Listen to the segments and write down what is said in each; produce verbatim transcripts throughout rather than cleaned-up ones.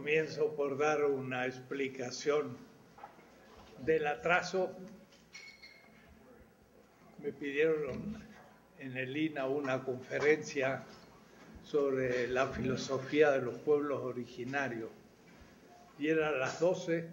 Comienzo por dar una explicación del atraso. Me pidieron en el I N A una conferencia sobre la filosofía de los pueblos originarios. Y era a las doce.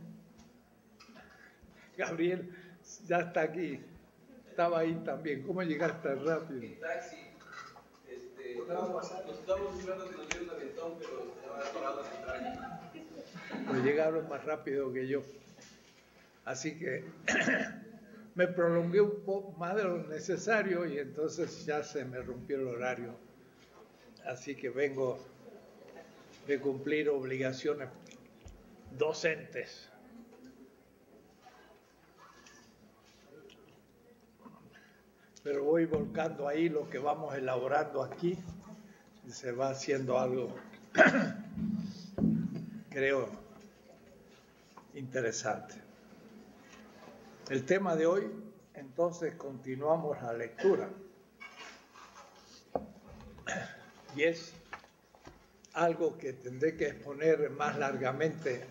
Gabriel ya está aquí. Estaba ahí también. ¿Cómo llegaste tan rápido? En taxi. Este, nos estábamos esperando que nos diera un aventón, pero estaba parado en el tráfico. Pues llegaron más rápido que yo. Así que me prolongué un poco más de lo necesario y entonces ya se me rompió el horario. Así que vengo de cumplir obligaciones docentes. Pero voy volcando ahí lo que vamos elaborando aquí y se va haciendo algo, creo, interesante. El tema de hoy, entonces, continuamos la lectura. Y es algo que tendré que exponer más largamente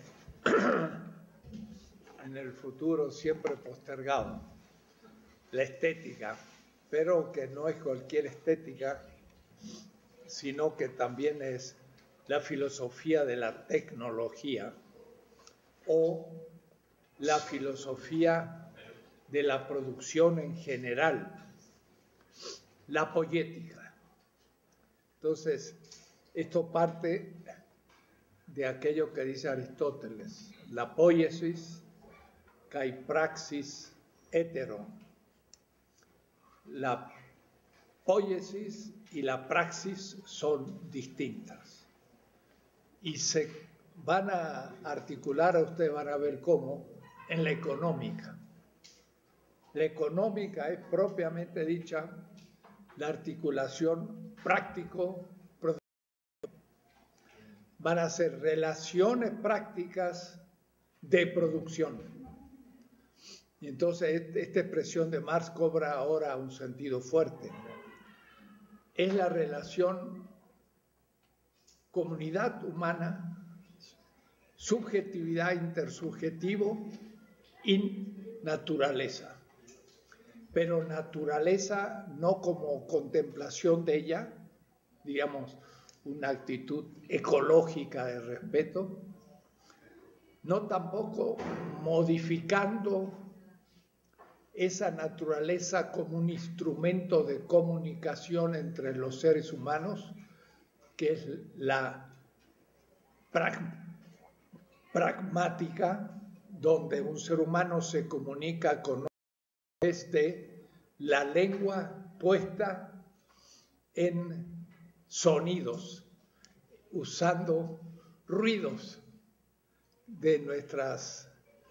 en el futuro, siempre postergado. La estética, pero que no es cualquier estética, sino que también es la filosofía de la tecnología o la filosofía de la producción en general, la poética. Entonces, esto parte de aquello que dice Aristóteles, la poiesis kai praxis hetero. La poiesis y la praxis son distintas y se van a articular, a ustedes van a ver cómo, en la económica. La económica es propiamente dicha la articulación práctico-productiva. Van a ser relaciones prácticas de producción. Y entonces esta expresión de Marx cobra ahora un sentido fuerte. Es la relación comunidad humana, subjetividad, intersubjetivo y naturaleza. Pero naturaleza no como contemplación de ella, digamos, una actitud ecológica de respeto, no tampoco modificando esa naturaleza como un instrumento de comunicación entre los seres humanos, que es la prag- pragmática, donde un ser humano se comunica con otro desde la lengua puesta en sonidos, usando ruidos de nuestras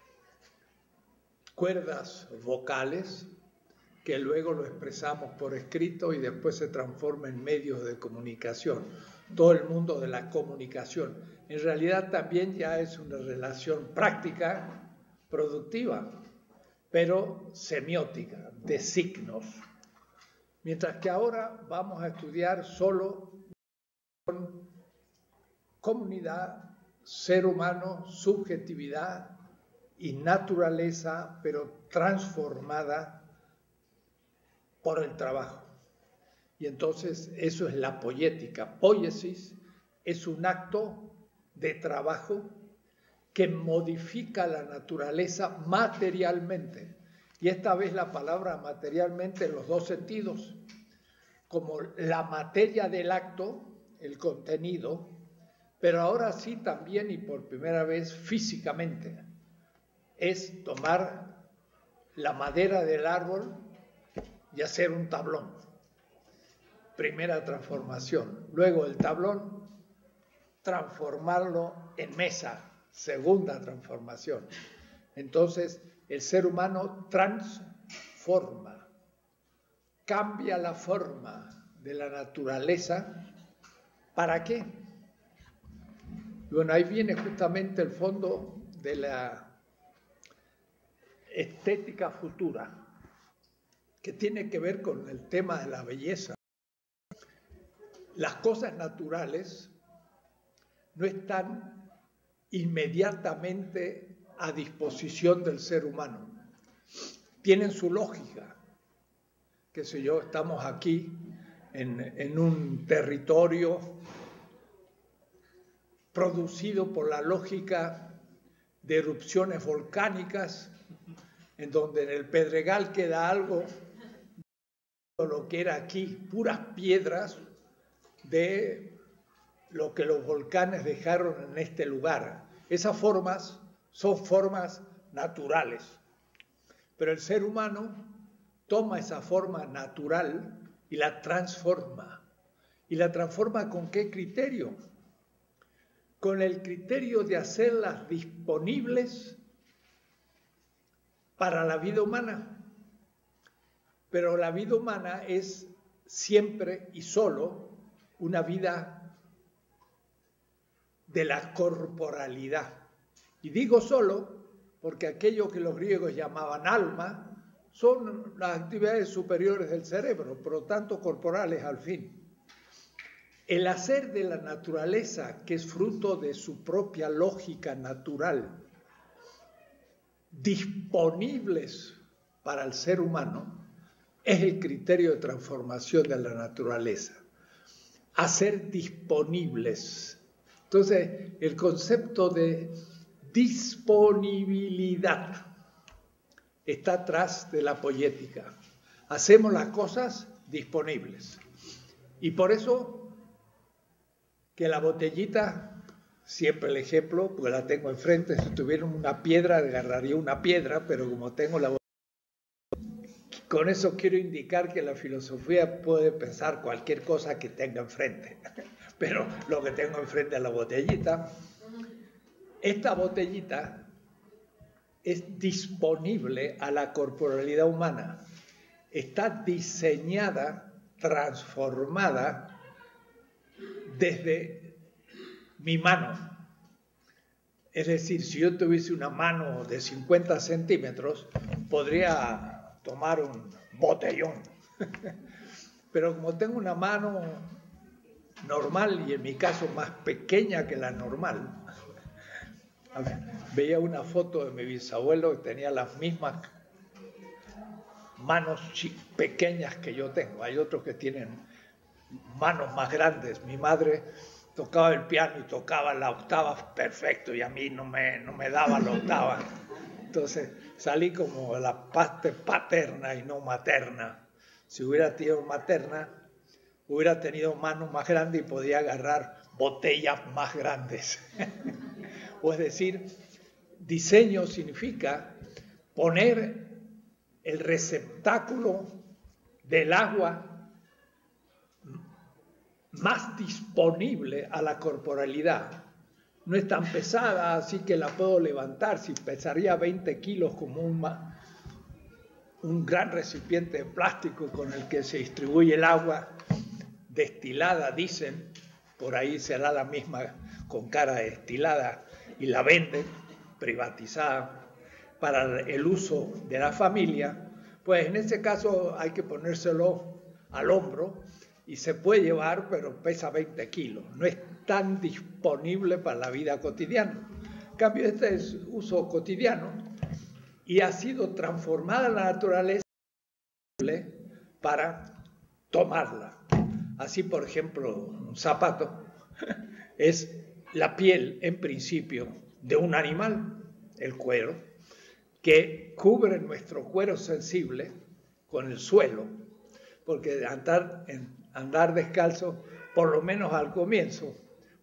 cuerdas vocales, que luego lo expresamos por escrito y después se transforma en medios de comunicación. Todo el mundo de la comunicación. En realidad también ya es una relación práctica, productiva, pero semiótica, de signos. Mientras que ahora vamos a estudiar solo comunidad, ser humano, subjetividad y naturaleza, pero transformada por el trabajo. Y entonces eso es la poética. Poiesis es un acto de trabajo que modifica la naturaleza materialmente. Y esta vez la palabra materialmente en los dos sentidos, como la materia del acto, el contenido, pero ahora sí también y por primera vez físicamente. Es tomar la madera del árbol y hacer un tablón. Primera transformación. Luego el tablón, transformarlo en mesa. Segunda transformación. Entonces, el ser humano transforma, cambia la forma de la naturaleza. ¿Para qué? Bueno, ahí viene justamente el fondo de la estética futura, que tiene que ver con el tema de la belleza. Las cosas naturales no están inmediatamente a disposición del ser humano. Tienen su lógica. Qué sé yo, estamos aquí en, en un territorio producido por la lógica de erupciones volcánicas, en donde en el Pedregal queda algo, lo que era aquí, puras piedras de lo que los volcanes dejaron en este lugar. Esas formas son formas naturales, pero el ser humano toma esa forma natural y la transforma. ¿Y la transforma con qué criterio? Con el criterio de hacerlas disponibles para la vida humana. Pero la vida humana es siempre y solo una vida de la corporalidad. Y digo solo porque aquello que los griegos llamaban alma son las actividades superiores del cerebro, por lo tanto corporales al fin. El hacer de la naturaleza, que es fruto de su propia lógica natural, disponibles para el ser humano, es el criterio de transformación de la naturaleza. Hacer disponibles. Entonces, el concepto de disponibilidad está atrás de la poética. Hacemos las cosas disponibles. Y por eso que la botellita, siempre el ejemplo, porque la tengo enfrente, si tuviera una piedra, agarraría una piedra, pero como tengo la botellita, con eso quiero indicar que la filosofía puede pensar cualquier cosa que tenga enfrente, pero lo que tengo enfrente es la botellita. Esta botellita es disponible a la corporalidad humana, está diseñada, transformada desde mi mano. Es decir, si yo tuviese una mano de cincuenta centímetros, podría tomar un botellón. Pero como tengo una mano normal, y en mi caso más pequeña que la normal, a ver, veía una foto de mi bisabuelo que tenía las mismas manos pequeñas que yo tengo. Hay otros que tienen manos más grandes. Mi madre tocaba el piano y tocaba la octava perfecto y a mí no me, no me daba la octava. Entonces salí como la parte paterna y no materna. Si hubiera tenido materna, hubiera tenido manos más grandes y podía agarrar botellas más grandes. O es decir, diseño significa poner el receptáculo del agua más disponible a la corporalidad. No es tan pesada, así que la puedo levantar. Si pesaría veinte kilos como un, un gran recipiente de plástico con el que se distribuye el agua destilada, dicen, por ahí será la misma con cara destilada, y la venden privatizada para el uso de la familia, pues en ese caso hay que ponérselo al hombro y se puede llevar, pero pesa veinte kilos. No es tan disponible para la vida cotidiana. En cambio, este es uso cotidiano y ha sido transformada la naturaleza para tomarla. Así, por ejemplo, un zapato es la piel, en principio, de un animal, el cuero, que cubre nuestro cuero sensible con el suelo, porque andar, en, andar descalzo, por lo menos al comienzo,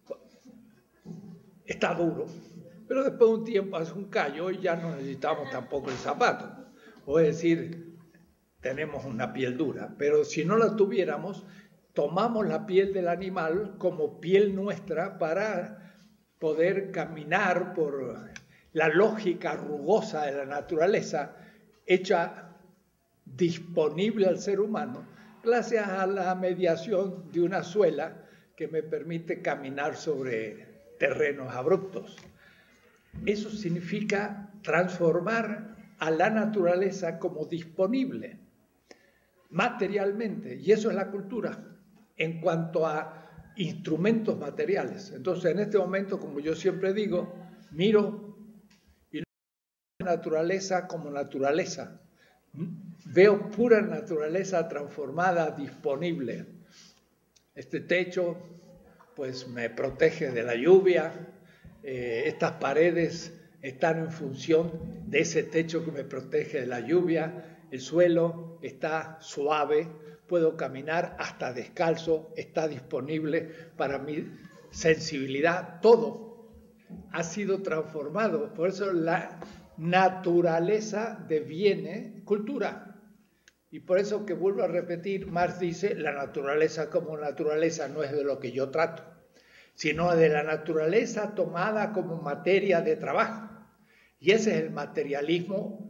está duro, pero después de un tiempo hace un callo y ya no necesitamos tampoco el zapato. O es decir, tenemos una piel dura, pero si no la tuviéramos, tomamos la piel del animal como piel nuestra para poder caminar por la lógica rugosa de la naturaleza, hecha disponible al ser humano, gracias a la mediación de una suela que me permite caminar sobre terrenos abruptos. Eso significa transformar a la naturaleza como disponible materialmente, y eso es la cultura en cuanto a instrumentos materiales. Entonces, en este momento, como yo siempre digo, miro y no veo la naturaleza como naturaleza. Veo pura naturaleza transformada, disponible. Este techo, pues, me protege de la lluvia. Eh, estas paredes están en función de ese techo que me protege de la lluvia. El suelo está suave, puedo caminar hasta descalzo, está disponible para mi sensibilidad. Todo ha sido transformado. Por eso la naturaleza deviene cultura. Y por eso, que vuelvo a repetir, Marx dice, la naturaleza como naturaleza no es de lo que yo trato, sino de la naturaleza tomada como materia de trabajo. Y ese es el materialismo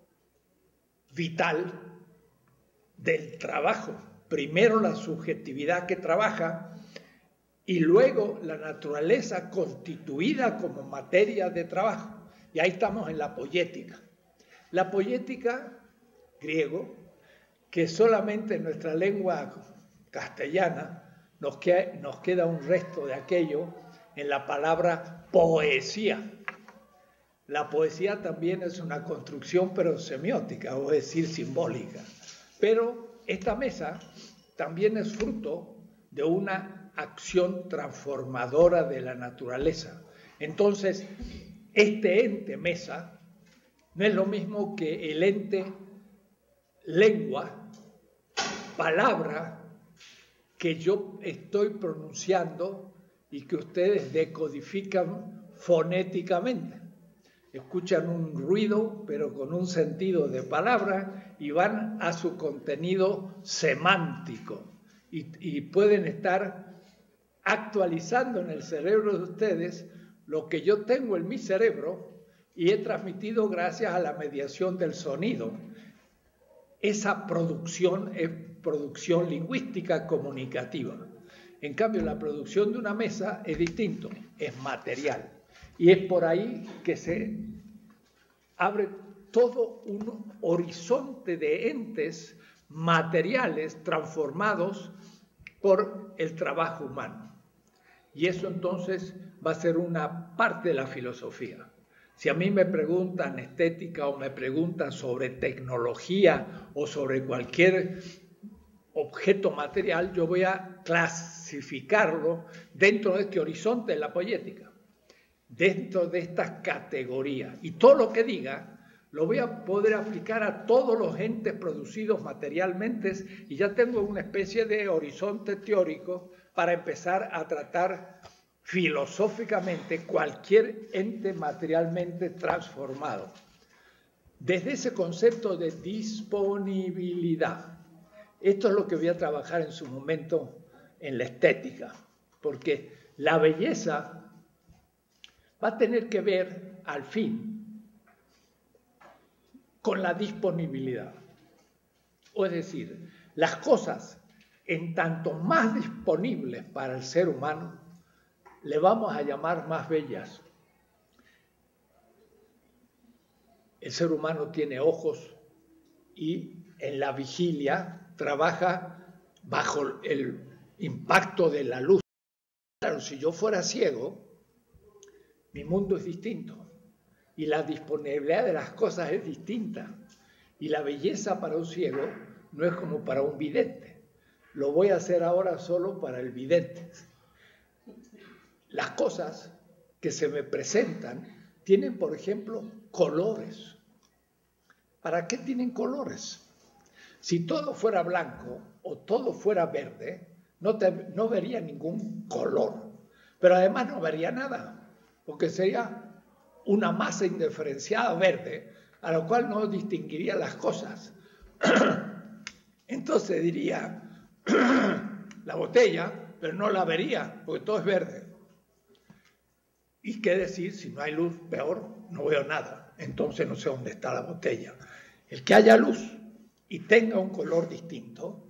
vital del trabajo. Primero la subjetividad que trabaja y luego la naturaleza constituida como materia de trabajo. Y ahí estamos en la poética. La poética, griego, que solamente en nuestra lengua castellana nos queda, nos queda un resto de aquello en la palabra poesía. La poesía también es una construcción, pero semiótica, o es decir, simbólica. Pero esta mesa también es fruto de una acción transformadora de la naturaleza. Entonces, este ente mesa no es lo mismo que el ente lengua, palabra, que yo estoy pronunciando y que ustedes decodifican fonéticamente. Escuchan un ruido, pero con un sentido de palabra, y van a su contenido semántico. Y, y pueden estar actualizando en el cerebro de ustedes lo que yo tengo en mi cerebro y he transmitido gracias a la mediación del sonido. Esa producción es producción lingüística comunicativa. En cambio, la producción de una mesa es distinto, es material. Y es por ahí que se abre todo un horizonte de entes materiales transformados por el trabajo humano. Y eso entonces va a ser una parte de la filosofía. Si a mí me preguntan estética o me preguntan sobre tecnología o sobre cualquier objeto material, yo voy a clasificarlo dentro de este horizonte de la poética, dentro de estas categorías. Y todo lo que diga lo voy a poder aplicar a todos los entes producidos materialmente y ya tengo una especie de horizonte teórico para empezar a tratar filosóficamente cualquier ente materialmente transformado. Desde ese concepto de disponibilidad, esto es lo que voy a trabajar en su momento en la estética, porque la belleza va a tener que ver, al fin, con la disponibilidad. O es decir, las cosas, en tanto más disponibles para el ser humano, le vamos a llamar más bellas. El ser humano tiene ojos y en la vigilia trabaja bajo el impacto de la luz. Claro, si yo fuera ciego, mi mundo es distinto y la disponibilidad de las cosas es distinta. Y la belleza para un ciego no es como para un vidente. Lo voy a hacer ahora solo para el vidente. Las cosas que se me presentan tienen, por ejemplo, colores. ¿Para qué tienen colores? Si todo fuera blanco o todo fuera verde, no, te, no vería ningún color. Pero además no vería nada, porque sería una masa indiferenciada verde, a lo cual no distinguiría las cosas. Entonces diría, la botella, pero no la vería, porque todo es verde. ¿Y qué decir? Si no hay luz, peor, no veo nada. Entonces no sé dónde está la botella. El que haya luz y tenga un color distinto,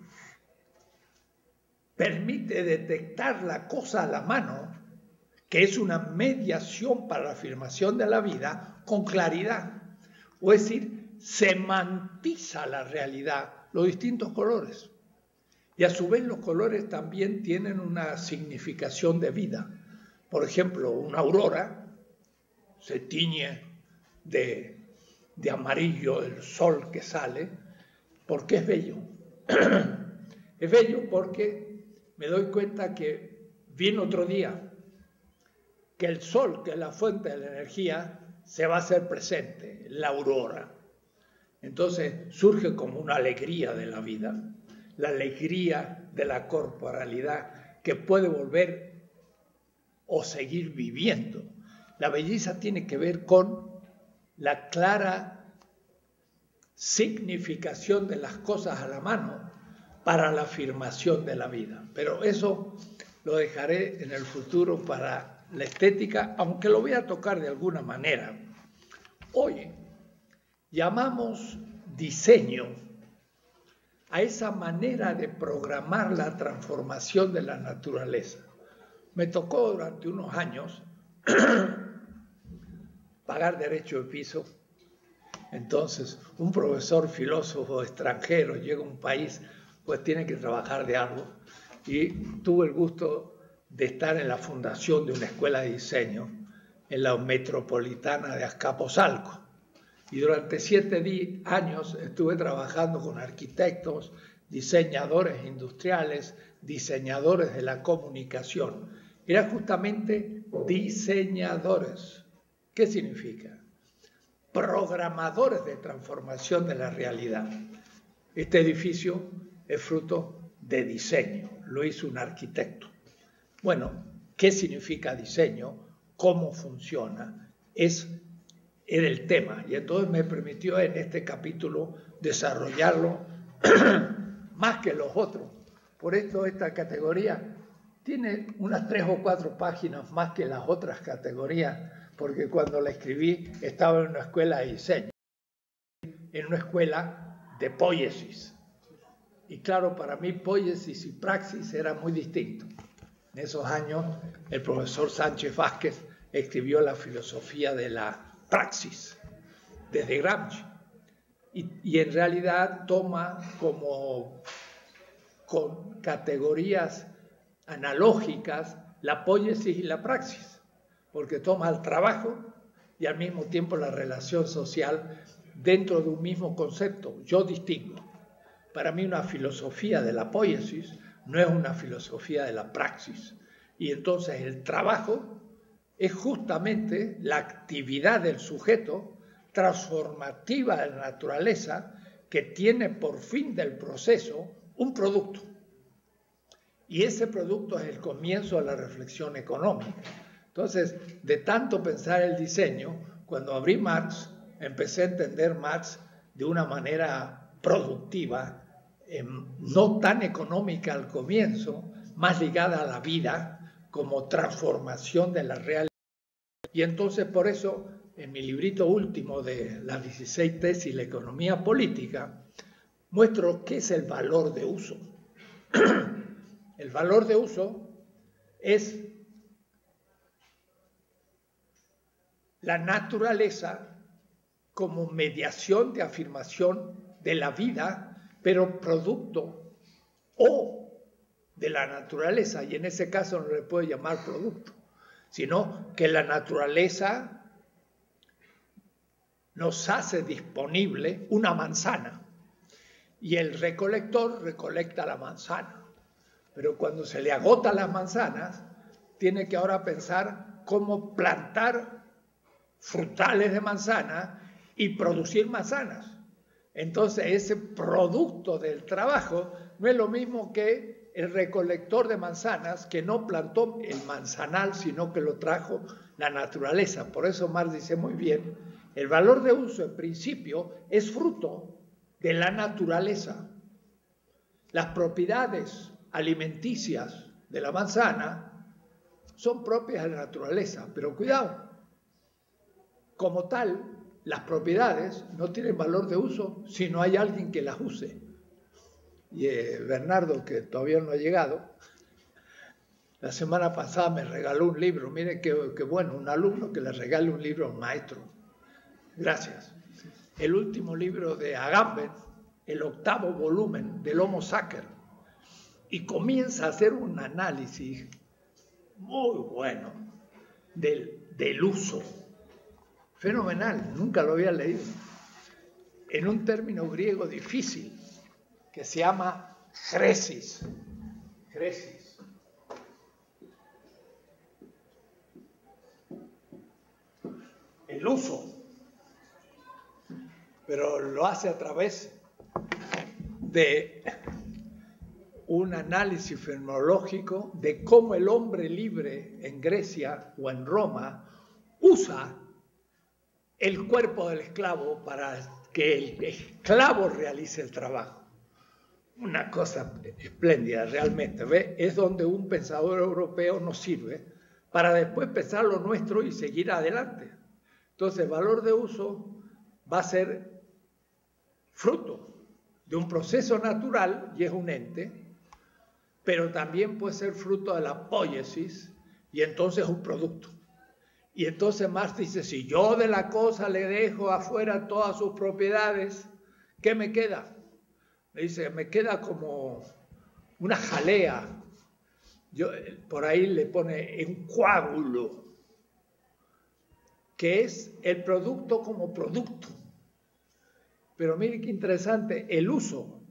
permite detectar la cosa a la mano, que es una mediación para la afirmación de la vida, con claridad. O es decir, semantiza la realidad, los distintos colores. Y a su vez los colores también tienen una significación de vida. Por ejemplo, una aurora se tiñe de, de amarillo el sol que sale, porque es bello. Es bello porque me doy cuenta que viene otro día, que el sol, que es la fuente de la energía, se va a hacer presente, la aurora. Entonces surge como una alegría de la vida, la alegría de la corporalidad que puede volver o seguir viviendo. La belleza tiene que ver con la clara significación de las cosas a la mano para la afirmación de la vida. Pero eso lo dejaré en el futuro para la estética, aunque lo voy a tocar de alguna manera. Hoy llamamos diseño a esa manera de programar la transformación de la naturaleza. Me tocó durante unos años pagar derecho de piso. Entonces, un profesor filósofo extranjero llega a un país, pues tiene que trabajar de algo. Y tuve el gusto de estar en la fundación de una escuela de diseño en la metropolitana de Azcapotzalco. Y durante siete años estuve trabajando con arquitectos, diseñadores industriales, diseñadores de la comunicación. Eran justamente diseñadores. ¿Qué significa? Programadores de transformación de la realidad. Este edificio es fruto de diseño, lo hizo un arquitecto. Bueno, ¿qué significa diseño? ¿Cómo funciona? Es, era el tema, y entonces me permitió en este capítulo desarrollarlo más que los otros. Por esto esta categoría tiene unas tres o cuatro páginas más que las otras categorías, porque cuando la escribí estaba en una escuela de diseño, en una escuela de poiesis. Y claro, para mí poiesis y praxis eran muy distintos. En esos años el profesor Sánchez Vázquez escribió la filosofía de la praxis, desde Gramsci. Y, y en realidad toma como con categorías analógicas la poiesis y la praxis, porque toma el trabajo y al mismo tiempo la relación social dentro de un mismo concepto. Yo distingo. Para mí una filosofía de la poiesis no es una filosofía de la praxis. Y entonces el trabajo es justamente la actividad del sujeto transformativa de la naturaleza que tiene por fin del proceso un producto. Y ese producto es el comienzo de la reflexión económica. Entonces, de tanto pensar el diseño, cuando abrí Marx, empecé a entender Marx de una manera productiva, eh, no tan económica al comienzo, más ligada a la vida como transformación de la realidad. Y entonces por eso, en mi librito último de las dieciséis tesis, la economía política, muestro qué es el valor de uso. El valor de uso es la naturaleza como mediación de afirmación de la vida, pero producto o de la naturaleza, y en ese caso no le puedo llamar producto, sino que la naturaleza nos hace disponible una manzana y el recolector recolecta la manzana. Pero cuando se le agotan las manzanas, tiene que ahora pensar cómo plantar frutales de manzana y producir manzanas. Entonces ese producto del trabajo no es lo mismo que el recolector de manzanas que no plantó el manzanal, sino que lo trajo la naturaleza. Por eso Marx dice muy bien, el valor de uso en principio es fruto de la naturaleza. Las propiedades alimenticias de la manzana son propias de la naturaleza, pero cuidado, como tal, las propiedades no tienen valor de uso si no hay alguien que las use. Y eh, Bernardo, que todavía no ha llegado, la semana pasada me regaló un libro. Miren qué, qué bueno, un alumno que le regale un libro a un maestro. Gracias. El último libro de Agamben, el octavo volumen del Homo Sacer, y comienza a hacer un análisis muy bueno del, del uso. Fenomenal, nunca lo había leído. En un término griego difícil que se llama chresis. Chresis. El uso. Pero lo hace a través de un análisis fenomenológico de cómo el hombre libre en Grecia o en Roma usa el cuerpo del esclavo para que el esclavo realice el trabajo. Una cosa espléndida realmente, ¿ve? Es donde un pensador europeo nos sirve para después pensar lo nuestro y seguir adelante. Entonces el valor de uso va a ser fruto de un proceso natural y es un ente, pero también puede ser fruto de la poiesis y entonces un producto. Y entonces Marx dice, si yo de la cosa le dejo afuera todas sus propiedades, ¿qué me queda? Me dice, me queda como una jalea. Yo, por ahí le pone un coágulo, que es el producto como producto. Pero mire qué interesante, el uso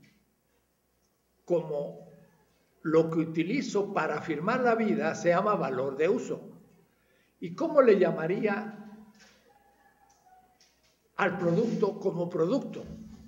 como lo que utilizo para afirmar la vida se llama valor de uso. ¿Y cómo le llamaría al producto como producto?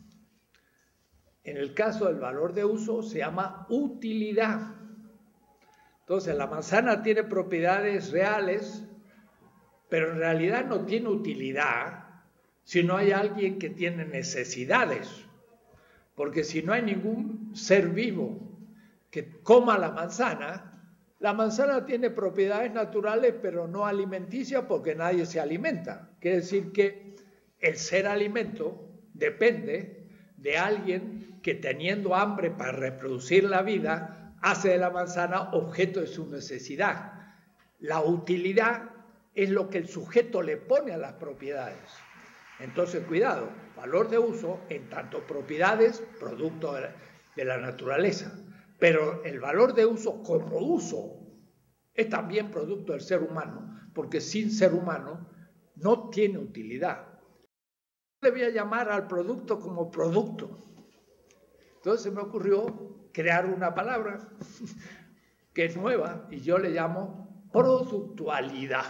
En el caso del valor de uso se llama utilidad. Entonces la manzana tiene propiedades reales, pero en realidad no tiene utilidad si no hay alguien que tiene necesidades. Porque si no hay ningún ser vivo que coma la manzana, la manzana tiene propiedades naturales, pero no alimenticias porque nadie se alimenta. Quiere decir que el ser alimento depende de alguien que teniendo hambre para reproducir la vida, hace de la manzana objeto de su necesidad. La utilidad es lo que el sujeto le pone a las propiedades. Entonces, cuidado, valor de uso en tanto propiedades, producto de la, de la naturaleza. Pero el valor de uso como uso es también producto del ser humano, porque sin ser humano no tiene utilidad. Le voy a llamar al producto como producto. Entonces se me ocurrió crear una palabra que es nueva y yo le llamo productualidad.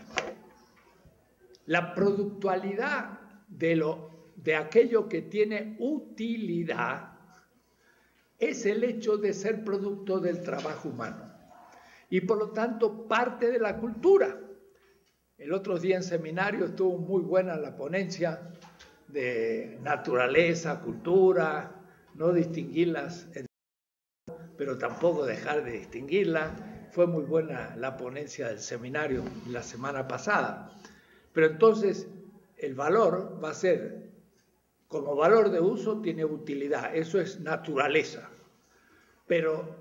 La productualidad de, lo, de aquello que tiene utilidad es el hecho de ser producto del trabajo humano y por lo tanto parte de la cultura. El otro día en seminario estuvo muy buena la ponencia de naturaleza, cultura, no distinguirlas, pero tampoco dejar de distinguirlas. Fue muy buena la ponencia del seminario la semana pasada. Pero entonces el valor va a ser, como valor de uso, tiene utilidad, eso es naturaleza. Pero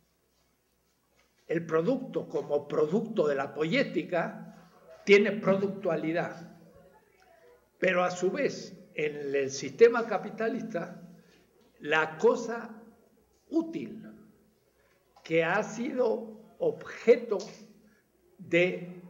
el producto como producto de la poética tiene productualidad. Pero a su vez, en el sistema capitalista, la cosa útil que ha sido objeto de,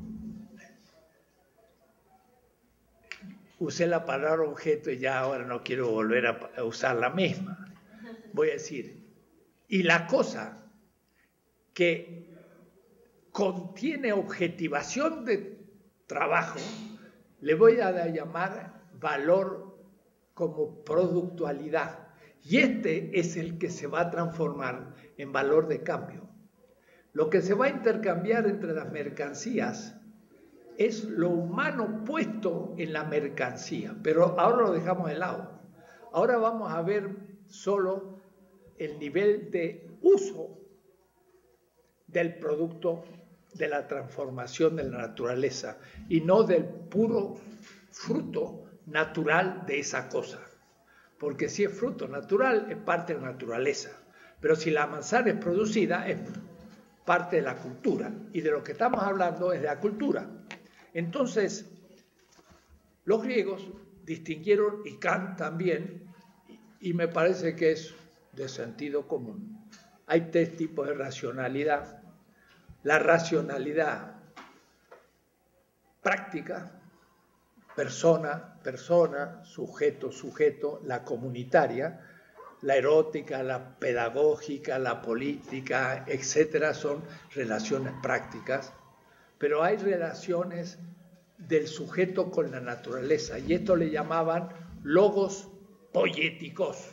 usé la palabra objeto y ya ahora no quiero volver a usar la misma, voy a decir, y la cosa que contiene objetivación de trabajo, le voy a llamar valor como productualidad. Y este es el que se va a transformar en valor de cambio. Lo que se va a intercambiar entre las mercancías es lo humano puesto en la mercancía, pero ahora lo dejamos de lado. Ahora vamos a ver solo el nivel de uso del producto de la transformación de la naturaleza y no del puro fruto natural de esa cosa. Porque si es fruto natural, es parte de la naturaleza. Pero si la manzana es producida, es parte de la cultura. Y de lo que estamos hablando es de la cultura. Entonces, los griegos distinguieron, y Kant también, y me parece que es de sentido común. Hay tres tipos de racionalidad. La racionalidad práctica, persona, persona, sujeto, sujeto, la comunitaria, la erótica, la pedagógica, la política, etcétera, son relaciones prácticas, pero hay relaciones del sujeto con la naturaleza, y esto le llamaban logos poéticos,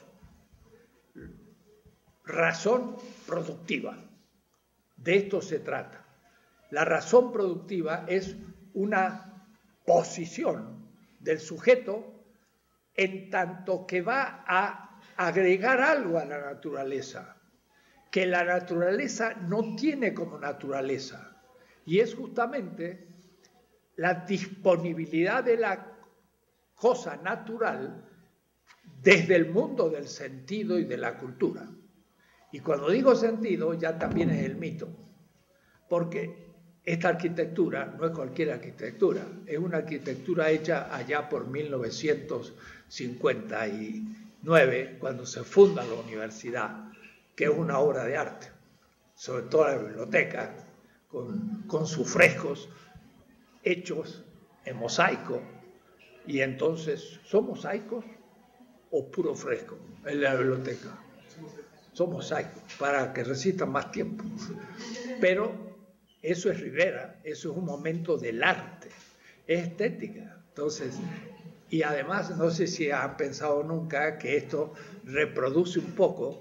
razón productiva. De esto se trata. La razón productiva es una posición del sujeto en tanto que va a agregar algo a la naturaleza, que la naturaleza no tiene como naturaleza, y es justamente la disponibilidad de la cosa natural desde el mundo del sentido y de la cultura. Y cuando digo sentido, ya también es el mito, porque esta arquitectura no es cualquier arquitectura, es una arquitectura hecha allá por mil novecientos cincuenta y nueve, cuando se funda la universidad, que es una obra de arte, sobre todo la biblioteca, con, con sus frescos hechos en mosaico. Y entonces, ¿son mosaicos o puro fresco en la biblioteca? Son mosaicos, para que resistan más tiempo. Pero eso es Rivera, eso es un momento del arte, es estética. Entonces, y además, no sé si han pensado nunca que esto reproduce un poco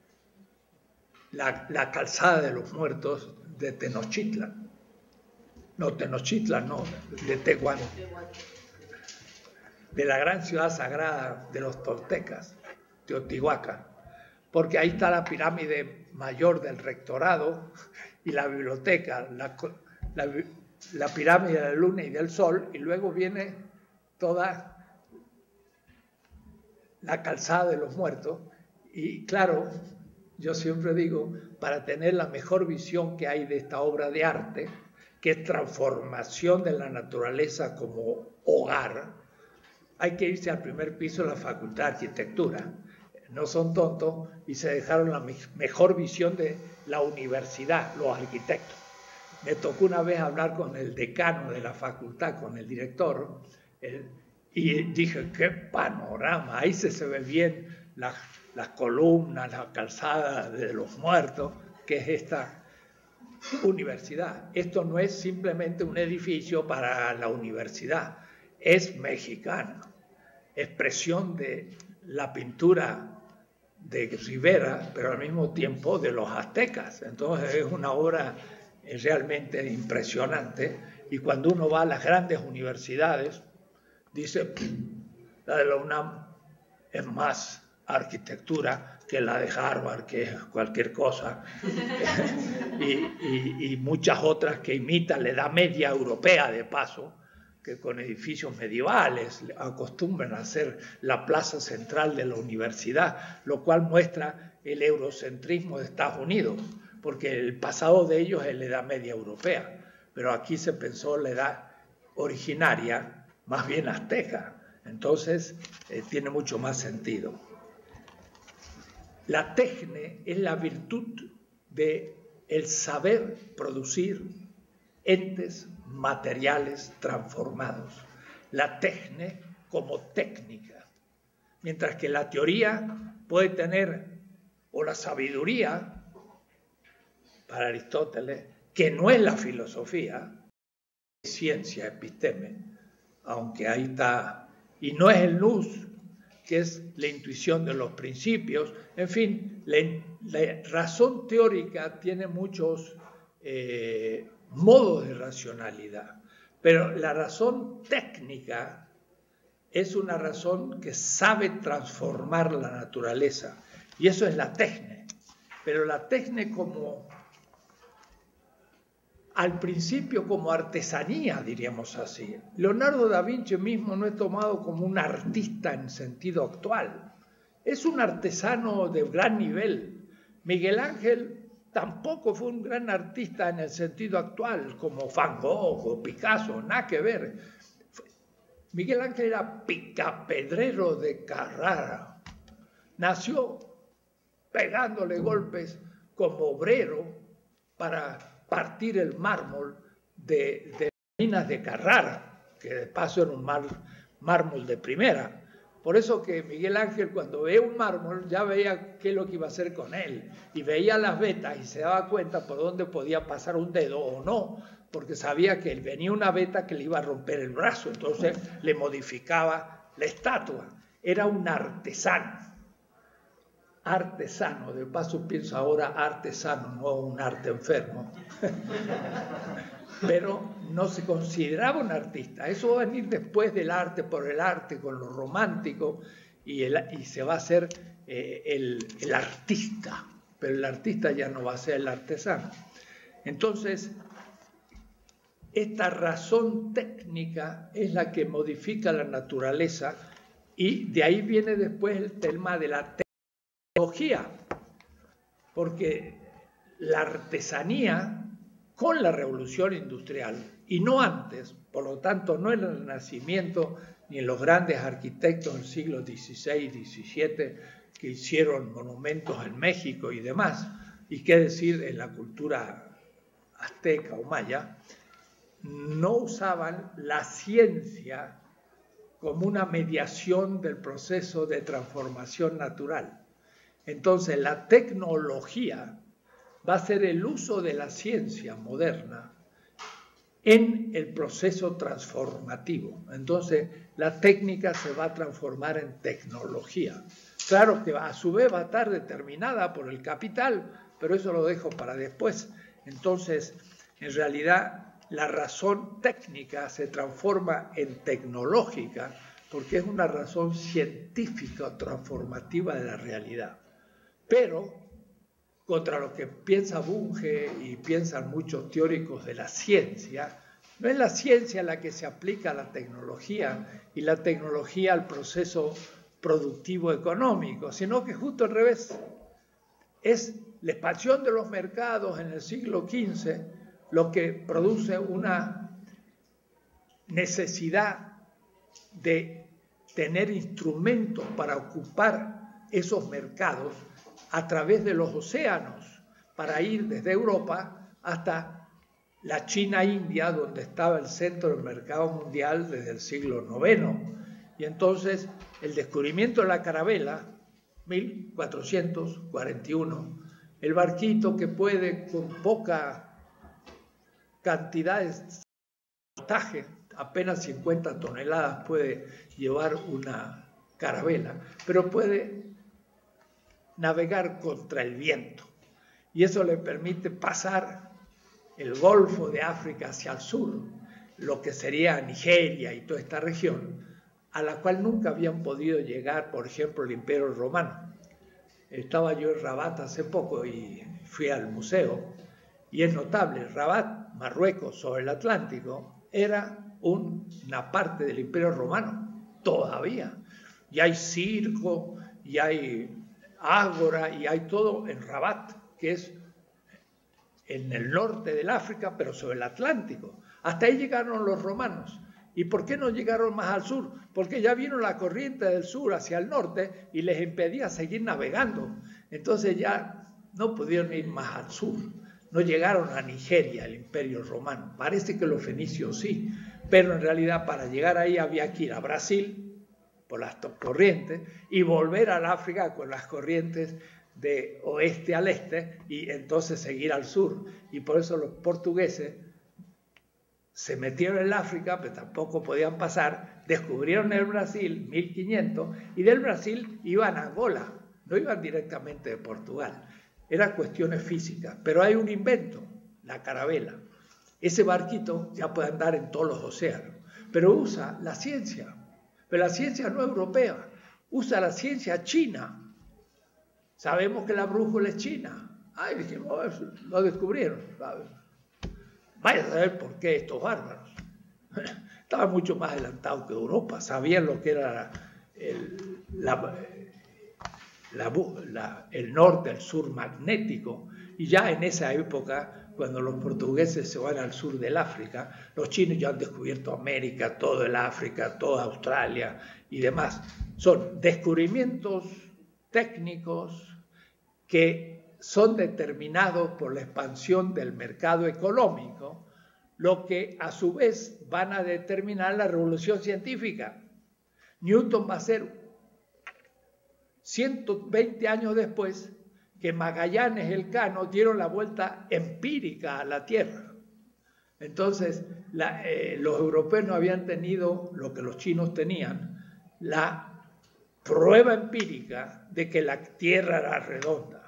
la, la calzada de los muertos de Tenochtitlan. No, Tenochtitlan, no, de Tehuantepec, de la gran ciudad sagrada de los toltecas, Teotihuacán, porque ahí está la pirámide mayor del rectorado y la biblioteca, la, la, la pirámide de la luna y del sol, y luego viene toda la calzada de los muertos. Y claro, yo siempre digo, para tener la mejor visión que hay de esta obra de arte, que es transformación de la naturaleza como hogar, hay que irse al primer piso de la Facultad de Arquitectura. No son tontos y se dejaron la mejor visión de la universidad, los arquitectos. Me tocó una vez hablar con el decano de la facultad, con el director, el, y dije, qué panorama, ahí se, se ve bien las, las columnas, la calzada de los muertos, que es esta universidad. Esto no es simplemente un edificio para la universidad, es mexicano, expresión de la pintura de Rivera, pero al mismo tiempo de los aztecas. Entonces es una obra realmente impresionante, y cuando uno va a las grandes universidades, dice, la de la UNAM es más arquitectura que la de Harvard, que es cualquier cosa, y, y, y muchas otras que imitan la Edad Media europea, de paso, que con edificios medievales acostumbran a hacer la plaza central de la universidad, lo cual muestra el eurocentrismo de Estados Unidos, porque el pasado de ellos es la Edad Media europea, pero aquí se pensó la edad originaria, más bien azteca, entonces eh, tiene mucho más sentido. La tecne es la virtud de el saber producir entes materiales transformados. La tecne como técnica, mientras que la teoría puede tener, o la sabiduría, para Aristóteles, que no es la filosofía, es ciencia, episteme, aunque ahí está, y no es el nous, que es la intuición de los principios. En fin, la, la razón teórica tiene muchos eh, modos de racionalidad, pero la razón técnica es una razón que sabe transformar la naturaleza, y eso es la tecne. Pero la tecne como, al principio como artesanía, diríamos así. Leonardo da Vinci mismo no es tomado como un artista en sentido actual, es un artesano de gran nivel. Miguel Ángel tampoco fue un gran artista en el sentido actual, como Van Gogh o Picasso, nada que ver. Miguel Ángel era picapedrero de Carrara, nació pegándole golpes como obrero para partir el mármol de, de minas de Carrara, que de paso era un mar, mármol de primera. Por eso que Miguel Ángel, cuando veía un mármol, ya veía qué es lo que iba a hacer con él, y veía las vetas y se daba cuenta por dónde podía pasar un dedo o no, porque sabía que venía una veta que le iba a romper el brazo, entonces le modificaba la estatua. Era un artesano, artesano, de paso pienso ahora artesano, no un arte enfermo, pero no se consideraba un artista. Eso va a venir después del arte por el arte, con lo romántico, y, el, y se va a hacer eh, el, el artista, pero el artista ya no va a ser el artesano. Entonces, esta razón técnica es la que modifica la naturaleza, y de ahí viene después el tema de la tecnología, porque la artesanía con la revolución industrial y no antes, por lo tanto no en el Renacimiento ni en los grandes arquitectos del siglo dieciséis, diecisiete que hicieron monumentos en México y demás, y qué decir en la cultura azteca o maya, no usaban la ciencia como una mediación del proceso de transformación natural. Entonces la tecnología va a ser el uso de la ciencia moderna en el proceso transformativo. Entonces la técnica se va a transformar en tecnología. Claro que a su vez va a estar determinada por el capital, pero eso lo dejo para después. Entonces, en realidad, la razón técnica se transforma en tecnológica porque es una razón científica o transformativa de la realidad. Pero, contra lo que piensa Bunge y piensan muchos teóricos de la ciencia, no es la ciencia la que se aplica a la tecnología y la tecnología al proceso productivo económico, sino que justo al revés. Es la expansión de los mercados en el siglo quince lo que produce una necesidad de tener instrumentos para ocupar esos mercados a través de los océanos, para ir desde Europa hasta la China-India, donde estaba el centro del mercado mundial desde el siglo noveno. Y entonces el descubrimiento de la carabela, mil cuatrocientos cuarenta y uno, el barquito que puede con poca cantidad de montaje, apenas cincuenta toneladas puede llevar una carabela, pero puede navegar contra el viento. Y eso le permite pasar el Golfo de África hacia el sur, lo que sería Nigeria y toda esta región, a la cual nunca habían podido llegar, por ejemplo, el Imperio Romano. Estaba yo en Rabat hace poco y fui al museo, y es notable, Rabat, Marruecos, sobre el Atlántico, era un, una parte del Imperio Romano, todavía. Y hay circo, y hay ágora, y hay todo en Rabat, que es en el norte del África, pero sobre el Atlántico. Hasta ahí llegaron los romanos. ¿Y por qué no llegaron más al sur? Porque ya vino la corriente del sur hacia el norte y les impedía seguir navegando. Entonces ya no pudieron ir más al sur. No llegaron a Nigeria, el Imperio Romano. Parece que los fenicios sí, pero en realidad para llegar ahí había que ir a Brasil por las corrientes y volver al África con las corrientes de oeste al este y entonces seguir al sur. Y por eso los portugueses se metieron en el África, pero tampoco podían pasar, descubrieron el Brasil, mil quinientos, y del Brasil iban a Angola, no iban directamente de Portugal. Eran cuestiones físicas, pero hay un invento, la carabela. Ese barquito ya puede andar en todos los océanos, pero usa la ciencia, pero la ciencia no europea, usa la ciencia china. Sabemos que la brújula es china. Ay, dijimos, oh, lo descubrieron. Vaya a saber por qué estos bárbaros. Estaban mucho más adelantados que Europa, sabían lo que era el, la, la, la, el norte, el sur magnético, y ya en esa época, cuando los portugueses se van al sur del África, los chinos ya han descubierto América, todo el África, toda Australia y demás. Son descubrimientos técnicos que son determinados por la expansión del mercado económico, lo que a su vez van a determinar la revolución científica. Newton va a ser ciento veinte años después que Magallanes y Elcano dieron la vuelta empírica a la Tierra. Entonces, la, eh, los europeos no habían tenido lo que los chinos tenían, la prueba empírica de que la Tierra era redonda.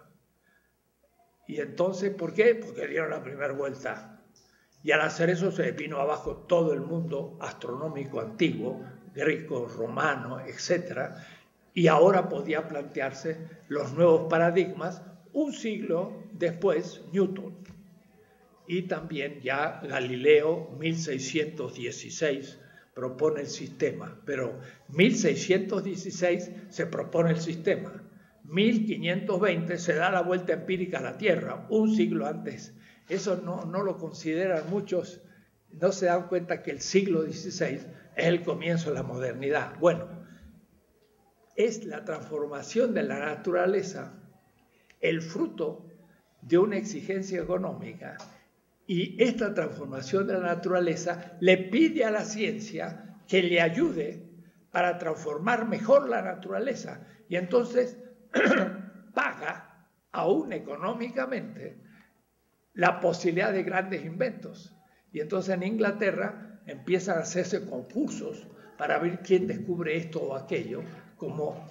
Y entonces, ¿por qué? Porque dieron la primera vuelta. Y al hacer eso se vino abajo todo el mundo astronómico antiguo, griego, romano, etcétera. Y ahora podía plantearse los nuevos paradigmas un siglo después, Newton. Y también ya Galileo, mil seiscientos dieciséis, propone el sistema. Pero mil seiscientos dieciséis se propone el sistema. mil quinientos veinte se da la vuelta empírica a la Tierra, un siglo antes. Eso no, no lo consideran muchos, no se dan cuenta que el siglo dieciséis es el comienzo de la modernidad. Bueno, es la transformación de la naturaleza el fruto de una exigencia económica, y esta transformación de la naturaleza le pide a la ciencia que le ayude para transformar mejor la naturaleza, y entonces paga aún económicamente la posibilidad de grandes inventos. Y entonces en Inglaterra empiezan a hacerse concursos para ver quién descubre esto o aquello como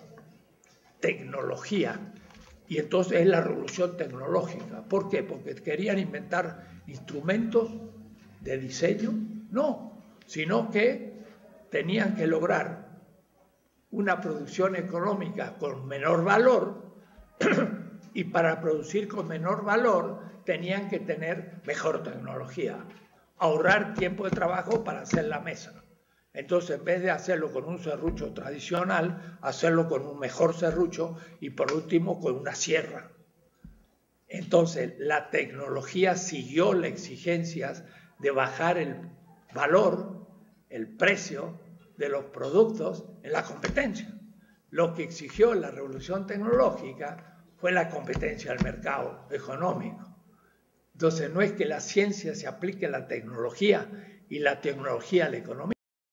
tecnología. Y entonces es la revolución tecnológica. ¿Por qué? Porque querían inventar instrumentos de diseño. No, sino que tenían que lograr una producción económica con menor valor, y para producir con menor valor tenían que tener mejor tecnología, ahorrar tiempo de trabajo para hacer la mesa. Entonces, en vez de hacerlo con un serrucho tradicional, hacerlo con un mejor serrucho y, por último, con una sierra. Entonces, la tecnología siguió las exigencias de bajar el valor, el precio de los productos en la competencia. Lo que exigió la revolución tecnológica fue la competencia al mercado económico. Entonces, no es que la ciencia se aplique a la tecnología y la tecnología a la economía.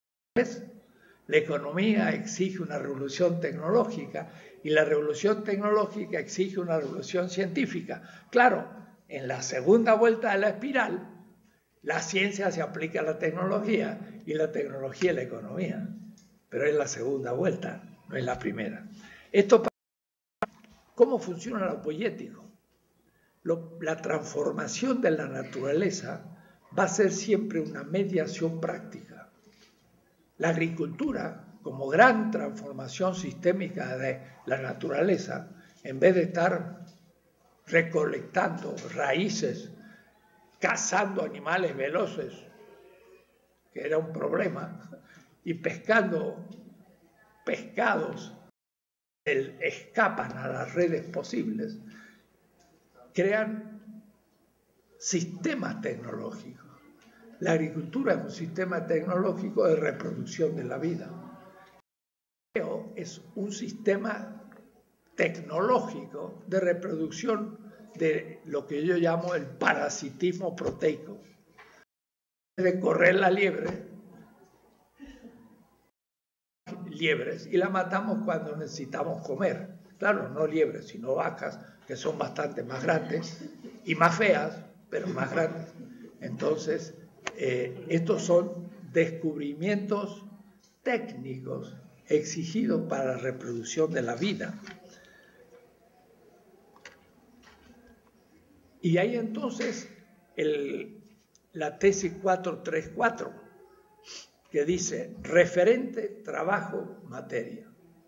La economía exige una revolución tecnológica y la revolución tecnológica exige una revolución científica. Claro, en la segunda vuelta de la espiral, la ciencia se aplica a la tecnología y la tecnología a la economía, pero es la segunda vuelta, no es la primera. Esto, ¿cómo funciona lo poético? Lo, la transformación de la naturaleza va a ser siempre una mediación práctica. La agricultura, como gran transformación sistémica de la naturaleza, en vez de estar recolectando raíces, cazando animales veloces, que era un problema, y pescando pescados que escapan a las redes posibles, crean sistemas tecnológicos. La agricultura es un sistema tecnológico de reproducción de la vida. Es un sistema tecnológico de reproducción de lo que yo llamo el parasitismo proteico. De correr la liebre, liebres, y la matamos cuando necesitamos comer. Claro, no liebres, sino vacas, que son bastante más grandes y más feas, pero más grandes. Entonces, eh, estos son descubrimientos técnicos exigidos para la reproducción de la vida. Y hay entonces el, la tesis cuatro tres cuatro, que dice referente, trabajo, materia.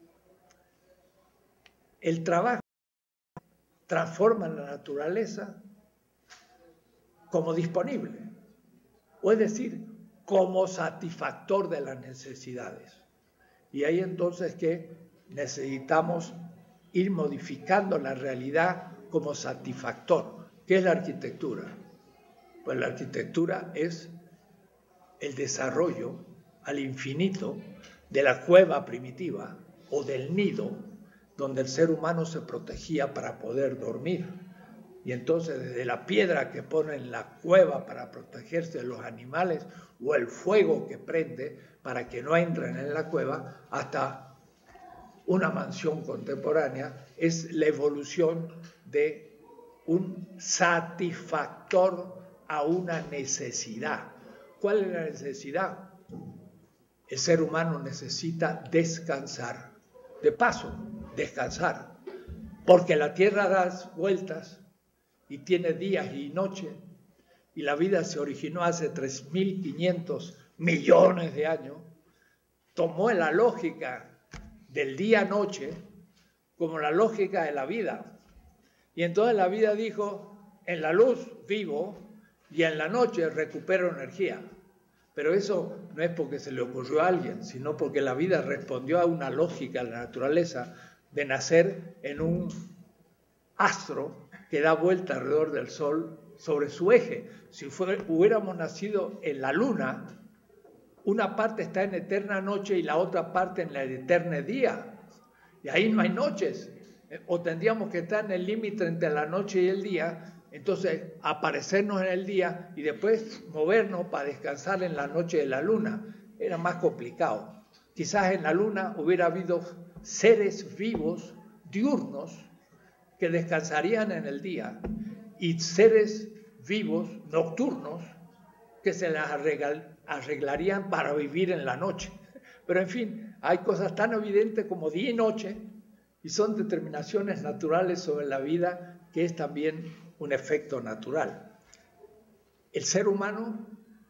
El trabajo transforma la naturaleza como disponible, o es decir, como satisfactor de las necesidades. Y ahí entonces que necesitamos ir modificando la realidad como satisfactor. ¿Qué es la arquitectura? Pues la arquitectura es el desarrollo al infinito de la cueva primitiva o del nido donde el ser humano se protegía para poder dormir. Y entonces desde la piedra que pone en la cueva para protegerse de los animales o el fuego que prende para que no entren en la cueva hasta una mansión contemporánea, es la evolución de un satisfactor a una necesidad. ¿Cuál es la necesidad? El ser humano necesita descansar. De paso, descansar. Porque la Tierra da vueltas y tiene días y noches, y la vida se originó hace tres mil quinientos millones de años, tomó la lógica del día-noche como la lógica de la vida. Y entonces la vida dijo, en la luz vivo y en la noche recupero energía. Pero eso no es porque se le ocurrió a alguien, sino porque la vida respondió a una lógica de la naturaleza de nacer en un astro que da vuelta alrededor del Sol sobre su eje. Si fuera, hubiéramos nacido en la Luna, una parte está en eterna noche y la otra parte en el eterno día. Y ahí no hay noches. O tendríamos que estar en el límite entre la noche y el día, entonces aparecernos en el día y después movernos para descansar en la noche de la Luna. Era más complicado. Quizás en la Luna hubiera habido seres vivos, diurnos, que descansarían en el día, y seres vivos, nocturnos, que se las arreglarían para vivir en la noche. Pero en fin, hay cosas tan evidentes como día y noche, y son determinaciones naturales sobre la vida, que es también un efecto natural. El ser humano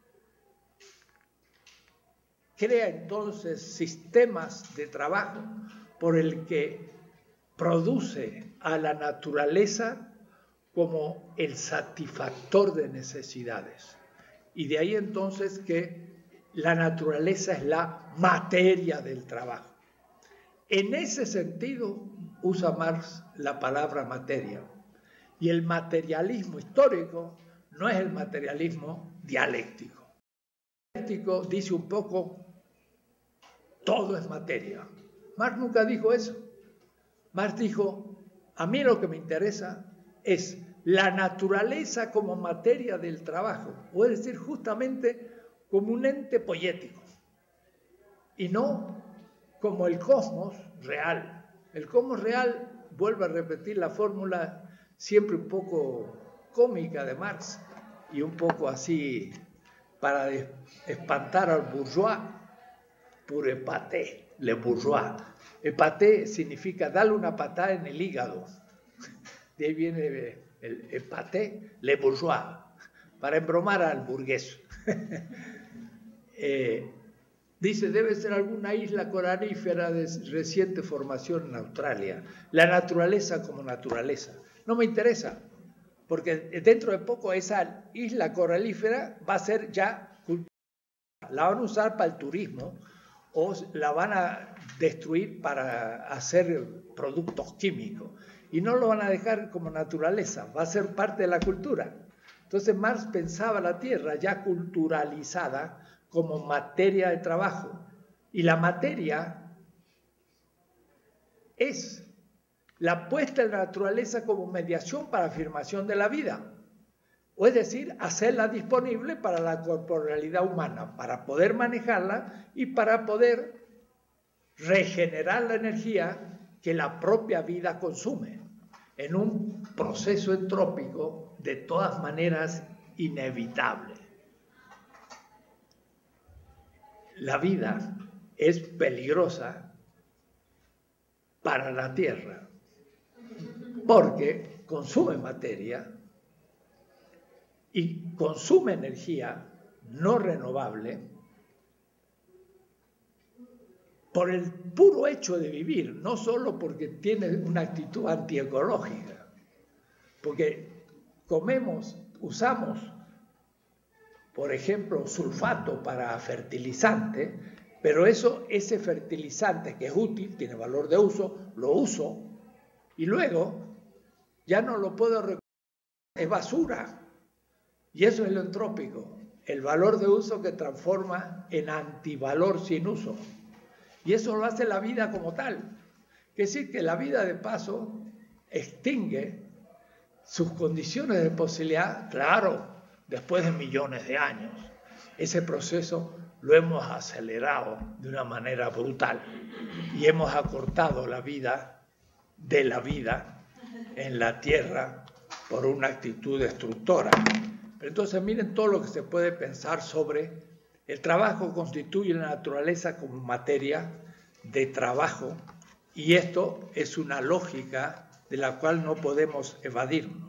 crea entonces sistemas de trabajo por el que produce a la naturaleza como el satisfactor de necesidades. Y de ahí entonces que la naturaleza es la materia del trabajo. En ese sentido usa Marx la palabra materia. Y el materialismo histórico no es el materialismo dialéctico. El dialéctico dice un poco, todo es materia. Marx nunca dijo eso. Marx dijo, a mí lo que me interesa es la naturaleza como materia del trabajo, o es decir, justamente como un ente poético, y no como el cosmos real. El cosmos real, vuelve a repetir la fórmula siempre un poco cómica de Marx, y un poco así para espantar al bourgeois, pour épater, le bourgeois. Épater significa darle una patada en el hígado. De ahí viene el épater, le bourgeois, para embromar al burgués. eh, dice, debe ser alguna isla coranífera de reciente formación en Australia. La naturaleza como naturaleza. No me interesa, porque dentro de poco esa isla coralífera va a ser ya cultural. La van a usar para el turismo, o la van a destruir para hacer productos químicos. Y no lo van a dejar como naturaleza, va a ser parte de la cultura. Entonces Marx pensaba la tierra ya culturalizada como materia de trabajo. Y la materia es la puesta en la naturaleza como mediación para afirmación de la vida. O es decir, hacerla disponible para la corporalidad humana, para poder manejarla y para poder regenerar la energía que la propia vida consume en un proceso entrópico de todas maneras inevitable. La vida es peligrosa para la Tierra porque consume materia y consume energía no renovable por el puro hecho de vivir, no solo porque tiene una actitud antiecológica, porque comemos, usamos, por ejemplo, sulfato para fertilizante, pero eso, ese fertilizante que es útil, tiene valor de uso, lo uso y luego ya no lo puedo recuperar, es basura. Y eso es lo entrópico, el valor de uso que transforma en antivalor sin uso. Y eso lo hace la vida como tal. Es decir, que la vida de paso extingue sus condiciones de posibilidad, claro, después de millones de años. Ese proceso lo hemos acelerado de una manera brutal y hemos acortado la vida de la vida en la Tierra por una actitud destructora. Pero entonces miren todo lo que se puede pensar sobre el trabajo. Constituye la naturaleza como materia de trabajo, y esto es una lógica de la cual no podemos evadirnos.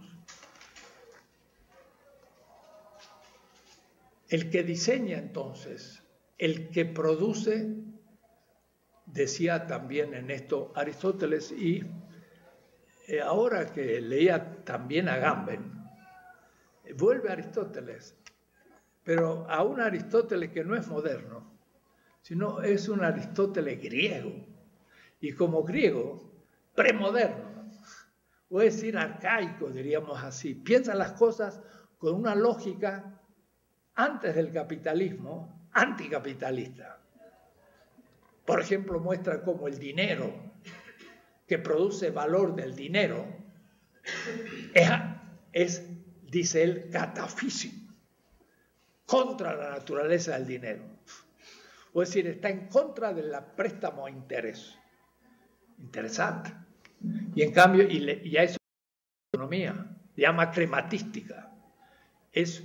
El que diseña entonces, el que produce, decía también en esto Aristóteles, y ahora que leía también a Gamben, vuelve a Aristóteles, pero a un Aristóteles que no es moderno, sino es un Aristóteles griego, y como griego, premoderno, o es decir, arcaico, diríamos así. Piensa las cosas con una lógica antes del capitalismo, anticapitalista. Por ejemplo, muestra cómo el dinero, que produce valor del dinero, es, es dice él, catafísico, contra la naturaleza del dinero. O es decir, está en contra del préstamo a interés. Interesante. Y en cambio, y, le, y a eso la economía se llama crematística. Es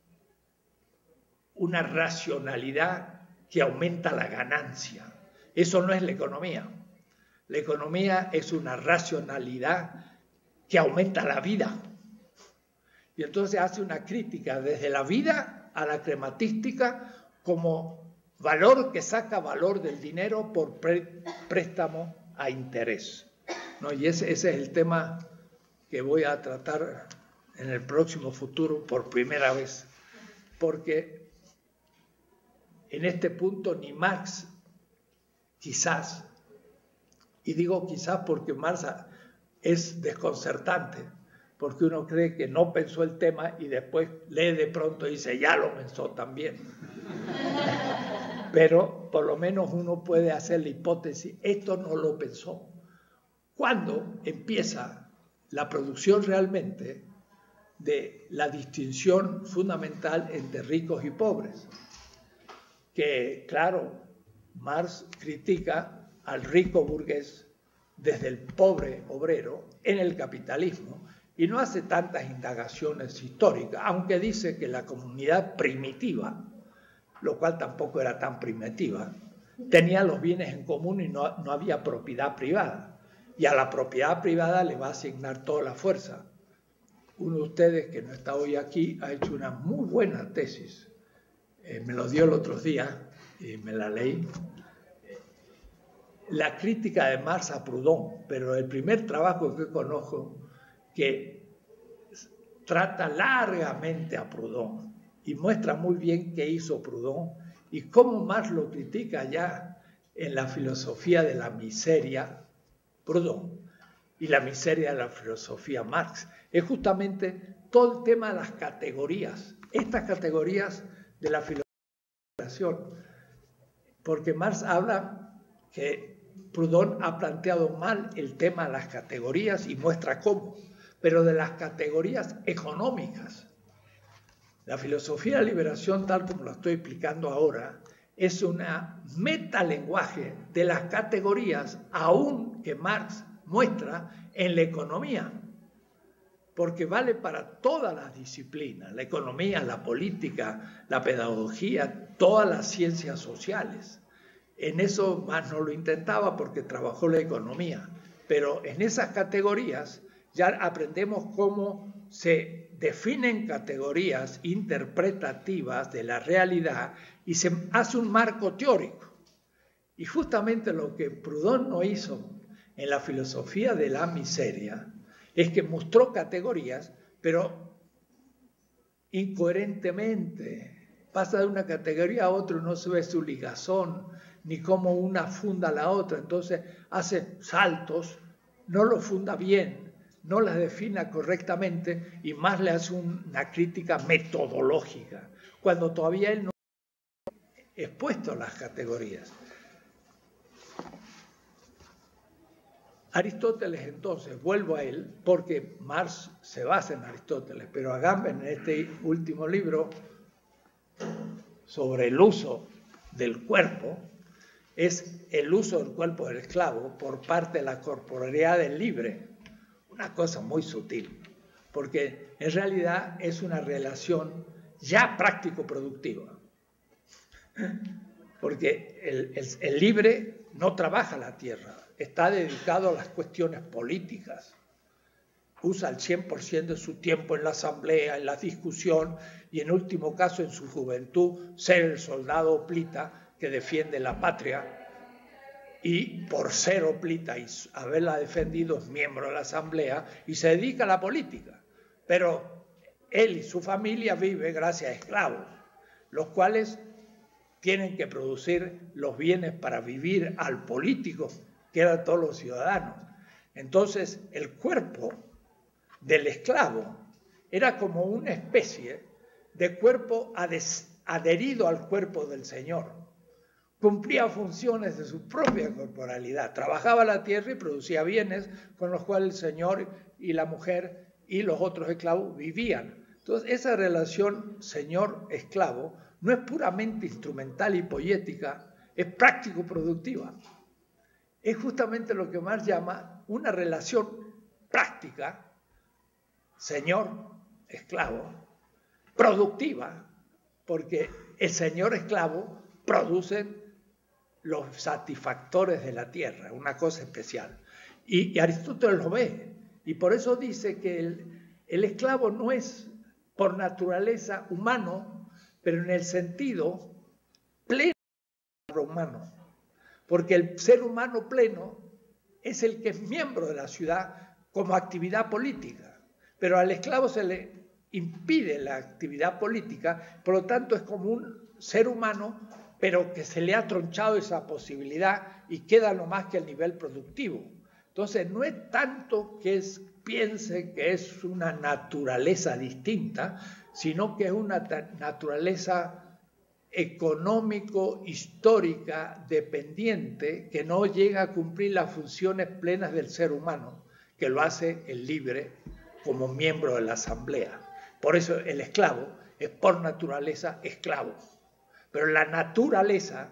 una racionalidad que aumenta la ganancia. Eso no es la economía. La economía es una racionalidad que aumenta la vida. Y entonces hace una crítica desde la vida a la crematística como valor que saca valor del dinero por pre préstamo a interés, ¿no? Y ese, ese es el tema que voy a tratar en el próximo futuro por primera vez, porque en este punto ni Marx, quizás, y digo quizás porque Marx es desconcertante, porque uno cree que no pensó el tema y después lee de pronto y dice, ya lo pensó también. Pero por lo menos uno puede hacer la hipótesis, esto no lo pensó. ¿Cuándo empieza la producción realmente de la distinción fundamental entre ricos y pobres? Que, claro, Marx critica al rico burgués desde el pobre obrero en el capitalismo y no hace tantas indagaciones históricas, aunque dice que la comunidad primitiva, lo cual tampoco era tan primitiva, tenía los bienes en común y no, no había propiedad privada. Y a la propiedad privada le va a asignar toda la fuerza. Uno de ustedes, que no está hoy aquí, ha hecho una muy buena tesis. Eh, me lo dio el otro día y me la leí. La crítica de Marx a Proudhon, pero el primer trabajo que conozco que trata largamente a Proudhon y muestra muy bien qué hizo Proudhon y cómo Marx lo critica ya en la filosofía de la miseria, Proudhon, y la miseria de la filosofía Marx. Es justamente todo el tema de las categorías, estas categorías de la filosofía, porque Marx habla que Proudhon ha planteado mal el tema de las categorías y muestra cómo, pero de las categorías económicas. La filosofía de la liberación, tal como lo estoy explicando ahora, es una metalenguaje de las categorías, aún que Marx muestra en la economía, porque vale para todas las disciplinas, la economía, la política, la pedagogía, todas las ciencias sociales. En eso Marx no lo intentaba porque trabajó la economía, pero en esas categorías ya aprendemos cómo se definen categorías interpretativas de la realidad y se hace un marco teórico. Y justamente lo que Proudhon no hizo en la filosofía de la miseria es que mostró categorías, pero incoherentemente. Pasa de una categoría a otra, no se ve su ligazón, ni cómo una funda a la otra. Entonces hace saltos, no lo funda bien, no las defina correctamente y más le hace una crítica metodológica, cuando todavía él no ha expuesto las categorías. Aristóteles, entonces, vuelvo a él, porque Marx se basa en Aristóteles, pero Agamben, en este último libro sobre el uso del cuerpo, es el uso del cuerpo del esclavo por parte de la corporalidad del libre, una cosa muy sutil, porque en realidad es una relación ya práctico-productiva, porque el, el, el libre no trabaja la tierra, está dedicado a las cuestiones políticas, usa el cien por ciento de su tiempo en la asamblea, en la discusión y en último caso en su juventud ser el soldado hoplita que defiende la patria, y por ser hoplita y haberla defendido es miembro de la asamblea y se dedica a la política, pero él y su familia viven gracias a esclavos, los cuales tienen que producir los bienes para vivir al político, que eran todos los ciudadanos. Entonces el cuerpo del esclavo era como una especie de cuerpo adherido al cuerpo del señor. Cumplía funciones de su propia corporalidad, trabajaba la tierra y producía bienes con los cuales el señor y la mujer y los otros esclavos vivían. Entonces esa relación señor-esclavo no es puramente instrumental y poética, es práctico-productiva. Es justamente lo que Marx llama una relación práctica, señor-esclavo, productiva, porque el señor-esclavo produce los satisfactores de la tierra, una cosa especial. Y, y Aristóteles lo ve, y por eso dice que el, el esclavo no es por naturaleza humano, pero en el sentido pleno humano, porque el ser humano pleno es el que es miembro de la ciudad como actividad política, pero al esclavo se le impide la actividad política, por lo tanto es como un ser humano, pero que se le ha tronchado esa posibilidad y queda lo más que el nivel productivo. Entonces no es tanto que es, piense que es una naturaleza distinta, sino que es una naturaleza económico-histórica dependiente que no llega a cumplir las funciones plenas del ser humano, que lo hace el libre como miembro de la asamblea. Por eso el esclavo es por naturaleza esclavo. Pero la naturaleza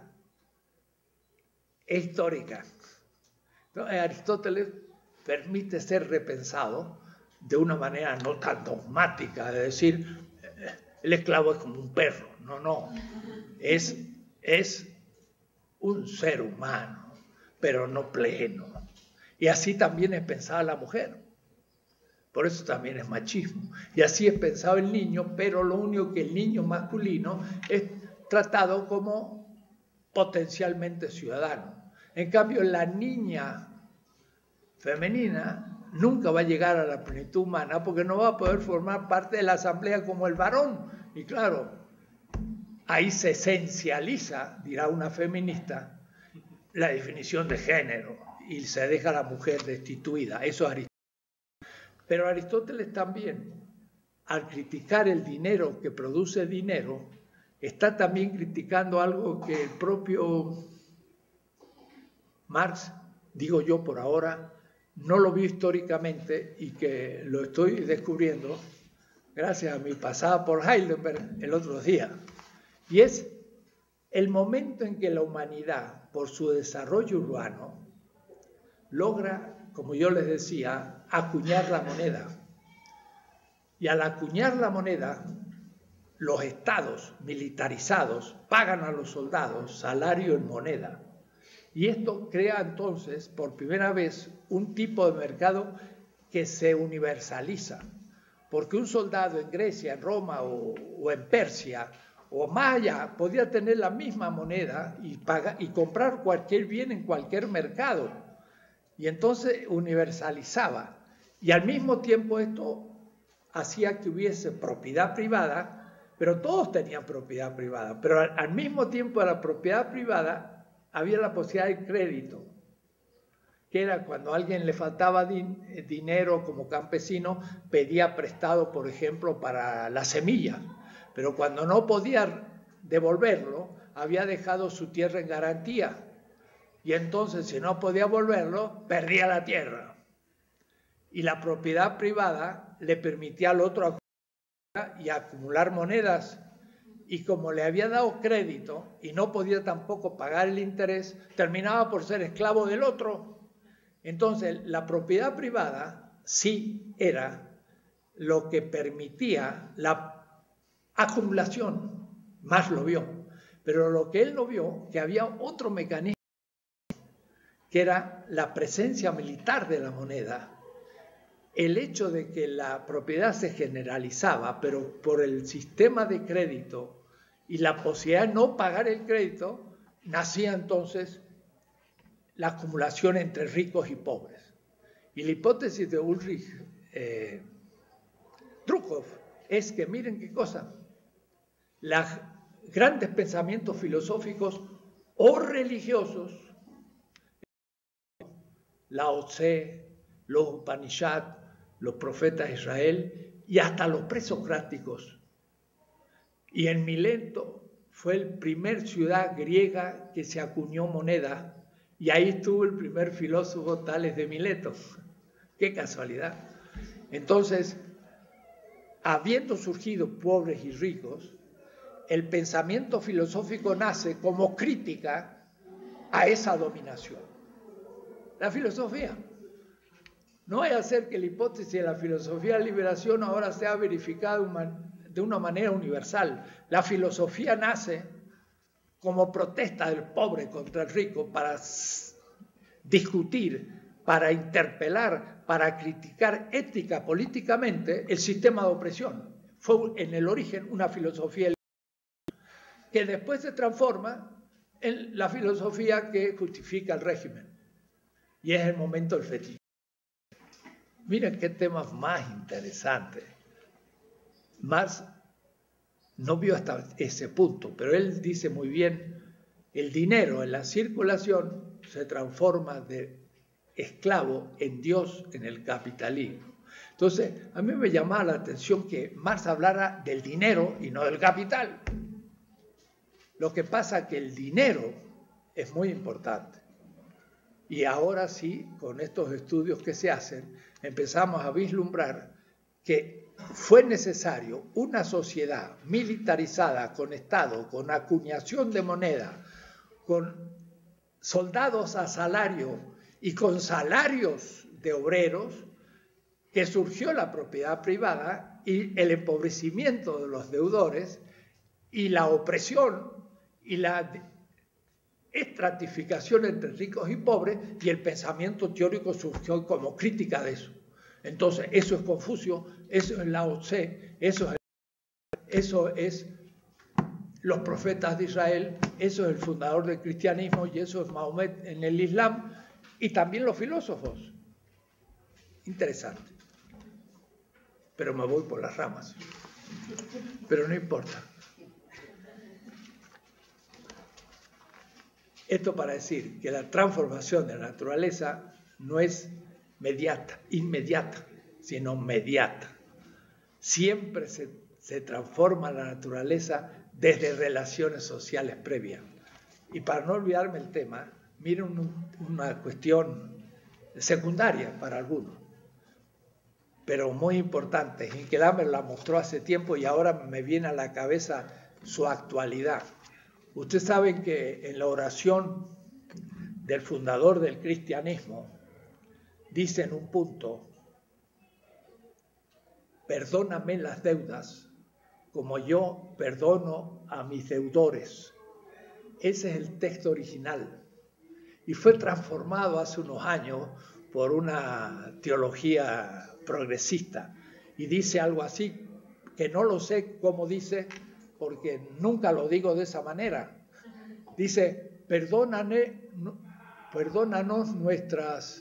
es histórica. Entonces, Aristóteles permite ser repensado de una manera no tan dogmática, de decir, el esclavo es como un perro. No, no, es, es un ser humano, pero no pleno. Y así también es pensada la mujer. Por eso también es machismo. Y así es pensado el niño, pero lo único que el niño masculino es tratado como potencialmente ciudadano. En cambio, la niña femenina nunca va a llegar a la plenitud humana porque no va a poder formar parte de la asamblea como el varón. Y claro, ahí se esencializa, dirá una feminista, la definición de género y se deja a la mujer destituida. Eso es Aristóteles. Pero Aristóteles también, al criticar el dinero que produce dinero, está también criticando algo que el propio Marx, digo yo por ahora, no lo vio históricamente y que lo estoy descubriendo gracias a mi pasada por Heidelberg el otro día. Y es el momento en que la humanidad, por su desarrollo urbano, logra, como yo les decía, acuñar la moneda. Y al acuñar la moneda, los estados militarizados pagan a los soldados salario en moneda. Y esto crea entonces, por primera vez, un tipo de mercado que se universaliza. Porque un soldado en Grecia, en Roma o, o en Persia, o más allá, podía tener la misma moneda y, paga, y comprar cualquier bien en cualquier mercado. Y entonces universalizaba. Y al mismo tiempo esto hacía que hubiese propiedad privada, pero todos tenían propiedad privada, pero al, al mismo tiempo de la propiedad privada había la posibilidad de crédito, que era cuando a alguien le faltaba din, dinero como campesino, pedía prestado, por ejemplo, para la semilla, pero cuando no podía devolverlo, había dejado su tierra en garantía. y entonces si no podía volverlo, perdía la tierra. Y la propiedad privada le permitía al otro acumular y acumular monedas. Y como le había dado crédito y no podía tampoco pagar el interés, terminaba por ser esclavo del otro. Entonces, la propiedad privada sí era lo que permitía la acumulación, más lo vio. Pero lo que él no vio, que había otro mecanismo, que era la presencia militar de la moneda. El hecho de que la propiedad se generalizaba, pero por el sistema de crédito y la posibilidad de no pagar el crédito, nacía entonces la acumulación entre ricos y pobres. Y la hipótesis de Ulrich eh, Druckhoff es que, miren qué cosa, los grandes pensamientos filosóficos o religiosos, Lao Tse, los Upanishad, los profetas de Israel y hasta los presocráticos. Y en Mileto fue el primer ciudad griega que se acuñó moneda, y ahí estuvo el primer filósofo Tales de Mileto. ¡Qué casualidad! Entonces, habiendo surgido pobres y ricos, el pensamiento filosófico nace como crítica a esa dominación. La filosofía. No vaya a ser que la hipótesis de la filosofía de la liberación ahora sea verificada de una manera universal. La filosofía nace como protesta del pobre contra el rico para discutir, para interpelar, para criticar ética políticamente el sistema de opresión. Fue en el origen una filosofía que después se transforma en la filosofía que justifica el régimen. Y es el momento del fetichismo. Miren qué temas más interesantes. Marx no vio hasta ese punto, pero él dice muy bien, el dinero en la circulación se transforma de esclavo en Dios en el capitalismo. Entonces, a mí me llamaba la atención que Marx hablara del dinero y no del capital. Lo que pasa es que el dinero es muy importante. Y ahora sí, con estos estudios que se hacen, empezamos a vislumbrar que fue necesario una sociedad militarizada, con Estado, con acuñación de moneda, con soldados a salario y con salarios de obreros, que surgió la propiedad privada y el empobrecimiento de los deudores y la opresión y la estratificación entre ricos y pobres, y el pensamiento teórico surgió como crítica de eso. Entonces, eso es Confucio, eso es Lao Tse, eso es, eso es los profetas de Israel, eso es el fundador del cristianismo y eso es Mahomet en el Islam, y también los filósofos. Interesante. Pero me voy por las ramas. Pero no importa. Esto para decir que la transformación de la naturaleza no es mediata, inmediata, sino mediata. Siempre se, se transforma la naturaleza desde relaciones sociales previas. Y para no olvidarme el tema, miren un, una cuestión secundaria para algunos, pero muy importante, y que Dahmer la mostró hace tiempo y ahora me viene a la cabeza su actualidad. Ustedes saben que en la oración del fundador del cristianismo dice en un punto, perdóname las deudas como yo perdono a mis deudores. Ese es el texto original y fue transformado hace unos años por una teología progresista y dice algo así, que no lo sé cómo dice, porque nunca lo digo de esa manera. Dice, perdóname, perdónanos nuestras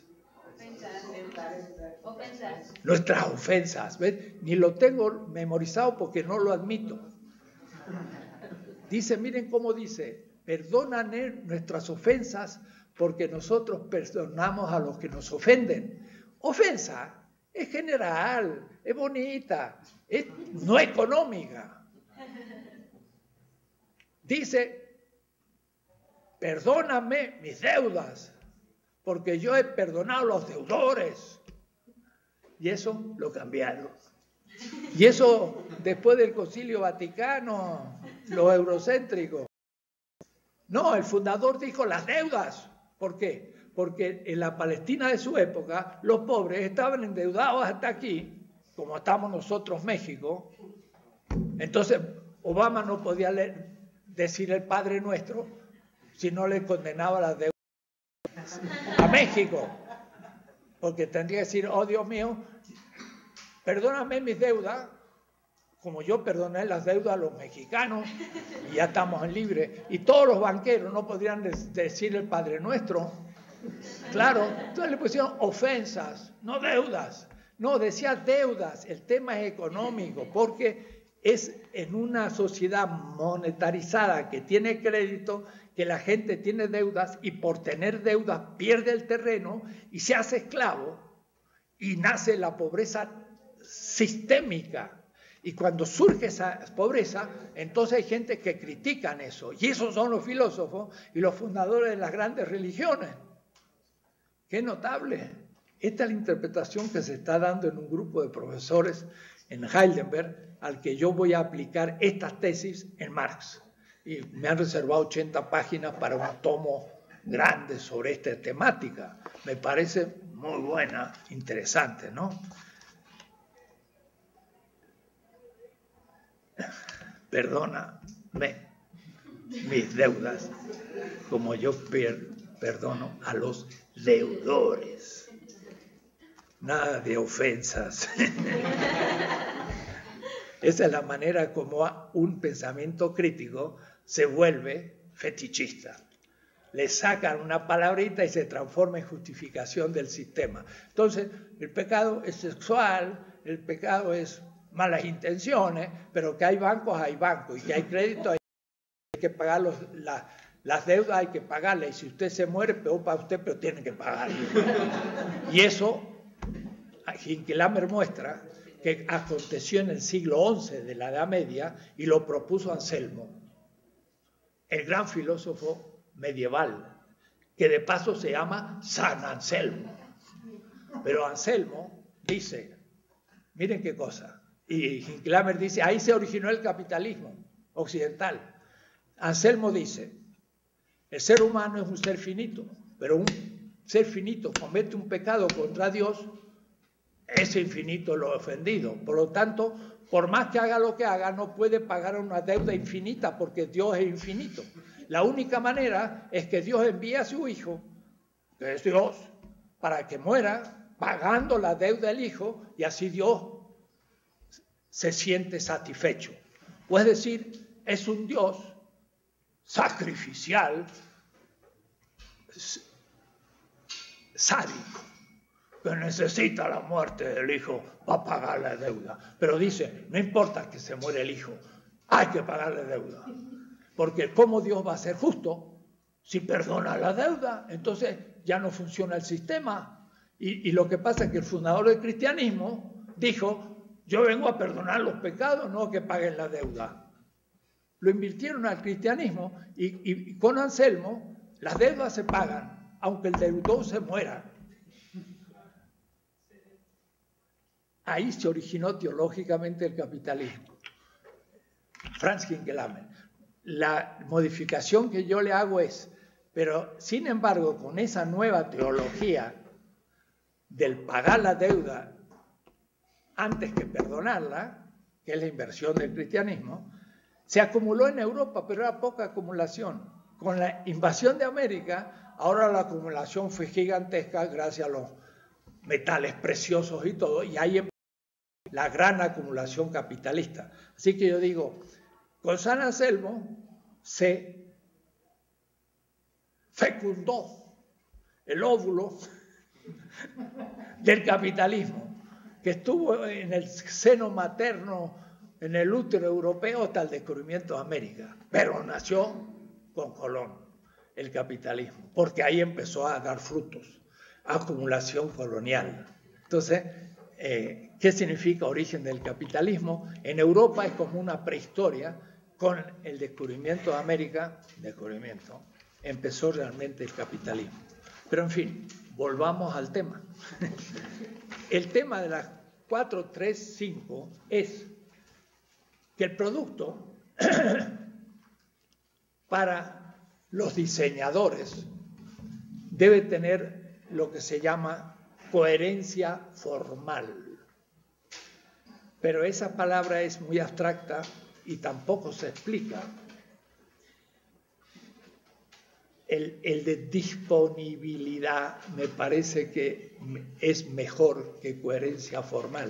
ofensas. Nuestras ofensas. ¿Ves? Ni lo tengo memorizado porque no lo admito. Dice, miren cómo dice, perdóname nuestras ofensas porque nosotros perdonamos a los que nos ofenden. Ofensa es general, es bonita, es no económica. Dice, perdóname mis deudas, porque yo he perdonado a los deudores. Y eso lo cambiaron. Y eso, después del Concilio Vaticano, los eurocéntricos. No, el fundador dijo las deudas. ¿Por qué? Porque en la Palestina de su época, los pobres estaban endeudados hasta aquí, como estamos nosotros, México. Entonces, Obama no podía leer, decir el Padre Nuestro si no le condenaba las deudas a México. Porque tendría que decir, oh Dios mío, perdóname mis deudas, como yo perdoné las deudas a los mexicanos, y ya estamos en libre. Y todos los banqueros no podrían decir el Padre Nuestro. Claro, entonces le pusieron ofensas, no deudas. No, decía deudas. El tema es económico, porque es en una sociedad monetarizada que tiene crédito, que la gente tiene deudas y por tener deudas pierde el terreno y se hace esclavo y nace la pobreza sistémica. Y cuando surge esa pobreza, entonces hay gente que critican eso. Y esos son los filósofos y los fundadores de las grandes religiones. ¡Qué notable! Esta es la interpretación que se está dando en un grupo de profesores en Heidelberg, al que yo voy a aplicar estas tesis en Marx. Y me han reservado ochenta páginas para un tomo grande sobre esta temática. Me parece muy buena, interesante, ¿no? Perdóname mis deudas, como yo per perdono a los deudores. Nada de ofensas. Esa es la manera como un pensamiento crítico se vuelve fetichista. Le sacan una palabrita y se transforma en justificación del sistema. Entonces, el pecado es sexual, el pecado es malas intenciones, pero que hay bancos, hay bancos, y que hay crédito, hay que pagar los, la, las deudas, hay que pagarlas, y si usted se muere, peor para usted, pero tiene que pagarlo. Y eso, Hincklhammer muestra que aconteció en el siglo once de la Edad Media y lo propuso Anselmo, el gran filósofo medieval, que de paso se llama San Anselmo. Pero Anselmo dice, miren qué cosa, y Hincklhammer dice, ahí se originó el capitalismo occidental. Anselmo dice, el ser humano es un ser finito, pero un ser finito comete un pecado contra Dios, es infinito lo ofendido. Por lo tanto, por más que haga lo que haga, no puede pagar una deuda infinita porque Dios es infinito. La única manera es que Dios envíe a su Hijo, que es Dios, para que muera pagando la deuda del Hijo y así Dios se siente satisfecho. O es decir, es un Dios sacrificial, sádico, que necesita la muerte del Hijo para pagar la deuda. Pero dice, no importa que se muera el Hijo, hay que pagar la deuda. Porque ¿cómo Dios va a ser justo si perdona la deuda? Entonces ya no funciona el sistema. Y, y lo que pasa es que el fundador del cristianismo dijo, yo vengo a perdonar los pecados, no que paguen la deuda. Lo invirtieron al cristianismo y, y, y con Anselmo las deudas se pagan, aunque el deudor se muera. Ahí se originó teológicamente el capitalismo. Franz Hincklhammer. La modificación que yo le hago es, pero sin embargo, con esa nueva teología del pagar la deuda antes que perdonarla, que es la inversión del cristianismo, se acumuló en Europa, pero era poca acumulación. Con la invasión de América, ahora la acumulación fue gigantesca gracias a los metales preciosos y todo, y ahí empezó la gran acumulación capitalista. Así que yo digo, con San Anselmo se fecundó el óvulo del capitalismo, que estuvo en el seno materno, en el útero europeo hasta el descubrimiento de América, pero nació con Colón, el capitalismo, porque ahí empezó a dar frutos, acumulación colonial. Entonces, eh, ¿qué significa origen del capitalismo? En Europa es como una prehistoria, con el descubrimiento de América, descubrimiento, empezó realmente el capitalismo. Pero en fin, volvamos al tema. El tema de las cuatro tres cinco es que el producto para los diseñadores debe tener lo que se llama coherencia formal. Pero esa palabra es muy abstracta y tampoco se explica. El, el de disponibilidad me parece que es mejor que coherencia formal.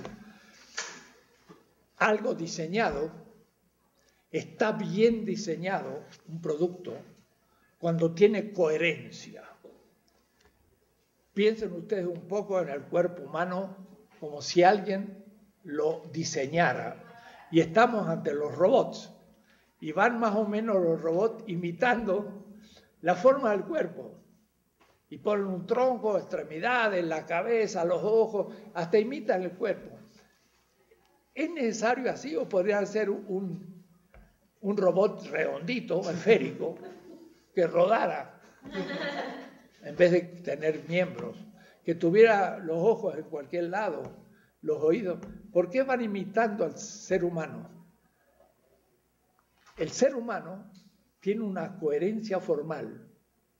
Algo diseñado, está bien diseñado, un producto, cuando tiene coherencia. Piensen ustedes un poco en el cuerpo humano como si alguien lo diseñara. Y estamos ante los robots. Y van más o menos los robots imitando la forma del cuerpo. Y ponen un tronco, extremidades, la cabeza, los ojos, hasta imitan el cuerpo. ¿Es necesario así o podría ser un, un robot redondito, esférico, que rodara en vez de tener miembros, que tuviera los ojos en cualquier lado, los oídos? ¿Por qué van imitando al ser humano? El ser humano tiene una coherencia formal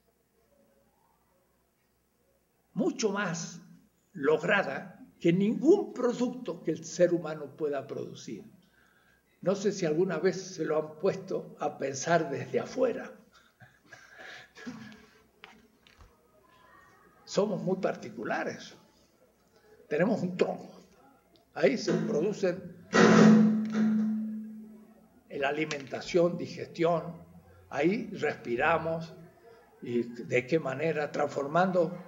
mucho más lograda que ningún producto que el ser humano pueda producir. No sé si alguna vez se lo han puesto a pensar desde afuera. Somos muy particulares. Tenemos un tronco. Ahí se produce la alimentación, digestión. Ahí respiramos. ¿Y de qué manera? Transformando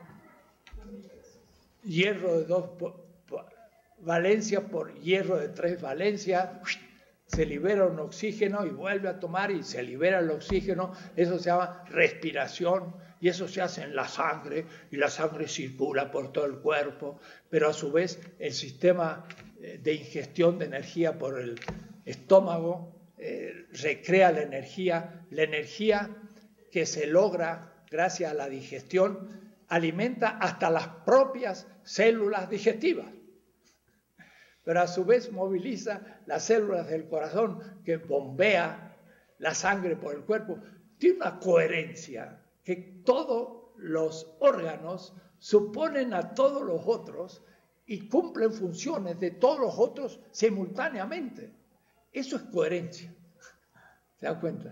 hierro de dos valencias por hierro de tres valencias, se libera un oxígeno y vuelve a tomar y se libera el oxígeno. Eso se llama respiración y eso se hace en la sangre y la sangre circula por todo el cuerpo, pero a su vez el sistema de ingestión de energía por el estómago eh, recrea la energía, la energía que se logra gracias a la digestión alimenta hasta las propias células digestivas, pero a su vez moviliza las células del corazón que bombea la sangre por el cuerpo. Tiene una coherencia que todos los órganos suponen a todos los otros y cumplen funciones de todos los otros simultáneamente. Eso es coherencia. ¿Se dan cuenta?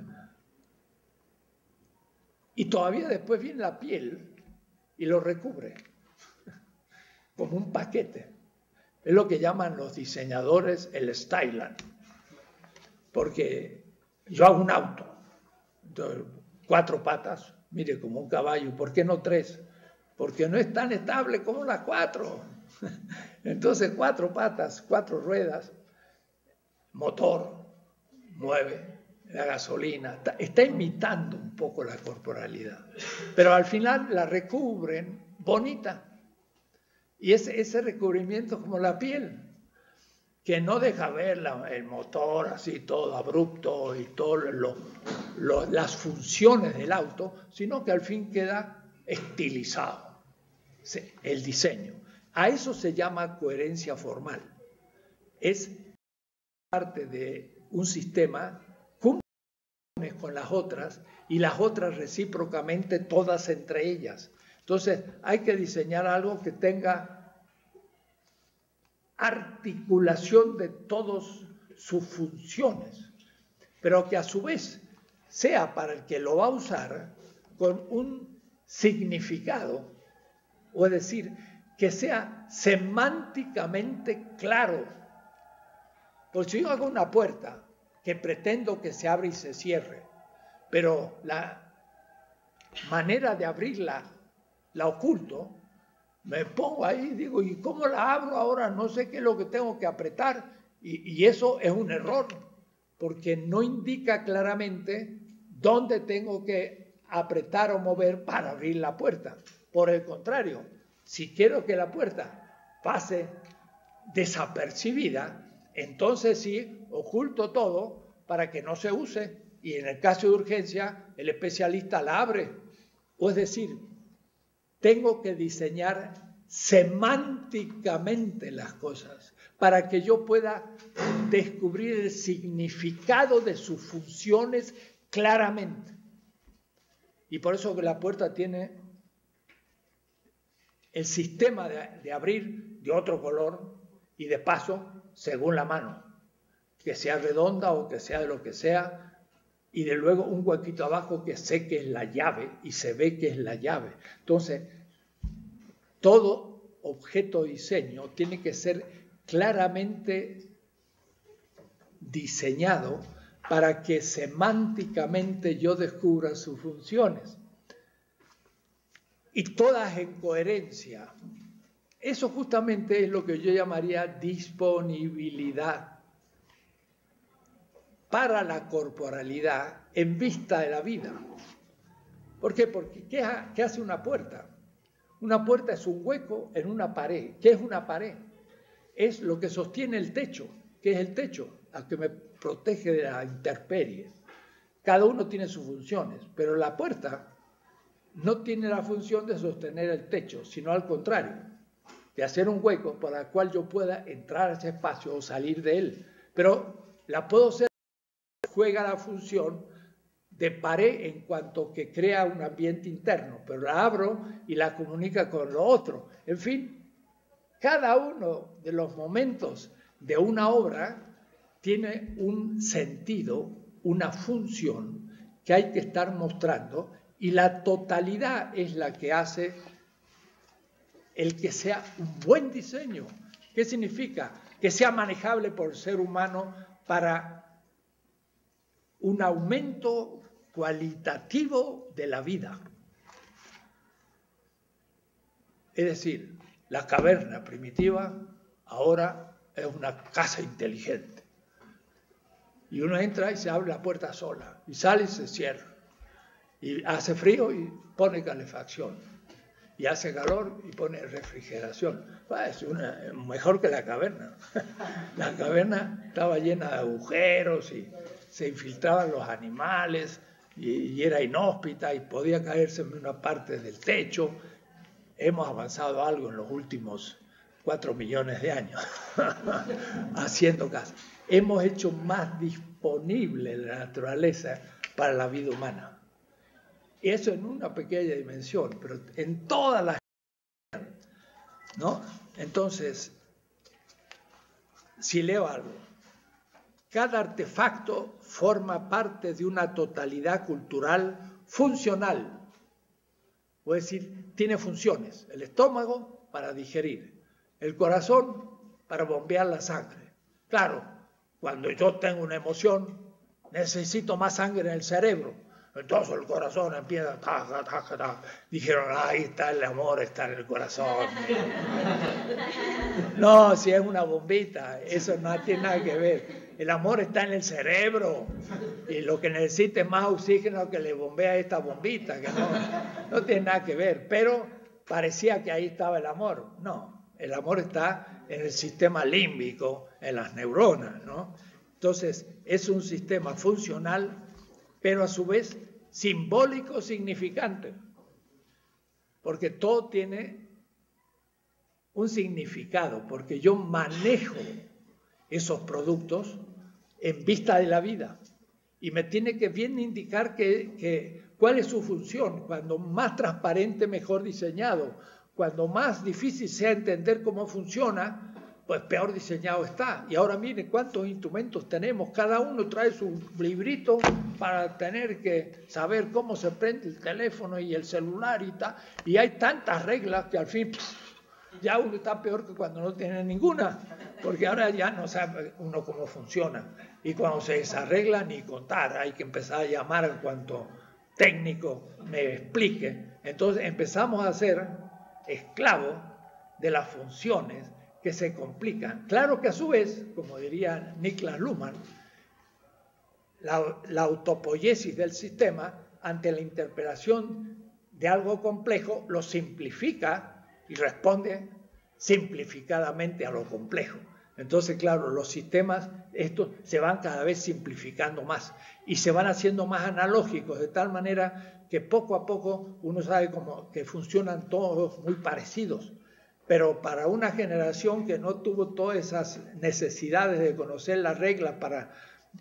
Y todavía después viene la piel y lo recubre como un paquete. Es lo que llaman los diseñadores el styling. Porque yo hago un auto, entonces, cuatro patas, mire, como un caballo. ¿Por qué no tres? Porque no es tan estable como las cuatro. Entonces, cuatro patas, cuatro ruedas, motor, mueve la gasolina, está, está imitando un poco la corporalidad, pero al final la recubren bonita. Y ese, ese recubrimiento es como la piel, que no deja ver la, el motor así todo abrupto y todas lo, lo, las funciones del auto, sino que al fin queda estilizado, el diseño. A eso se llama coherencia formal. Es parte de un sistema con las otras y las otras recíprocamente todas entre ellas. Entonces hay que diseñar algo que tenga articulación de todas sus funciones, pero que a su vez sea para el que lo va a usar con un significado, o es decir, que sea semánticamente claro. Porque si yo hago una puerta que pretendo que se abra y se cierre, pero la manera de abrirla la oculto, me pongo ahí y digo, ¿y cómo la abro ahora? No sé qué es lo que tengo que apretar, y, y eso es un error, porque no indica claramente dónde tengo que apretar o mover para abrir la puerta. Por el contrario, si quiero que la puerta pase desapercibida, entonces sí, oculto todo para que no se use y en el caso de urgencia el especialista la abre O es decir, tengo que diseñar semánticamente las cosas para que yo pueda descubrir el significado de sus funciones claramente. Y por eso que la puerta tiene el sistema de, de abrir de otro color y de paso según la mano, que sea redonda o que sea de lo que sea, y de luego un huequito abajo que sé que es la llave y se ve que es la llave. Entonces, todo objeto de diseño tiene que ser claramente diseñado para que semánticamente yo descubra sus funciones. Y todas en coherencia. Eso justamente es lo que yo llamaría disponibilidad para la corporalidad en vista de la vida. ¿Por qué? Porque ¿qué, ha, qué hace una puerta? Una puerta es un hueco en una pared. ¿Qué es una pared? Es lo que sostiene el techo. ¿Qué es el techo? Al que me protege de la intemperie. Cada uno tiene sus funciones, pero la puerta no tiene la función de sostener el techo, sino al contrario, de hacer un hueco para el cual yo pueda entrar a ese espacio o salir de él. Pero la puedo hacer, juega la función de pared en cuanto que crea un ambiente interno, pero la abro y la comunica con lo otro. En fin, cada uno de los momentos de una obra tiene un sentido, una función que hay que estar mostrando, y la totalidad es la que hace el que sea un buen diseño. ¿Qué significa? Que sea manejable por el ser humano para un aumento cualitativo de la vida. Es decir, la caverna primitiva ahora es una casa inteligente. Y uno entra y se abre la puerta sola, y sale y se cierra. Y hace frío y pone calefacción. Y hace calor y pone refrigeración. Es una, mejor que la caverna. La caverna estaba llena de agujeros y se infiltraban los animales y, y era inhóspita y podía caerse en una parte del techo. Hemos avanzado algo en los últimos cuatro millones de años haciendo caso. Hemos hecho más disponible la naturaleza para la vida humana. Y eso en una pequeña dimensión, pero en todas las... ¿no? Entonces, si leo algo, cada artefacto forma parte de una totalidad cultural funcional. Es decir, tiene funciones. El estómago para digerir, el corazón para bombear la sangre. Claro, cuando yo tengo una emoción, necesito más sangre en el cerebro. Entonces el corazón empieza, taca, taca, taca. Dijeron, ahí está el amor, está en el corazón. No, si es una bombita, eso no tiene nada que ver. El amor está en el cerebro y lo que necesita es más oxígeno que le bombea esta bombita, que no, no tiene nada que ver. Pero parecía que ahí estaba el amor. No, el amor está en el sistema límbico, en las neuronas, ¿no? Entonces, es un sistema funcional, pero a su vez simbólico, significante, porque todo tiene un significado, porque yo manejo esos productos en vista de la vida y me tiene que bien indicar que, que, cuál es su función. Cuando más transparente, mejor diseñado. Cuando más difícil sea entender cómo funciona, pues peor diseñado está. Y ahora miren cuántos instrumentos tenemos, cada uno trae su librito para tener que saber cómo se prende el teléfono y el celular y tal, y hay tantas reglas que al fin pff, ya uno está peor que cuando no tiene ninguna, porque ahora ya no sabe uno cómo funciona, y cuando se desarregla ni contar, hay que empezar a llamar en cuanto técnico me explique. Entonces empezamos a ser esclavos de las funciones que se complican. Claro que a su vez, como diría Niklas Luhmann, la, la autopoiesis del sistema ante la interpretación de algo complejo lo simplifica y responde simplificadamente a lo complejo. Entonces, claro, los sistemas estos se van cada vez simplificando más y se van haciendo más analógicos, de tal manera que poco a poco uno sabe como que funcionan todos muy parecidos. Pero para una generación que no tuvo todas esas necesidades de conocer las reglas para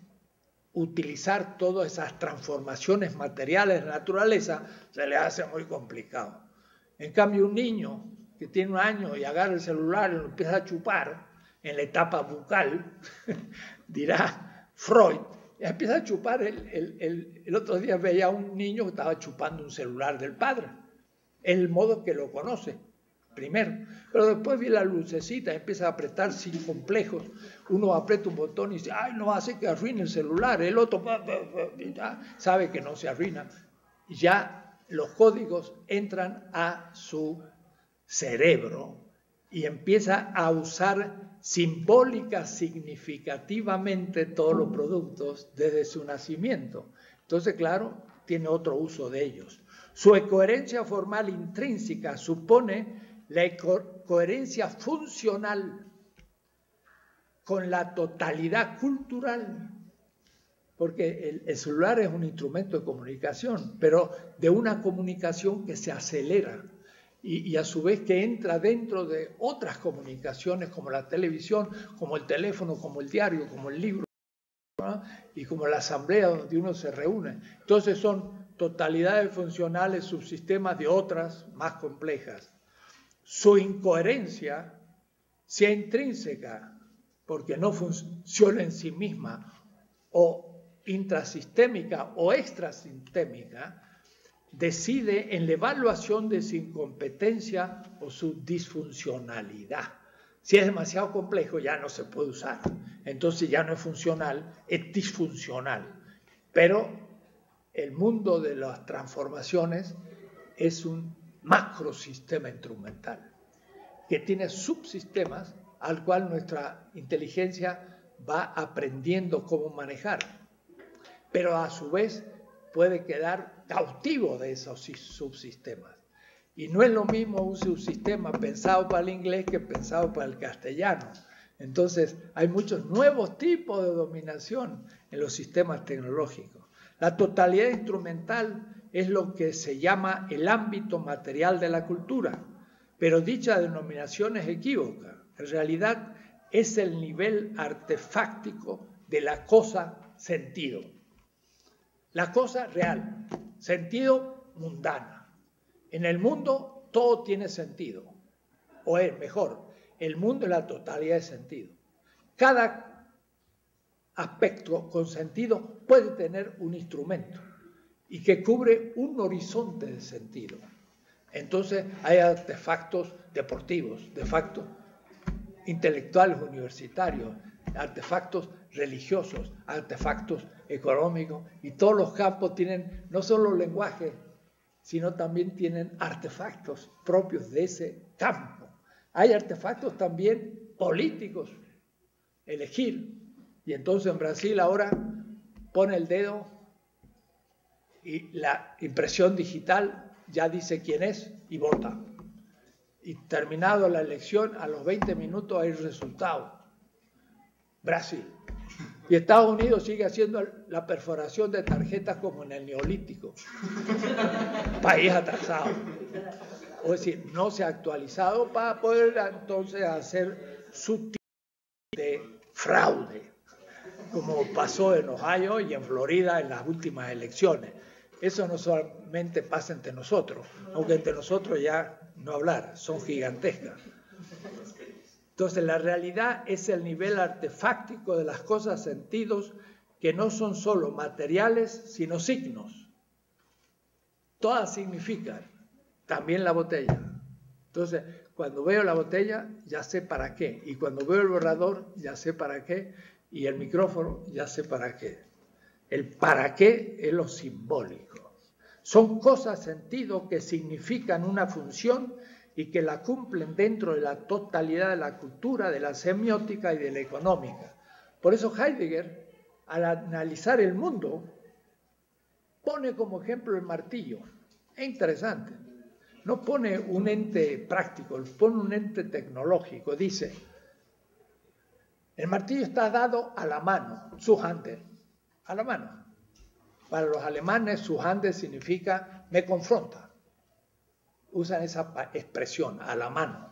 utilizar todas esas transformaciones materiales de la naturaleza, se le hace muy complicado. En cambio, un niño que tiene un año y agarra el celular y lo empieza a chupar, en la etapa bucal, dirá Freud, empieza a chupar, el, el, el, el otro día veía a un niño que estaba chupando un celular del padre, el modo que lo conoce, primero, pero después vi la lucecita, empieza a apretar sin complejos, uno aprieta un botón y dice, ay, no hace que arruine el celular, el otro sabe que no se arruina, y ya los códigos entran a su cerebro y empieza a usar simbólica, significativamente todos los productos desde su nacimiento. Entonces, claro, tiene otro uso de ellos. Su coherencia formal intrínseca supone la co coherencia funcional con la totalidad cultural, porque el, el celular es un instrumento de comunicación, pero de una comunicación que se acelera. Y, y a su vez que entra dentro de otras comunicaciones como la televisión, como el teléfono, como el diario, como el libro, ¿no? Y como la asamblea donde uno se reúne. Entonces son totalidades funcionales, subsistemas de otras más complejas. Su incoherencia, sea intrínseca, porque no funciona en sí misma, o intrasistémica o extrasistémica, decide en la evaluación de su incompetencia o su disfuncionalidad. Si es demasiado complejo, ya no se puede usar. Entonces ya no es funcional, es disfuncional. Pero el mundo de las transformaciones es un macrosistema instrumental que tiene subsistemas al cual nuestra inteligencia va aprendiendo cómo manejar. Pero a su vez puede quedar cautivo de esos subsistemas. Y no es lo mismo un subsistema pensado para el inglés que pensado para el castellano. Entonces, hay muchos nuevos tipos de dominación en los sistemas tecnológicos. La totalidad instrumental es lo que se llama el ámbito material de la cultura, pero dicha denominación es equívoca. En realidad, es el nivel artefáctico de la cosa sentido. La cosa real, sentido mundana. En el mundo todo tiene sentido, o es mejor, el mundo es la totalidad de sentido. Cada aspecto con sentido puede tener un instrumento y que cubre un horizonte de sentido. Entonces hay artefactos deportivos, artefactos intelectuales universitarios, artefactos religiosos, artefactos económicos, y todos los campos tienen no solo lenguaje, sino también tienen artefactos propios de ese campo. Hay artefactos también políticos, elegir, y entonces en Brasil ahora pone el dedo y la impresión digital ya dice quién es y vota. Y terminado la elección, a los veinte minutos hay resultado. Brasil. Y Estados Unidos sigue haciendo la perforación de tarjetas como en el Neolítico. País atrasado. O es decir, no se ha actualizado para poder entonces hacer su tipo de fraude, como pasó en Ohio y en Florida en las últimas elecciones. Eso no solamente pasa entre nosotros, aunque entre nosotros ya no hablar, son gigantescas. Entonces la realidad es el nivel artefáctico de las cosas sentidos que no son solo materiales, sino signos. Todas significan, también la botella. Entonces, cuando veo la botella, ya sé para qué. Y cuando veo el borrador, ya sé para qué. Y el micrófono, ya sé para qué. El para qué es lo simbólico. Son cosas sentido que significan una función y que la cumplen dentro de la totalidad de la cultura, de la semiótica y de la económica. Por eso Heidegger, al analizar el mundo, pone como ejemplo el martillo. Es interesante. No pone un ente práctico, pone un ente tecnológico. Dice, El martillo está dado a la mano, Zuhandel, a la mano. Para los alemanes, Zuhandel significa me confronta. Usan esa expresión, a la mano.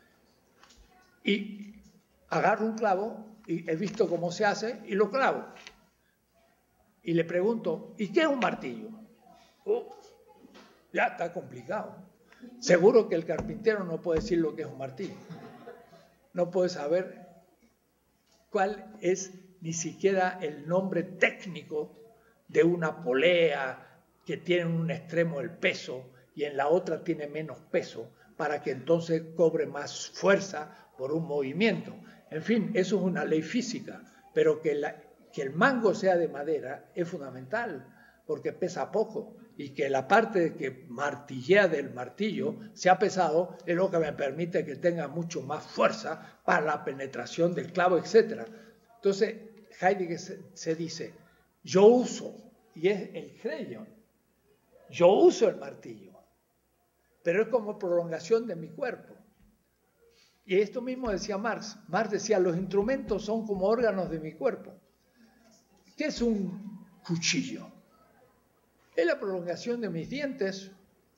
Y agarro un clavo, y he visto cómo se hace, y lo clavo. Y le pregunto, ¿y qué es un martillo? Oh, ya está complicado. Seguro que el carpintero no puede decir lo que es un martillo. No puede saber cuál es ni siquiera el nombre técnico de una polea que tiene en un extremo el peso y en la otra tiene menos peso, para que entonces cobre más fuerza por un movimiento. En fin, eso es una ley física, pero que, la, que el mango sea de madera es fundamental, porque pesa poco, y que la parte que martillea del martillo sea pesado es lo que me permite que tenga mucho más fuerza para la penetración del clavo, etcétera. Entonces, Heidegger se, se dice, yo uso, y es el crayon, yo uso el martillo, pero es como prolongación de mi cuerpo. Y esto mismo decía Marx. Marx decía, los instrumentos son como órganos de mi cuerpo. ¿Qué es un cuchillo? Es la prolongación de mis dientes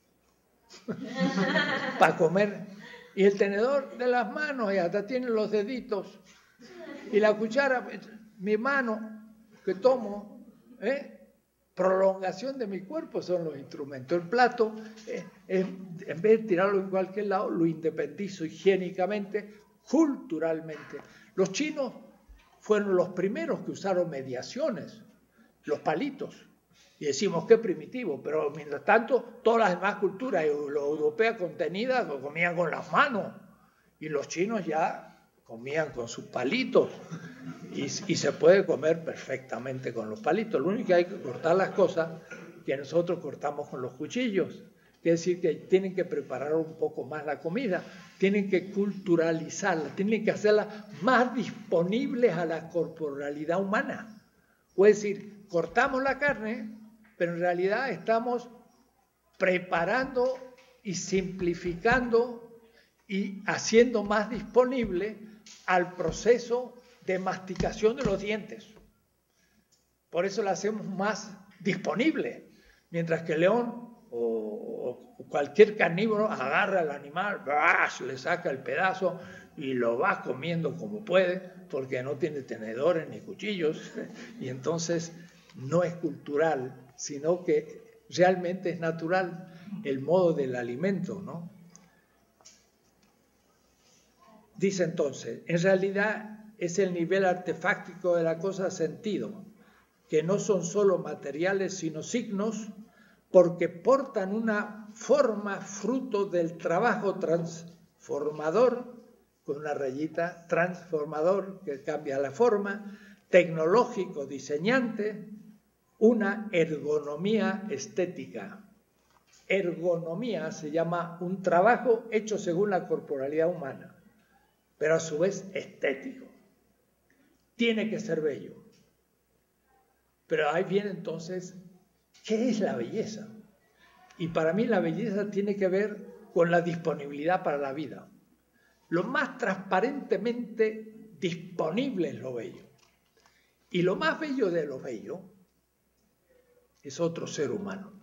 para comer. Y el tenedor de las manos, y hasta tiene los deditos. Y la cuchara, mi mano que tomo, ¿eh? Prolongación de mi cuerpo son los instrumentos. El plato, eh, eh, en vez de tirarlo en cualquier lado, lo independizo higiénicamente, culturalmente. Los chinos fueron los primeros que usaron mediaciones, los palitos. Y decimos que primitivo, pero mientras tanto, todas las demás culturas europeas contenidas lo comían con las manos. Y los chinos ya comían con sus palitos. Y, y se puede comer perfectamente con los palitos. Lo único que hay que cortar las cosas que nosotros cortamos con los cuchillos. Quiere decir que tienen que preparar un poco más la comida, tienen que culturalizarla, tienen que hacerla más disponibles a la corporalidad humana. O es decir, cortamos la carne, pero en realidad estamos preparando y simplificando y haciendo más disponible al proceso de masticación de los dientes. Por eso la hacemos más disponible, mientras que el león o, o cualquier carnívoro agarra al animal, ¡bash!, le saca el pedazo y lo va comiendo como puede, porque no tiene tenedores ni cuchillos, y entonces no es cultural, sino que realmente es natural el modo del alimento, ¿no? Dice entonces, en realidad es el nivel artefáctico de la cosa sentido, que no son solo materiales sino signos, porque portan una forma fruto del trabajo transformador, con una rayita, transformador, que cambia la forma, tecnológico, diseñante, una ergonomía estética. Ergonomía se llama un trabajo hecho según la corporalidad humana, pero a su vez estético. Tiene que ser bello. Pero ahí viene entonces, ¿qué es la belleza? Y para mí la belleza tiene que ver con la disponibilidad para la vida. Lo más transparentemente disponible es lo bello. Y lo más bello de lo bello es otro ser humano.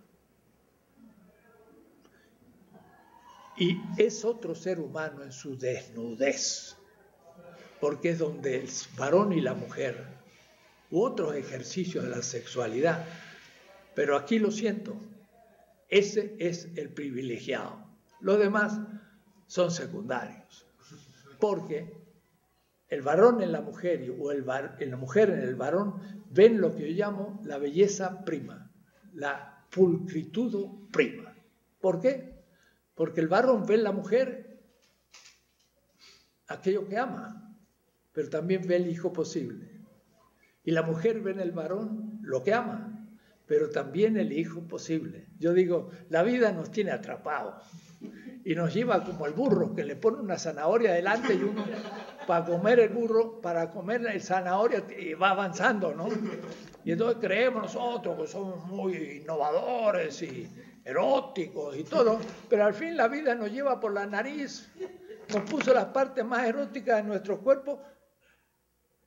Y es otro ser humano en su desnudez, porque es donde el varón y la mujer, u otros ejercicios de la sexualidad, pero aquí lo siento, ese es el privilegiado. Los demás son secundarios, porque el varón en la mujer o el var, en la mujer en el varón ven lo que yo llamo la belleza prima, la pulcritud prima. ¿Por qué? Porque el varón ve en la mujer aquello que ama, pero también ve el hijo posible. Y la mujer ve en el varón lo que ama, pero también el hijo posible. Yo digo, la vida nos tiene atrapados y nos lleva como el burro, que le pone una zanahoria delante y uno para comer el burro, para comer el zanahoria y va avanzando, ¿no? Y entonces creemos nosotros que somos muy innovadores y eróticos y todo, pero al fin la vida nos lleva por la nariz, nos puso las partes más eróticas de nuestro cuerpo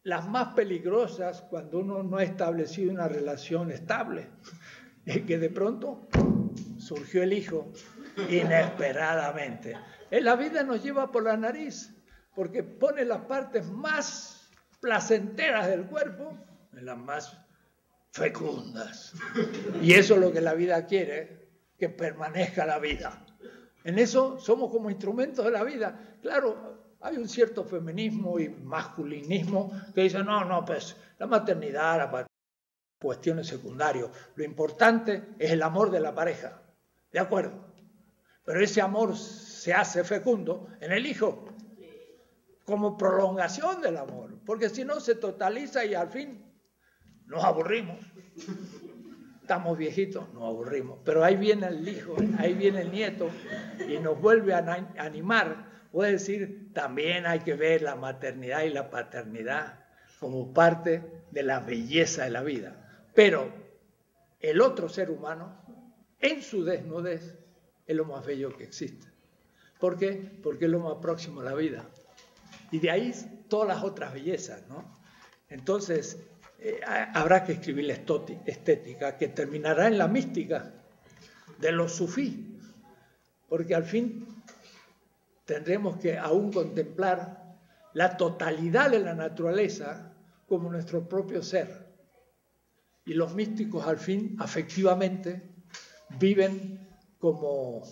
las más peligrosas cuando uno no ha establecido una relación estable. Es que de pronto surgió el hijo inesperadamente. En la vida nos lleva por la nariz, porque pone las partes más placenteras del cuerpo en las más fecundas. Y eso es lo que la vida quiere, que permanezca la vida. En eso somos como instrumentos de la vida. Claro, hay un cierto feminismo y masculinismo que dice, no, no, pues la maternidad, la paternidad, cuestiones secundarias. Lo importante es el amor de la pareja. ¿De acuerdo? Pero ese amor se hace fecundo en el hijo, como prolongación del amor, porque si no se totaliza y al fin nos aburrimos. Estamos viejitos, nos aburrimos. Pero ahí viene el hijo, ahí viene el nieto y nos vuelve a animar. Puede decir, también hay que ver la maternidad y la paternidad como parte de la belleza de la vida. Pero el otro ser humano, en su desnudez, es lo más bello que existe. ¿Por qué? Porque es lo más próximo a la vida. Y de ahí todas las otras bellezas, ¿no? Entonces, eh, habrá que escribir la estética, que terminará en la mística de los sufí, porque al fin tendremos que aún contemplar la totalidad de la naturaleza como nuestro propio ser. Y los místicos al fin, afectivamente, viven como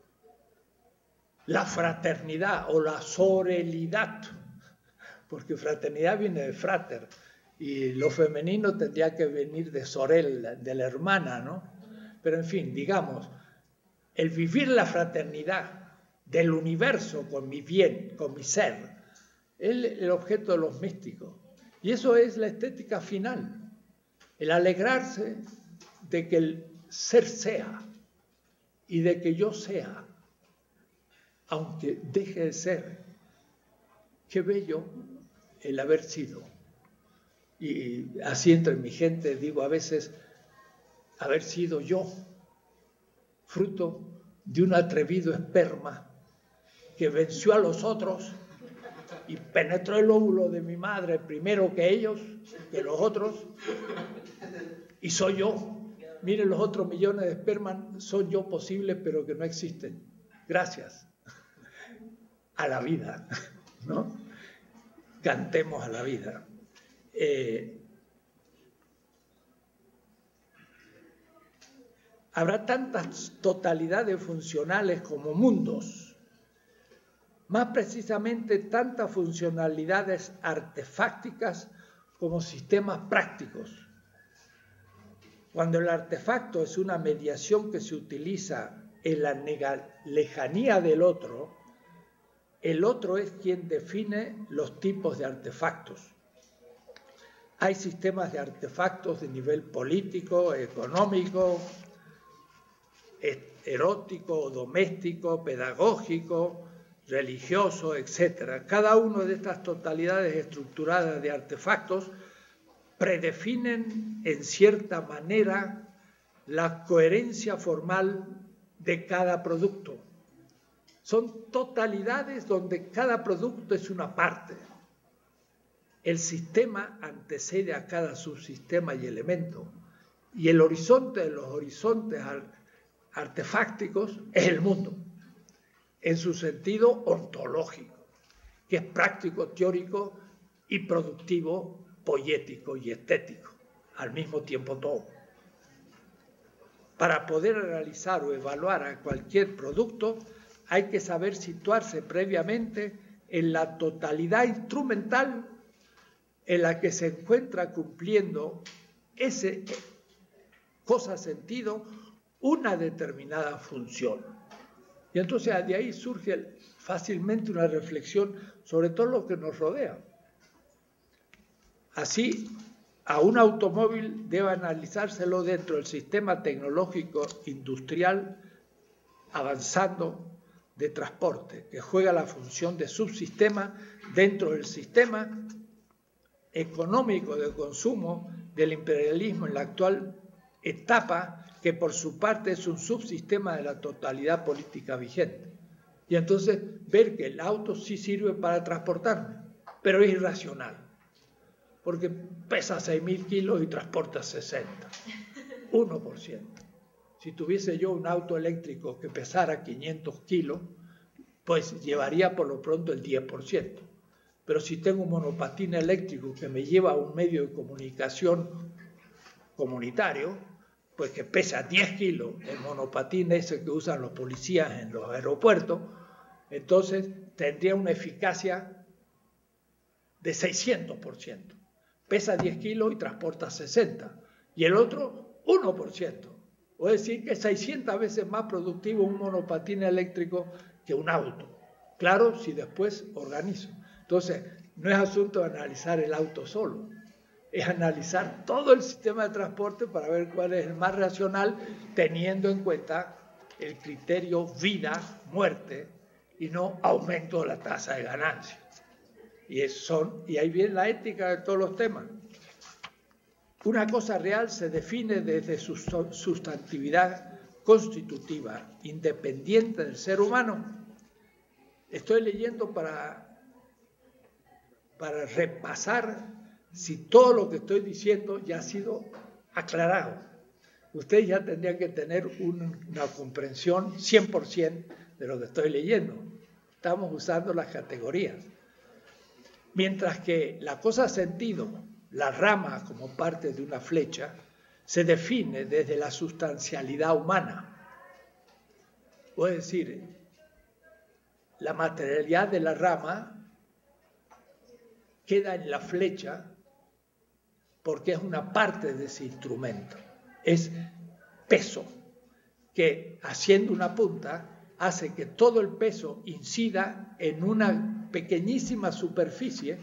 la fraternidad o la sorelidad, porque fraternidad viene de frater, y lo femenino tendría que venir de sorel, de la hermana, ¿no? Pero en fin, digamos, el vivir la fraternidad del universo con mi bien, con mi ser, es el objeto de los místicos. Y eso es la estética final. El alegrarse de que el ser sea y de que yo sea, aunque deje de ser. Qué bello el haber sido. Y así entre mi gente digo a veces, haber sido yo, fruto de un atrevido esperma que venció a los otros y penetró el óvulo de mi madre primero que ellos, que los otros, y soy yo. Miren, los otros millones de espermas son yo posibles, pero que no existen. Gracias a la vida, ¿no? Cantemos a la vida. Eh, habrá tantas totalidades funcionales como mundos, más precisamente tantas funcionalidades artefácticas como sistemas prácticos. Cuando el artefacto es una mediación que se utiliza en la lejanía del otro, el otro es quien define los tipos de artefactos. Hay sistemas de artefactos de nivel político, económico, erótico, doméstico, pedagógico, religioso, etcétera. Cada una de estas totalidades estructuradas de artefactos predefinen en cierta manera la coherencia formal de cada producto. Son totalidades donde cada producto es una parte. El sistema antecede a cada subsistema y elemento, y el horizonte de los horizontes artefácticos es el mundo, en su sentido ontológico, que es práctico, teórico y productivo, poético y estético, al mismo tiempo todo. Para poder realizar o evaluar a cualquier producto, hay que saber situarse previamente en la totalidad instrumental en la que se encuentra cumpliendo ese cosa sentido una determinada función. Y entonces de ahí surge fácilmente una reflexión sobre todo lo que nos rodea. Así, a un automóvil debe analizárselo dentro del sistema tecnológico industrial avanzando de transporte, que juega la función de subsistema dentro del sistema económico de consumo del imperialismo en la actual etapa, que por su parte es un subsistema de la totalidad política vigente. Y entonces ver que el auto sí sirve para transportarme, pero es irracional. porque pesa seis mil kilos y transporta sesenta. uno por ciento. Si tuviese yo un auto eléctrico que pesara quinientos kilos, pues llevaría por lo pronto el diez por ciento. Pero si tengo un monopatín eléctrico que me lleva a un medio de comunicación comunitario, pues que pesa diez kilos, el monopatín ese que usan los policías en los aeropuertos, entonces tendría una eficacia de seiscientos por ciento. Pesa diez kilos y transporta sesenta. Y el otro, uno por ciento. O decir que es seiscientas veces más productivo un monopatín eléctrico que un auto. Claro, si después organizo. Entonces, no es asunto de analizar el auto solo, es analizar todo el sistema de transporte para ver cuál es el más racional, teniendo en cuenta el criterio vida-muerte y no aumento de la tasa de ganancia. Y, es, son, y ahí viene la ética de todos los temas. Una cosa real se define desde su sustantividad constitutiva, independiente del ser humano. Estoy leyendo para, para repasar si todo lo que estoy diciendo ya ha sido aclarado. Ustedes ya tendrían que tener un, una comprensión cien por ciento de lo que estoy leyendo. Estamos usando las categorías. Mientras que la cosa sentido, la rama como parte de una flecha, se define desde la sustancialidad humana. Es decir, la materialidad de la rama queda en la flecha porque es una parte de ese instrumento. Es peso, que haciendo una punta hace que todo el peso incida en una pequeñísima superficie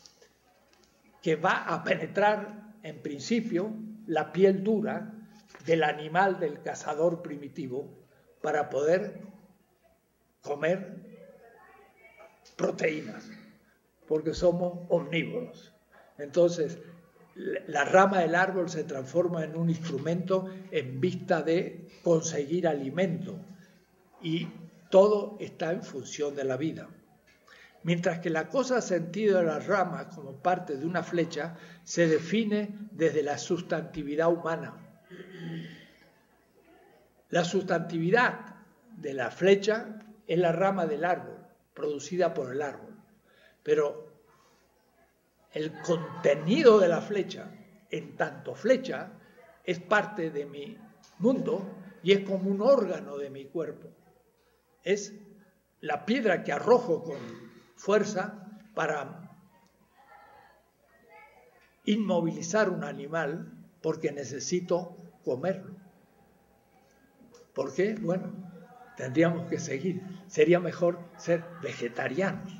que va a penetrar, en principio, la piel dura del animal del cazador primitivo para poder comer proteínas, porque somos omnívoros. Entonces, la rama del árbol se transforma en un instrumento en vista de conseguir alimento y todo está en función de la vida. Mientras que la cosa sentido de la rama como parte de una flecha se define desde la sustantividad humana. La sustantividad de la flecha es la rama del árbol, producida por el árbol. Pero el contenido de la flecha, en tanto flecha, es parte de mi mundo y es como un órgano de mi cuerpo. Es la piedra que arrojo con fuerza para inmovilizar un animal porque necesito comerlo. ¿Por qué? Bueno, tendríamos que seguir. Sería mejor ser vegetarianos.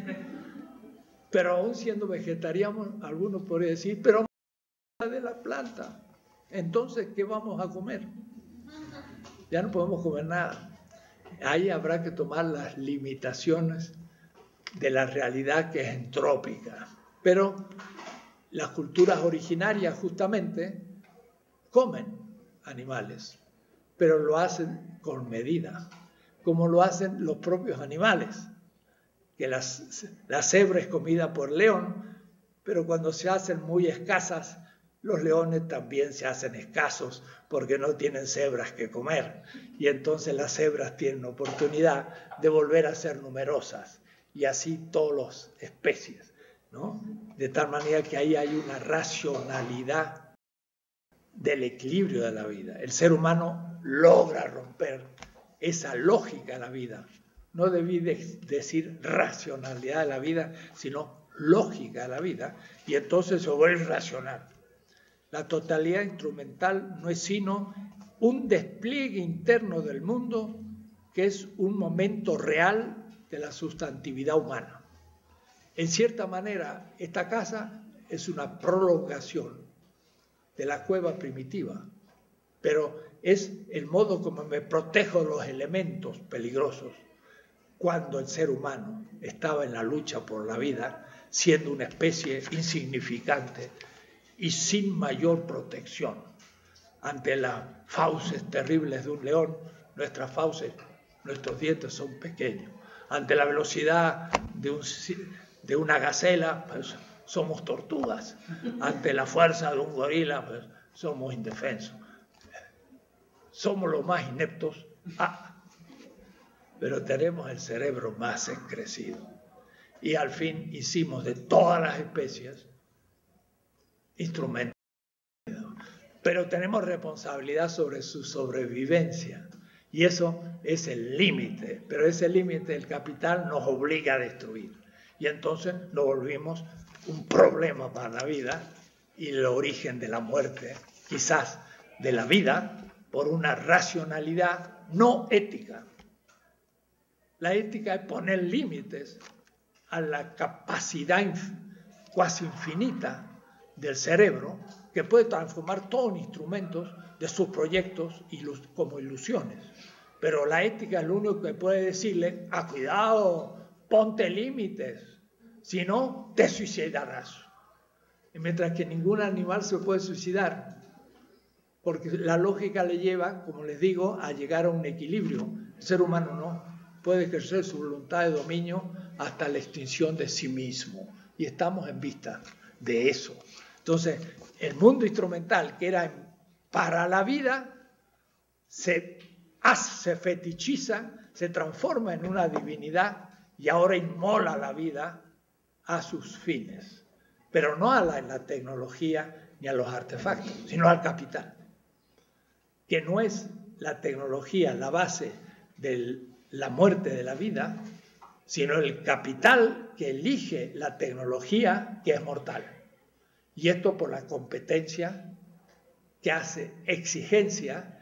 Pero aún siendo vegetarianos, algunos podrían decir, pero de la planta. Entonces, ¿qué vamos a comer? Ya no podemos comer nada. Ahí habrá que tomar las limitaciones de la realidad que es entrópica. Pero las culturas originarias justamente comen animales, pero lo hacen con medida, como lo hacen los propios animales, que las, la cebra es comida por león, pero cuando se hacen muy escasas, los leones también se hacen escasos porque no tienen cebras que comer, y entonces las cebras tienen oportunidad de volver a ser numerosas, y así todas las especies, ¿no? De tal manera que ahí hay una racionalidad del equilibrio de la vida. El ser humano logra romper esa lógica de la vida. No debí de decir racionalidad de la vida, sino lógica de la vida, y entonces se vuelve racional. La totalidad instrumental no es sino un despliegue interno del mundo que es un momento real de la sustantividad humana. En cierta manera, esta casa es una prolongación de la cueva primitiva, pero es el modo como me protejo de los elementos peligrosos cuando el ser humano estaba en la lucha por la vida, siendo una especie insignificante y sin mayor protección. Ante las fauces terribles de un león, nuestras fauces, nuestros dientes son pequeños. Ante la velocidad de, un, de una gacela, pues somos tortugas. Ante la fuerza de un gorila, pues, somos indefensos. Somos los más ineptos, ah, pero tenemos el cerebro más excrecido. Y al fin hicimos de todas las especies instrumentos. Pero tenemos responsabilidad sobre su sobrevivencia. Y eso es el límite. Pero ese límite del capital nos obliga a destruir. Y entonces lo volvimos un problema para la vida y el origen de la muerte, quizás de la vida, por una racionalidad no ética. La ética es poner límites a la capacidad cuasi infinita del cerebro, que puede transformar todo en instrumentos de sus proyectos como ilusiones. Pero la ética es lo único que puede decirle, ah, cuidado, ponte límites, si no, te suicidarás. Y mientras que ningún animal se puede suicidar, porque la lógica le lleva, como les digo, a llegar a un equilibrio. El ser humano no puede ejercer su voluntad de dominio hasta la extinción de sí mismo. Y estamos en vista de eso. Entonces, el mundo instrumental, que era para la vida, se hace, se fetichiza, se transforma en una divinidad y ahora inmola la vida a sus fines. Pero no a la, la tecnología ni a los artefactos, sino al capital. Que no es la tecnología la base de la muerte de la vida, sino el capital que elige la tecnología que es mortal. Y esto por la competencia que hace exigencia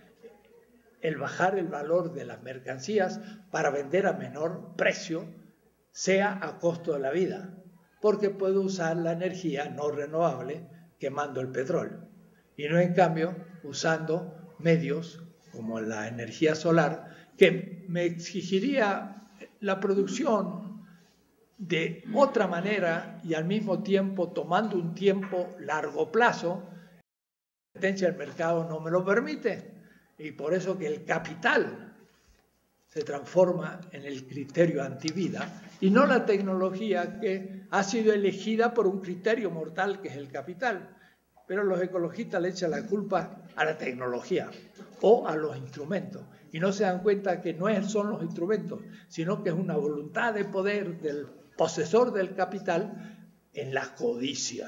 el bajar el valor de las mercancías para vender a menor precio, sea a costo de la vida, porque puede usar la energía no renovable quemando el petróleo, y no en cambio usando medios como la energía solar, que me exigiría la producción de otra manera y al mismo tiempo tomando un tiempo largo plazo. La competencia del mercado no me lo permite, y por eso que el capital se transforma en el criterio antivida y no la tecnología, que ha sido elegida por un criterio mortal que es el capital. Pero los ecologistas le echan la culpa a la tecnología o a los instrumentos y no se dan cuenta que no son los instrumentos, sino que es una voluntad de poder del posesor del capital en la codicia.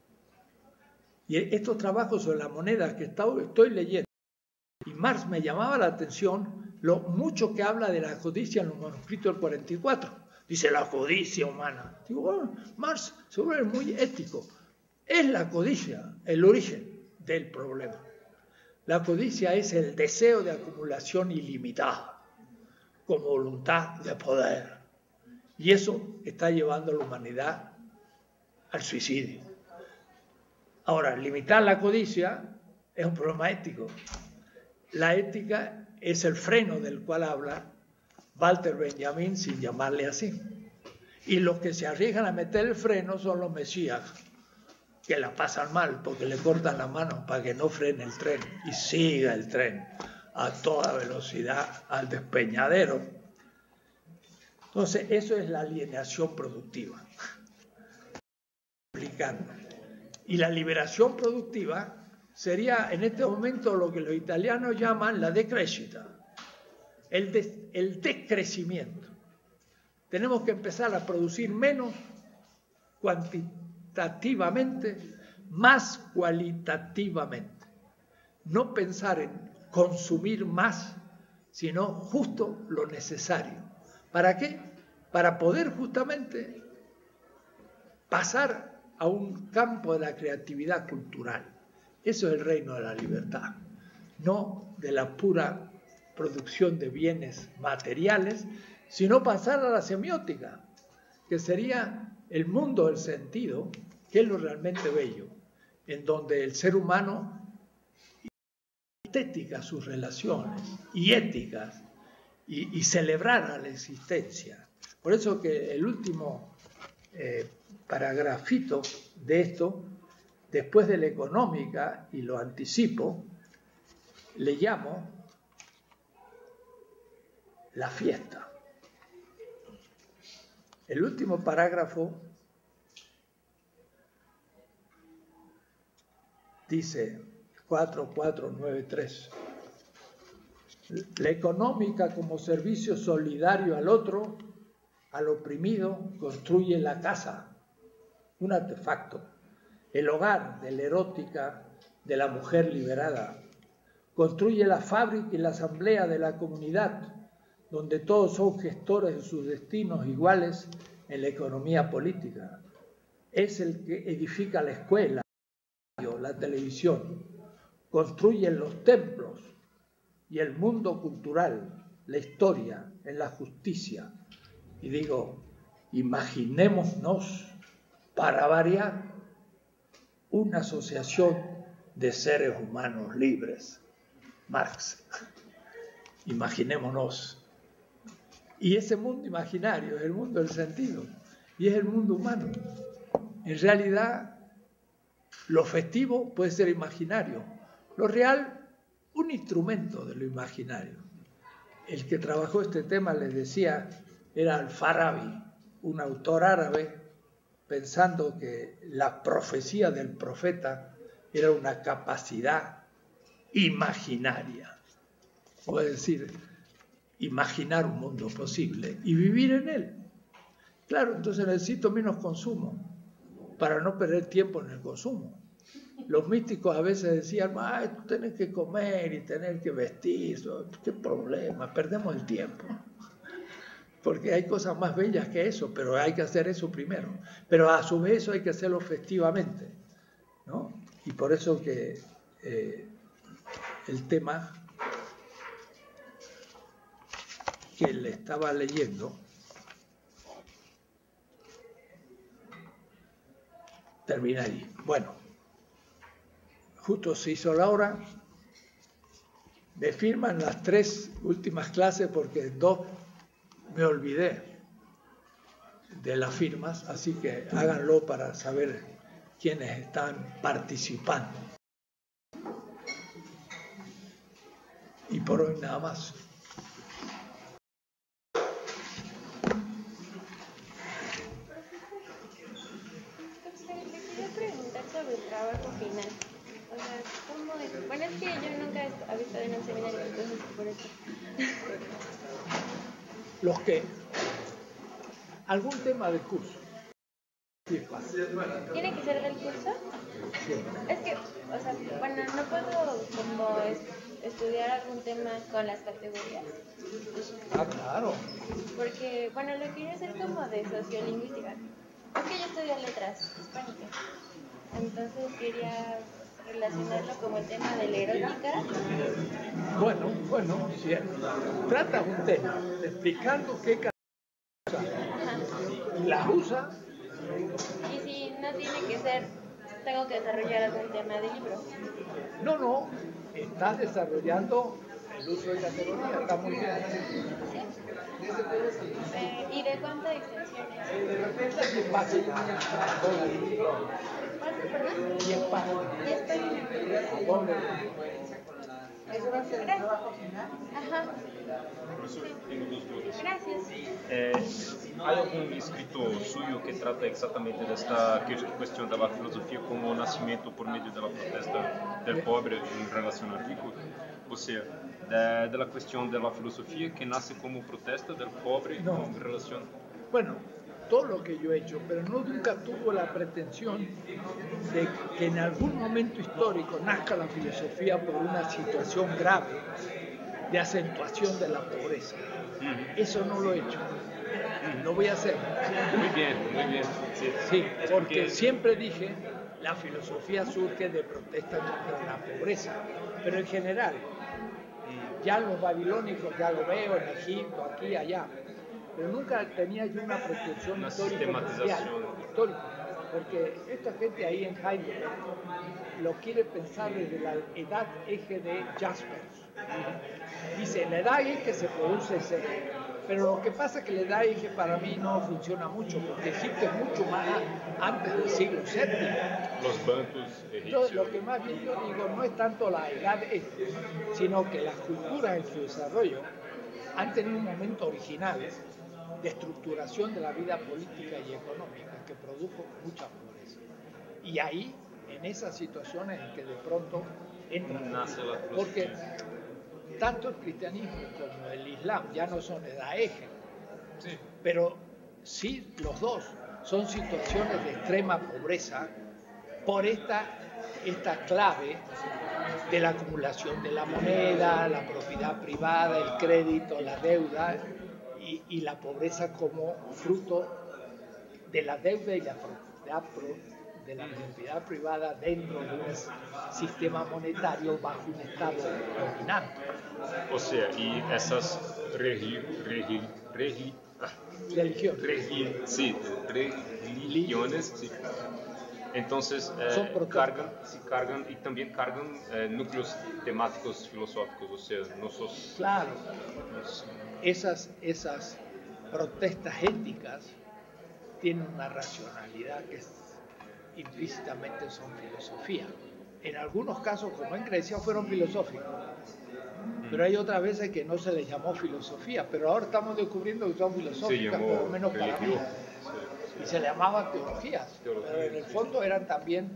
Y estos trabajos sobre la moneda que estoy leyendo, y Marx me llamaba la atención lo mucho que habla de la codicia en los manuscritos del cuarenta y cuatro. Dice la codicia humana. Digo, bueno, Marx seguro es muy ético. Es la codicia el origen del problema. La codicia es el deseo de acumulación ilimitada, como voluntad de poder. Y eso está llevando a la humanidad al suicidio. Ahora, limitar la codicia es un problema ético. La ética es el freno del cual habla Walter Benjamin sin llamarle así. Y los que se arriesgan a meter el freno son los mesías, que la pasan mal porque le cortan la mano para que no frene el tren y siga el tren a toda velocidad al despeñadero. Entonces, eso es la alienación productiva. Y la liberación productiva sería en este momento lo que los italianos llaman la decrescita, el, de, el decrecimiento. Tenemos que empezar a producir menos cuantitativamente, más cualitativamente. No pensar en consumir más, sino justo lo necesario. ¿Para qué? Para poder justamente pasar a un campo de la creatividad cultural. Eso es el reino de la libertad, no de la pura producción de bienes materiales, sino pasar a la semiótica, que sería el mundo del sentido, que es lo realmente bello, en donde el ser humano estética sus relaciones y éticas y, y celebrara la existencia. Por eso que el último eh, paragrafito de esto, después de la económica, y lo anticipo, le llamo la fiesta. El último parágrafo dice cuatro cuatro nueve tres. La económica como servicio solidario al otro, al oprimido, construye la casa, un artefacto, el hogar de la erótica de la mujer liberada, construye la fábrica y la asamblea de la comunidad, donde todos son gestores de sus destinos iguales en la economía política. Es el que edifica la escuela, la televisión, construye los templos y el mundo cultural, la historia, en la justicia. Y digo, imaginémonos, para variar, una asociación de seres humanos libres. Marx. Imaginémonos. Y ese mundo imaginario es el mundo del sentido y es el mundo humano. En realidad, lo festivo puede ser imaginario, lo real, un instrumento de lo imaginario. El que trabajó este tema, les decía, era Al-Farabi, un autor árabe, pensando que la profecía del profeta era una capacidad imaginaria, o es decir, imaginar un mundo posible y vivir en él. Claro, entonces necesito menos consumo para no perder tiempo en el consumo. Los místicos a veces decían, ay, tú tenés que comer y tener que vestir, qué problema, perdemos el tiempo. Porque hay cosas más bellas que eso, pero hay que hacer eso primero. Pero a su vez eso hay que hacerlo festivamente, ¿no? Y por eso que eh, el tema que le estaba leyendo termina ahí. Bueno, justo se hizo la hora. Me firman las tres últimas clases porque dos me olvidé de las firmas, así que háganlo para saber quiénes están participando. Y por hoy nada más. Quería preguntar sobre el trabajo final. O sea, ¿cómo es? Bueno, es que yo nunca he visto en un seminario, entonces por eso. Los que algún tema del curso. ¿Tiene que ser del curso? Sí. Es que, o sea, bueno, no puedo como es, estudiar algún tema con las categorías. Ah, claro. Porque, bueno, lo quería hacer como de sociolingüística. Es que yo estudio letras hispánicas. Entonces quería relacionarlo como el tema de la erótica. Bueno, bueno, sí. Trata un tema explicando qué cosa la usa. Y si no tiene que ser, tengo que desarrollar algún tema de libro. No, no, está desarrollando el uso de categoría, está muy bien. ¿Sí? Eh, ¿Y de cuántas extensiones? diez páginas. ¿Cuánto, perdón? diez páginas. diez páginas. Doble. ¿Eso va a ser el trabajo final? Ajá. Profesor, tengo dos dudas. Gracias. Eh, ¿Hay algún escrito suyo que trata exactamente de esta cuestión de la filosofía como nacimiento por medio de la protesta del pobre en relación al rico? O sea, de, de la cuestión de la filosofía que nace como protesta del pobre No. en relación... Bueno, todo lo que yo he hecho, pero no nunca tuvo la pretensión de que en algún momento histórico nazca la filosofía por una situación grave de acentuación de la pobreza. Uh-huh. Eso no lo he hecho. Uh-huh. Lo voy a hacer. Muy bien, muy bien. Sí, sí es porque, porque siempre dije, la filosofía surge de protesta contra la pobreza, pero en general, ya los babilónicos, ya lo veo en Egipto, aquí, allá, pero nunca tenía yo una pretensión una histórica, sistematización. histórica, porque esta gente ahí en Heidelberg lo quiere pensar desde la edad eje de Jaspers. Dice, la edad eje se produce ese, pero lo que pasa es que la edad eje para mí no funciona mucho, porque Egipto es mucho más antes del siglo séptimo. Los bancos egipcios. Entonces, lo que más bien yo digo no es tanto la edad eje, sino que las culturas en su desarrollo han tenido un momento original de estructuración de la vida política y económica que produjo mucha pobreza. Y ahí, en en esas situaciones en que de pronto entran. Nace la Porque tanto el cristianismo como el islam ya no son edaeje, Sí. pero sí los dos son situaciones de extrema pobreza por esta, esta clave de la acumulación de la moneda, la propiedad privada, el crédito, la deuda y, y la pobreza como fruto de la deuda y la propiedad, de la propiedad privada dentro de un sistema monetario bajo un estado dominante. O sea, y esas regi, regi, regi, ah, Religión. regi, sí, religiones, sí. Entonces eh, Son protestas. cargan, sí, cargan y también cargan eh, núcleos temáticos filosóficos, o sea, no sos... Claro, nos- esas, esas protestas éticas tienen una racionalidad que es, implícitamente son filosofía. En algunos casos, como en Grecia, fueron filosóficos, pero hay otras veces que no se les llamó filosofía, pero ahora estamos descubriendo que son se filosóficas, llamó por lo menos para mí. religión. Y se le llamaban teologías, Teología, pero en el sí. fondo eran también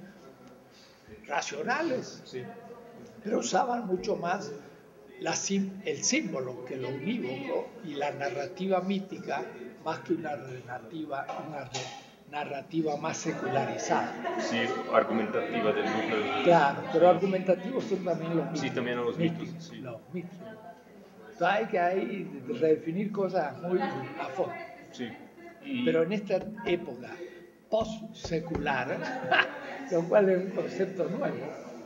racionales, Sí. pero usaban mucho más la sim- el símbolo que lo unívoco y la narrativa mítica más que una narrativa, una re- narrativa más secularizada. Sí, argumentativa del núcleo. Claro, pero argumentativos son también los mitos. Sí, también los mitos, sí. Los mitos. Entonces hay que ahí redefinir cosas muy a fondo. Sí. Y, Pero en esta época post-secular, lo cual es un concepto nuevo,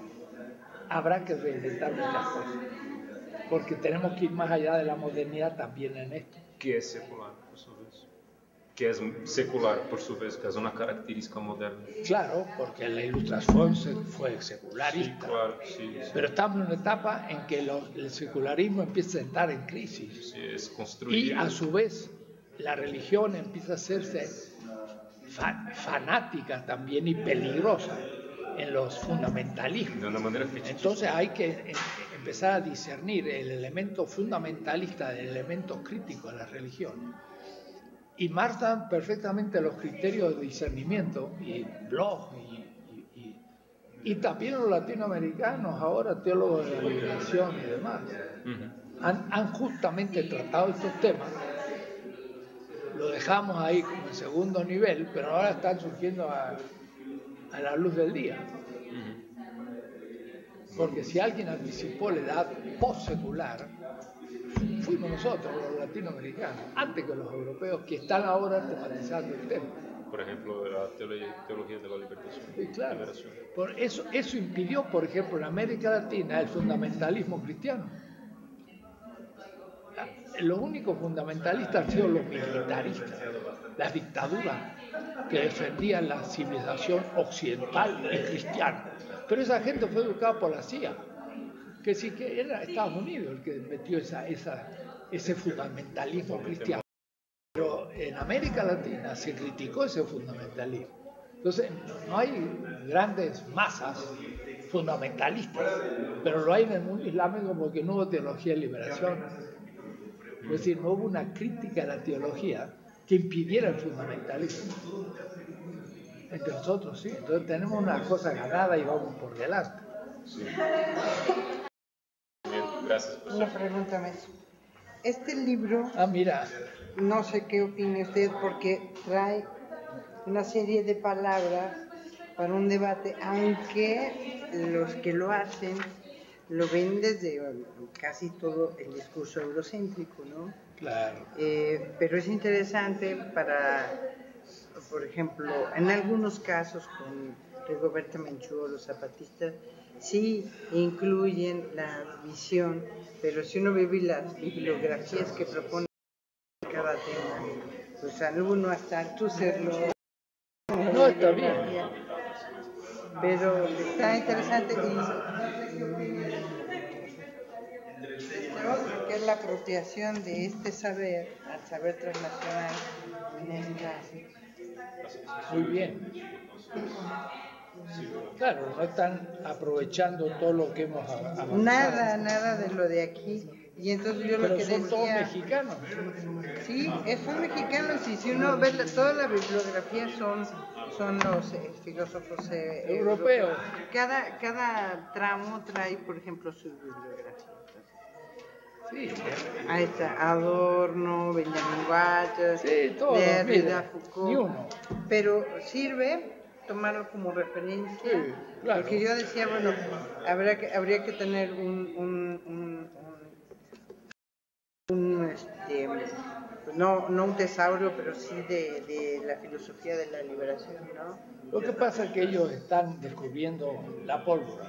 habrá que reinventar muchas cosas. Porque tenemos que ir más allá de la modernidad también en esto. que es secular, por su vez. Que es secular, por su vez, que es una característica moderna. Claro, porque la ilustración se- fue Sí, secularista. claro, sí. sí. Pero estamos en una etapa en que lo- el secularismo empieza a entrar en crisis. Sí, es Y construir. a su vez la religión empieza a hacerse fa- fanática también y peligrosa en los fundamentalismos. de una manera fetichista. Entonces hay que eh, empezar a discernir el elemento fundamentalista del elemento crítico de la religión. Y marcan perfectamente los criterios de discernimiento, y Bloch, y, y- y- y también los latinoamericanos, ahora teólogos de la liberación y demás, Ujú. han, han justamente tratado estos temas. Lo dejamos ahí como en segundo nivel, pero ahora están surgiendo a, a la luz del día. Porque si alguien anticipó la edad post-secular, fuimos nosotros, los latinoamericanos, antes que los europeos, que están ahora tematizando el tema. Por ejemplo, la teología, teología de la libertación. Sí, claro. liberación. Por eso, eso impidió, por ejemplo, en América Latina el fundamentalismo cristiano. Los únicos fundamentalistas han sido los militaristas, las dictaduras que defendían la civilización occidental y cristiana. Pero esa gente fue educada por la C I A, que sí que era Estados Unidos el que metió esa, esa, ese fundamentalismo cristiano. Pero en América Latina se criticó ese fundamentalismo. Entonces, no hay grandes masas fundamentalistas, pero lo hay en el mundo islámico porque no hubo teología de liberación. Es decir, no hubo una crítica a la teología que impidiera el fundamentalismo. Entre nosotros, sí. Entonces tenemos una cosa ganada y vamos por delante. Bien, gracias. Por Una pregunta más. Este libro, Ah, mira, no sé qué opine usted, porque trae una serie de palabras para un debate, aunque los que lo hacen lo ven desde casi todo el discurso eurocéntrico, ¿no? claro. Eh, pero es interesante para, por ejemplo, en algunos casos con Rigoberta Menchú o los zapatistas, sí incluyen la visión, pero si uno ve las bibliografías que propone cada tema, pues alguno hasta Althusser lo... No, está bien. Pero está interesante y este otro, que es la apropiación de este saber al saber transnacional en este caso. Muy bien. Claro, no están aprovechando todo lo que hemos avanzado. Nada, nada de lo de aquí Y entonces yo lo Pero que son todos decía, mexicanos. sí, eh, son mexicanos y si uno ve la- toda la bibliografía son, son los eh, filósofos eh, Europeos. europeos. Cada, cada tramo trae, por ejemplo, su bibliografía. Sí, Ahí está, Adorno, Benjamin Waters, sí, todos, Derrida, mire, Foucault. ni uno. Pero sirve tomarlo como referencia, Sí, claro. porque yo decía, bueno, habría que, habría que tener un, un, un, un, un, este, pues no, no un tesaurio, pero sí de, de la filosofía de la liberación, ¿no? Lo que pasa es que ellos están descubriendo la pólvora.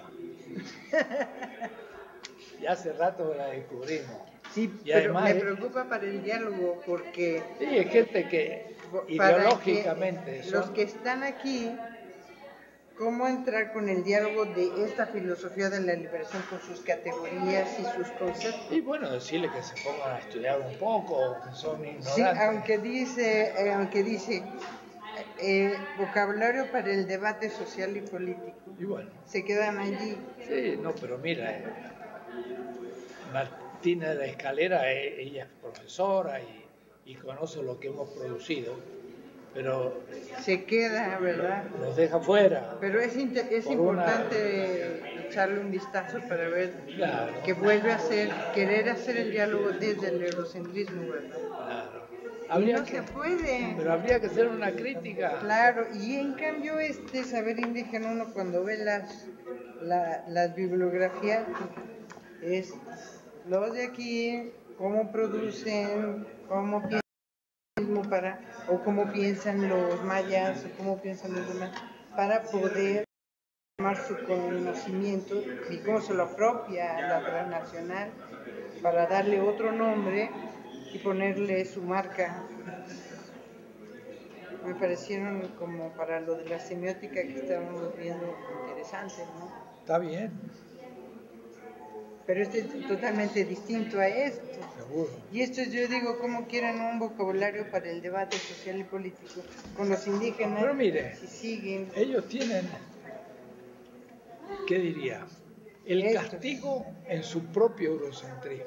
Y hace rato la descubrimos. Sí, Y pero además me es- preocupa para el diálogo porque Sí, es gente que para ideológicamente que los son... que están aquí, cómo entrar con el diálogo de esta filosofía de la liberación con sus categorías y sus conceptos. Y bueno, decirle que se pongan a estudiar un poco, que son ignorantes. Sí, aunque dice, eh, aunque dice eh, vocabulario para el debate social y político, Y bueno, se quedan allí. sí, no, pero mira, eh, Martina de la Escalera, eh, ella es profesora y, y conoce lo que hemos producido, pero Se queda, ¿verdad? nos deja fuera. Pero es, inte- es Por una- importante echarle un vistazo para ver Claro. que vuelve a hacer, querer hacer el diálogo desde el eurocentrismo, ¿verdad? Claro. Y Habría no que- se puede. Pero habría que hacer una crítica. Claro, y en cambio este saber indígena, uno cuando ve las, la- las bibliografías, es los de aquí, cómo producen, cómo piensan mismo para, o cómo piensan los mayas, o cómo piensan los demás, para poder tomar su conocimiento y cómo se lo apropia la transnacional para darle otro nombre y ponerle su marca. Me parecieron como para lo de la semiótica que estábamos viendo interesante, ¿no? Está bien, Pero este es totalmente distinto a esto. seguro. Y esto yo digo, como quieren un vocabulario para el debate social y político con los indígenas, Pero mire, si siguen ellos tienen, ¿qué diría? El Esto. castigo en su propio eurocentrismo.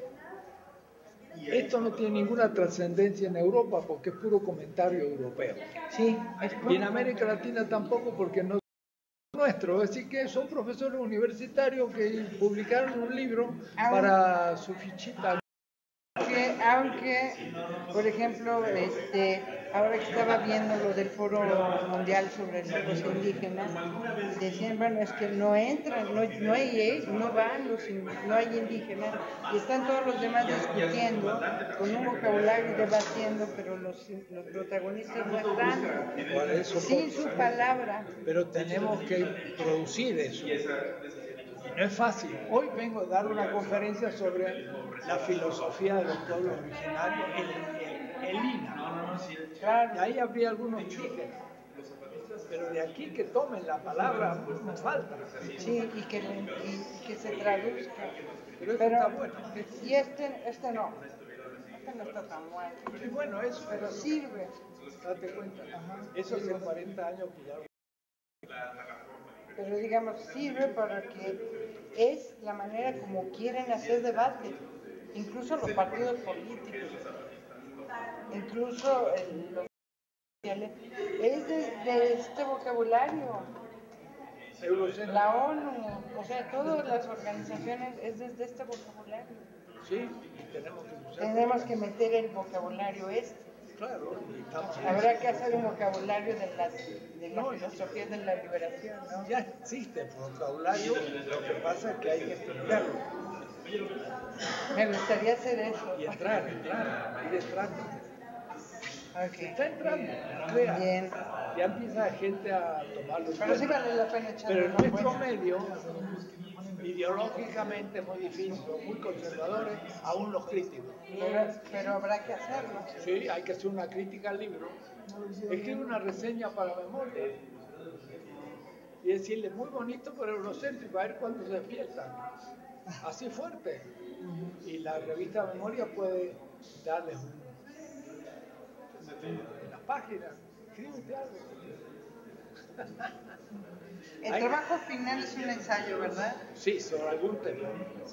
Esto no tiene ninguna trascendencia en Europa porque es puro comentario europeo. sí, es Y en América Latina tampoco porque no es nuestro. Es decir, que son profesores universitarios que publicaron un libro para su fichita. que, aunque, por ejemplo, este, ahora que estaba viendo lo del Foro Mundial sobre los indígenas, decían, bueno, es que no entran, no, no hay, no van, los, in- no hay indígenas, y están todos los demás discutiendo, con un vocabulario debatiendo, pero los, los protagonistas no están, Por eso, sin su palabra. pero tenemos que producir eso. Y no es fácil. Hoy vengo a dar una conferencia sobre la filosofía de los pueblos originarios, el, el, el I N A. Claro, y ahí habría algunos indígenas. Pero de aquí que tomen la palabra, pues nos falta. Sí, y que, y que se traduzca. Pero eso está bueno. Y este, este no, este no está tan bueno, Y bueno, eso, pero sirve. date cuenta. Eso hace cuarenta años que ya. Pero digamos, sirve para que es la manera como quieren hacer debate, incluso los partidos políticos, incluso el, los sociales, es de, de este vocabulario. La ONU, o sea, todas las organizaciones es desde este vocabulario. Sí, y tenemos que usar. Tenemos que meter el vocabulario este. Claro, y estamos. Habrá que hacer un vocabulario de las de la filosofía de la liberación, ¿no? Ya existe el vocabulario, lo que pasa es que hay que estudiarlo. Me gustaría hacer eso. Y entrar, entrar, ir entrando. Ok. Está entrando, no crea. Bien. Ya empieza gente a tomarlo. en Pero sí cuenta. vale la pena echarle Pero en una nuestro vuelta. medio, ideológicamente muy difícil, muy conservadores, aún los críticos. Pero, pero habrá que hacerlo. Sí, hay que hacer una crítica al libro. Escribe una reseña para memoria. Y decirle, muy bonito pero eurocéntrico, a ver cuándo se despiertan. Así fuerte. Y la revista Memoria puede darles un, una página. Escríbete algo. El Hay- trabajo final es un ensayo, ¿verdad? Sí, sobre algún tema.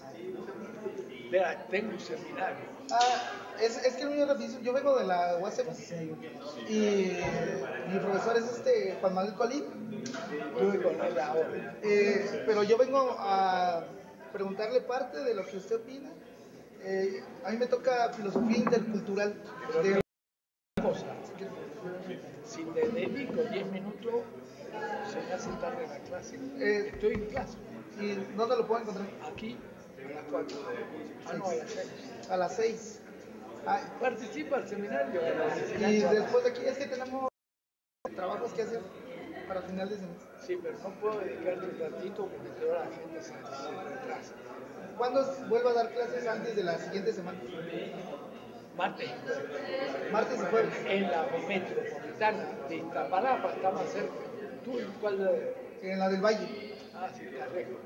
Mira, tengo un seminario. Ah, es, es que el mío rapidísimo, yo vengo de la U A S F y mi profesor es este Juan Manuel Colín, Estuve con él ahora. eh, pero yo vengo a preguntarle parte de lo que usted opina. Eh, a mí me toca filosofía intercultural. De, Cosa. Si te dedico diez minutos, se me hace tarde la clase. Eh, Estoy en clase. ¿Y dónde lo puedo encontrar? Aquí, a las cuatro. Ah, no, a las seis. A las seis. Ah, Participa al seminario. y después de aquí es que tenemos trabajos que hacer para final de semestre. Sí, pero no puedo dedicarte un ratito porque toda la gente se, se retrasa. ¿Cuándo vuelvo a dar clases antes de la siguiente semana? Martes, Martes y jueves. en la metropolitana de Iztapalapa, está más cerca. ¿Tú en cuál? de- En la del Valle. Ah, sí, está lejos.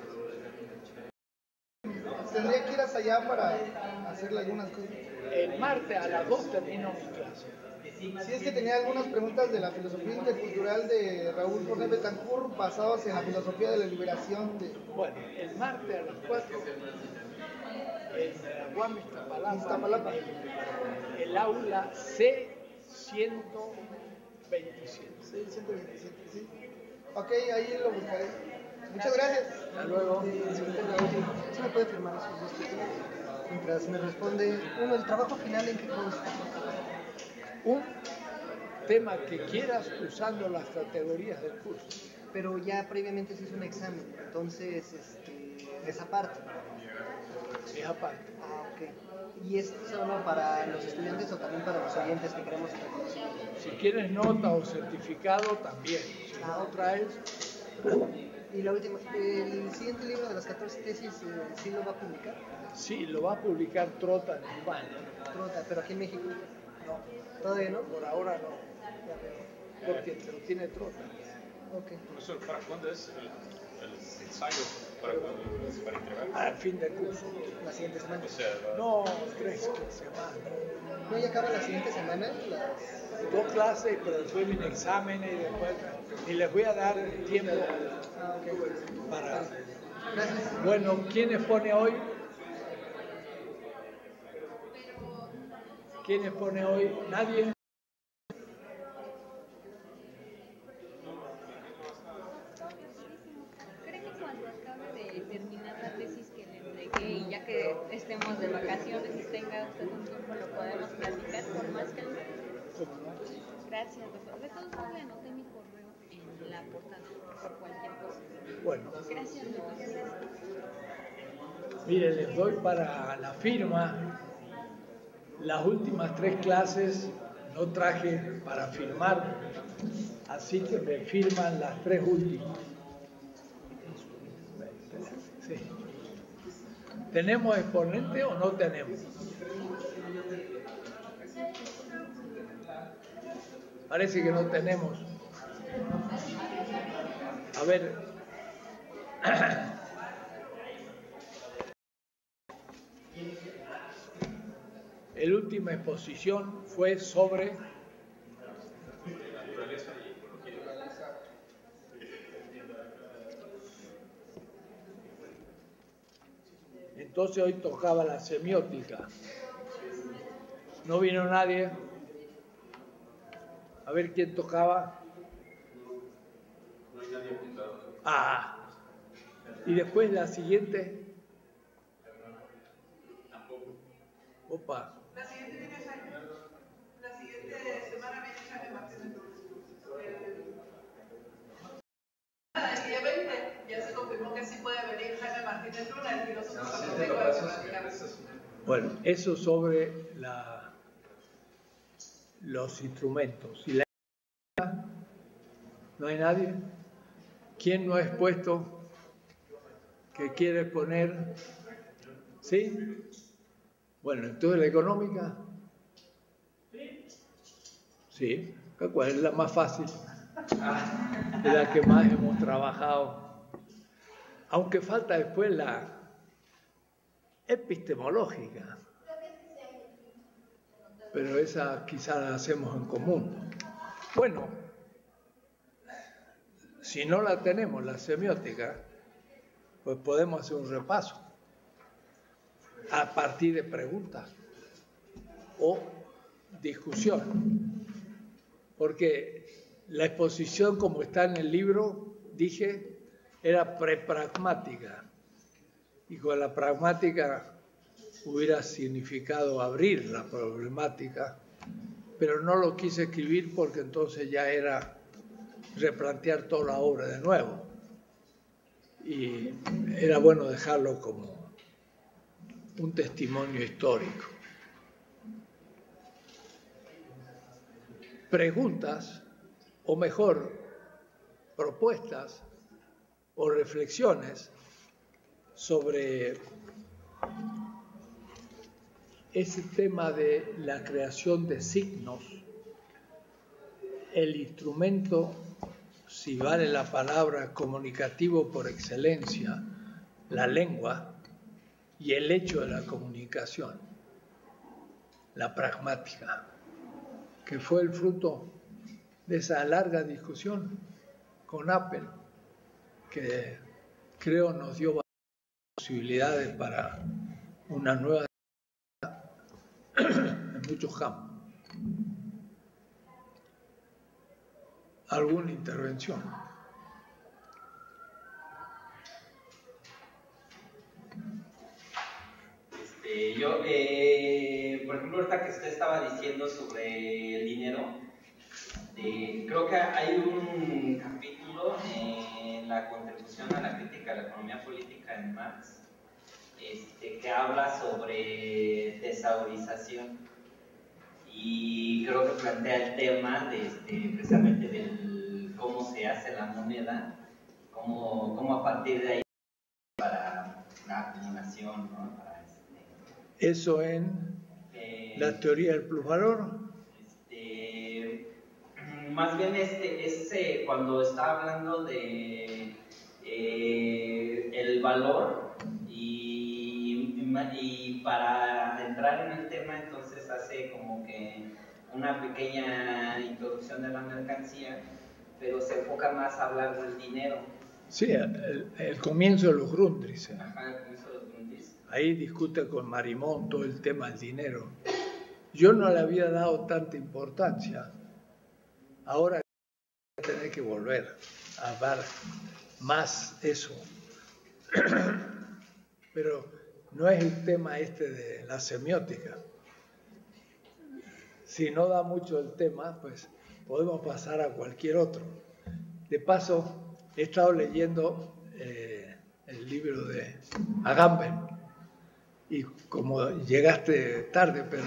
Tendría que ir hasta allá para hacerle algunas cosas. El martes a las dos termino mi clase. Sí, es que tenía algunas preguntas de la filosofía intercultural de Raúl Forné Betancourt basados en la filosofía de la liberación de Bueno, el martes a las cuatro en la U A M Iztapalapa, Iztapalapa. el, el aula C ciento veintisiete. Sí, ciento veintisiete, sí. Ok, ahí lo buscaré. Muchas gracias. Hasta luego. Eh, secretario Raúl, ¿sí me puede firmar sus dos títulos? Mientras me responde, uno, el trabajo final en qué consta. Un tema que quieras usando las categorías del curso. Pero ya previamente se hizo un examen, entonces este, esa parte. Es aparte. Ah, ok. ¿Y es solo para los estudiantes o también para los oyentes que queremos el reconocimiento? Si quieres nota o certificado, también. Si no traes, Y la última, ¿el siguiente libro de las catorce tesis eh, sí lo va a publicar? sí, lo va a publicar Trota en Urbana. Trota, pero aquí en México. No, ¿Todavía no? por ahora no, Ya veo. porque lo tiene Trota. Ok. Profesor, ¿para cuándo es el, el ensayo? ¿Para cuándo es para entregar? Al fin del curso. La siguiente semana. O sea, va- No, tres semanas. ¿No ya acaba la siguiente semana? Las... Dos clases, pero después viene exámenes y después. Y les voy a dar tiempo Ah, ok. para. Gracias. Bueno, ¿quiénes pone hoy? ¿Quiénes pone hoy? ¿Nadie? ¿Cree que cuando acabe de terminar la tesis que le entregué y ya que estemos de vacaciones y tenga usted un tiempo lo podemos platicar con más calma? Gracias, doctor. De todos modos le anoté mi correo en la portada por cualquier cosa. Bueno, Gracias, doctor. Gracias. mire, les doy para la firma. Las últimas tres clases no traje para firmar, así que me firman las tres últimas. Sí. ¿Tenemos exponente o no tenemos? Parece que no tenemos. A ver. La última exposición fue sobre entonces hoy tocaba la semiótica. No vino nadie. A ver quién tocaba. Ah. Y después la siguiente. Opa. La siguiente viene Jaime. La siguiente semana viene Jaime Martínez. El día veinte ya se confirmó que sí puede venir Jaime Martínez Luna, el filósofo zapoteco de platicar. Bueno, eso sobre la, los instrumentos. ¿Y la no hay nadie? ¿Quién no ha expuesto que quiere exponer? ¿Sí? Bueno, entonces la económica. Sí, ¿cuál es la más fácil? Es la que más hemos trabajado. Aunque falta después la epistemológica. Pero esa quizá la hacemos en común. Bueno, Si no la tenemos, la semiótica, pues podemos hacer un repaso a partir de preguntas o discusión. Porque la exposición, como está en el libro, dije, era prepragmática. Y con la pragmática hubiera significado abrir la problemática, pero no lo quise escribir porque entonces ya era replantear toda la obra de nuevo. Y era bueno dejarlo como un testimonio histórico. Preguntas, o mejor, propuestas o reflexiones sobre ese tema de la creación de signos, el instrumento, si vale la palabra, comunicativo por excelencia, la lengua, y el hecho de la comunicación, la pragmática, que fue el fruto de esa larga discusión con Apple, que creo nos dio posibilidades para una nueva en muchos campos. ¿Alguna intervención? Este, yo, eh, por ejemplo, ahorita que usted estaba diciendo sobre el dinero, eh, creo que hay un capítulo en la contribución a la crítica a la economía política en Marx, este, que habla sobre tesaurización, y creo que plantea el tema de, este, precisamente del cómo se hace la moneda, cómo, cómo a partir de ahí para la acumulación, ¿no? Para, este, eso en eh, la teoría del plusvalor. Este, más bien este, este, cuando está hablando de eh, el valor, y, y para entrar en el tema entonces hace como que una pequeña introducción de la mercancía, pero se enfoca más a hablar del dinero. Sí, el, el comienzo de los Grundrisse. Ajá, el comienzo de los Grundrisse. Ahí discute con Marimón todo el tema del dinero. Yo no le había dado tanta importancia. Ahora voy a tener que volver a dar más eso. Pero no es el tema este de la semiótica. Si no da mucho el tema, pues podemos pasar a cualquier otro. De paso, he estado leyendo eh, el libro de Agamben, y como llegaste tarde, pero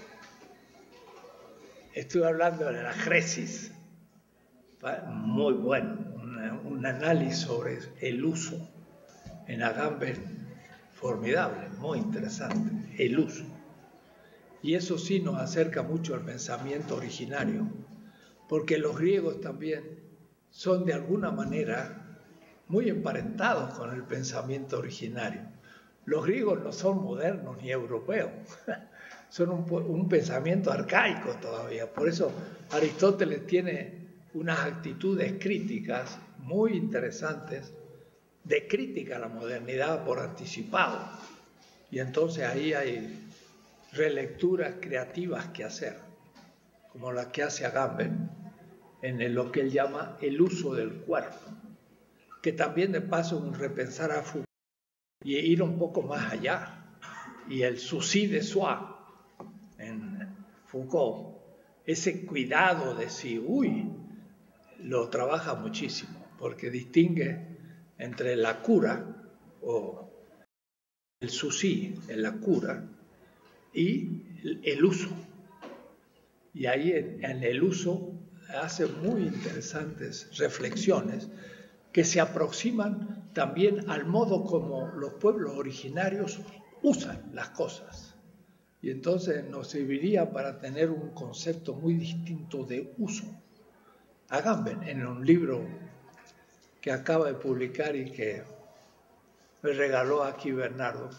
estuve hablando de la Génesis, muy bueno, una, un análisis sobre el uso en Agamben formidable, muy interesante, el uso. Y eso sí nos acerca mucho al pensamiento originario, porque los griegos también son de alguna manera muy emparentados con el pensamiento originario. Los griegos no son modernos ni europeos, son un, un pensamiento arcaico todavía. Por eso Aristóteles tiene unas actitudes críticas muy interesantes, de crítica a la modernidad por anticipado. Y entonces ahí hay relecturas creativas que hacer, como la que hace Agamben en lo que él llama el uso del cuerpo, que también de paso es un repensar a Foucault y ir un poco más allá. Y el souci de soi en Foucault, ese cuidado de sí, uy, lo trabaja muchísimo, porque distingue entre la cura o el souci en la cura y el uso. Y ahí en, en el uso hace muy interesantes reflexiones que se aproximan también al modo como los pueblos originarios usan las cosas. Y entonces nos serviría para tener un concepto muy distinto de uso. Agamben, en un libro que acaba de publicar y que me regaló aquí Bernardo,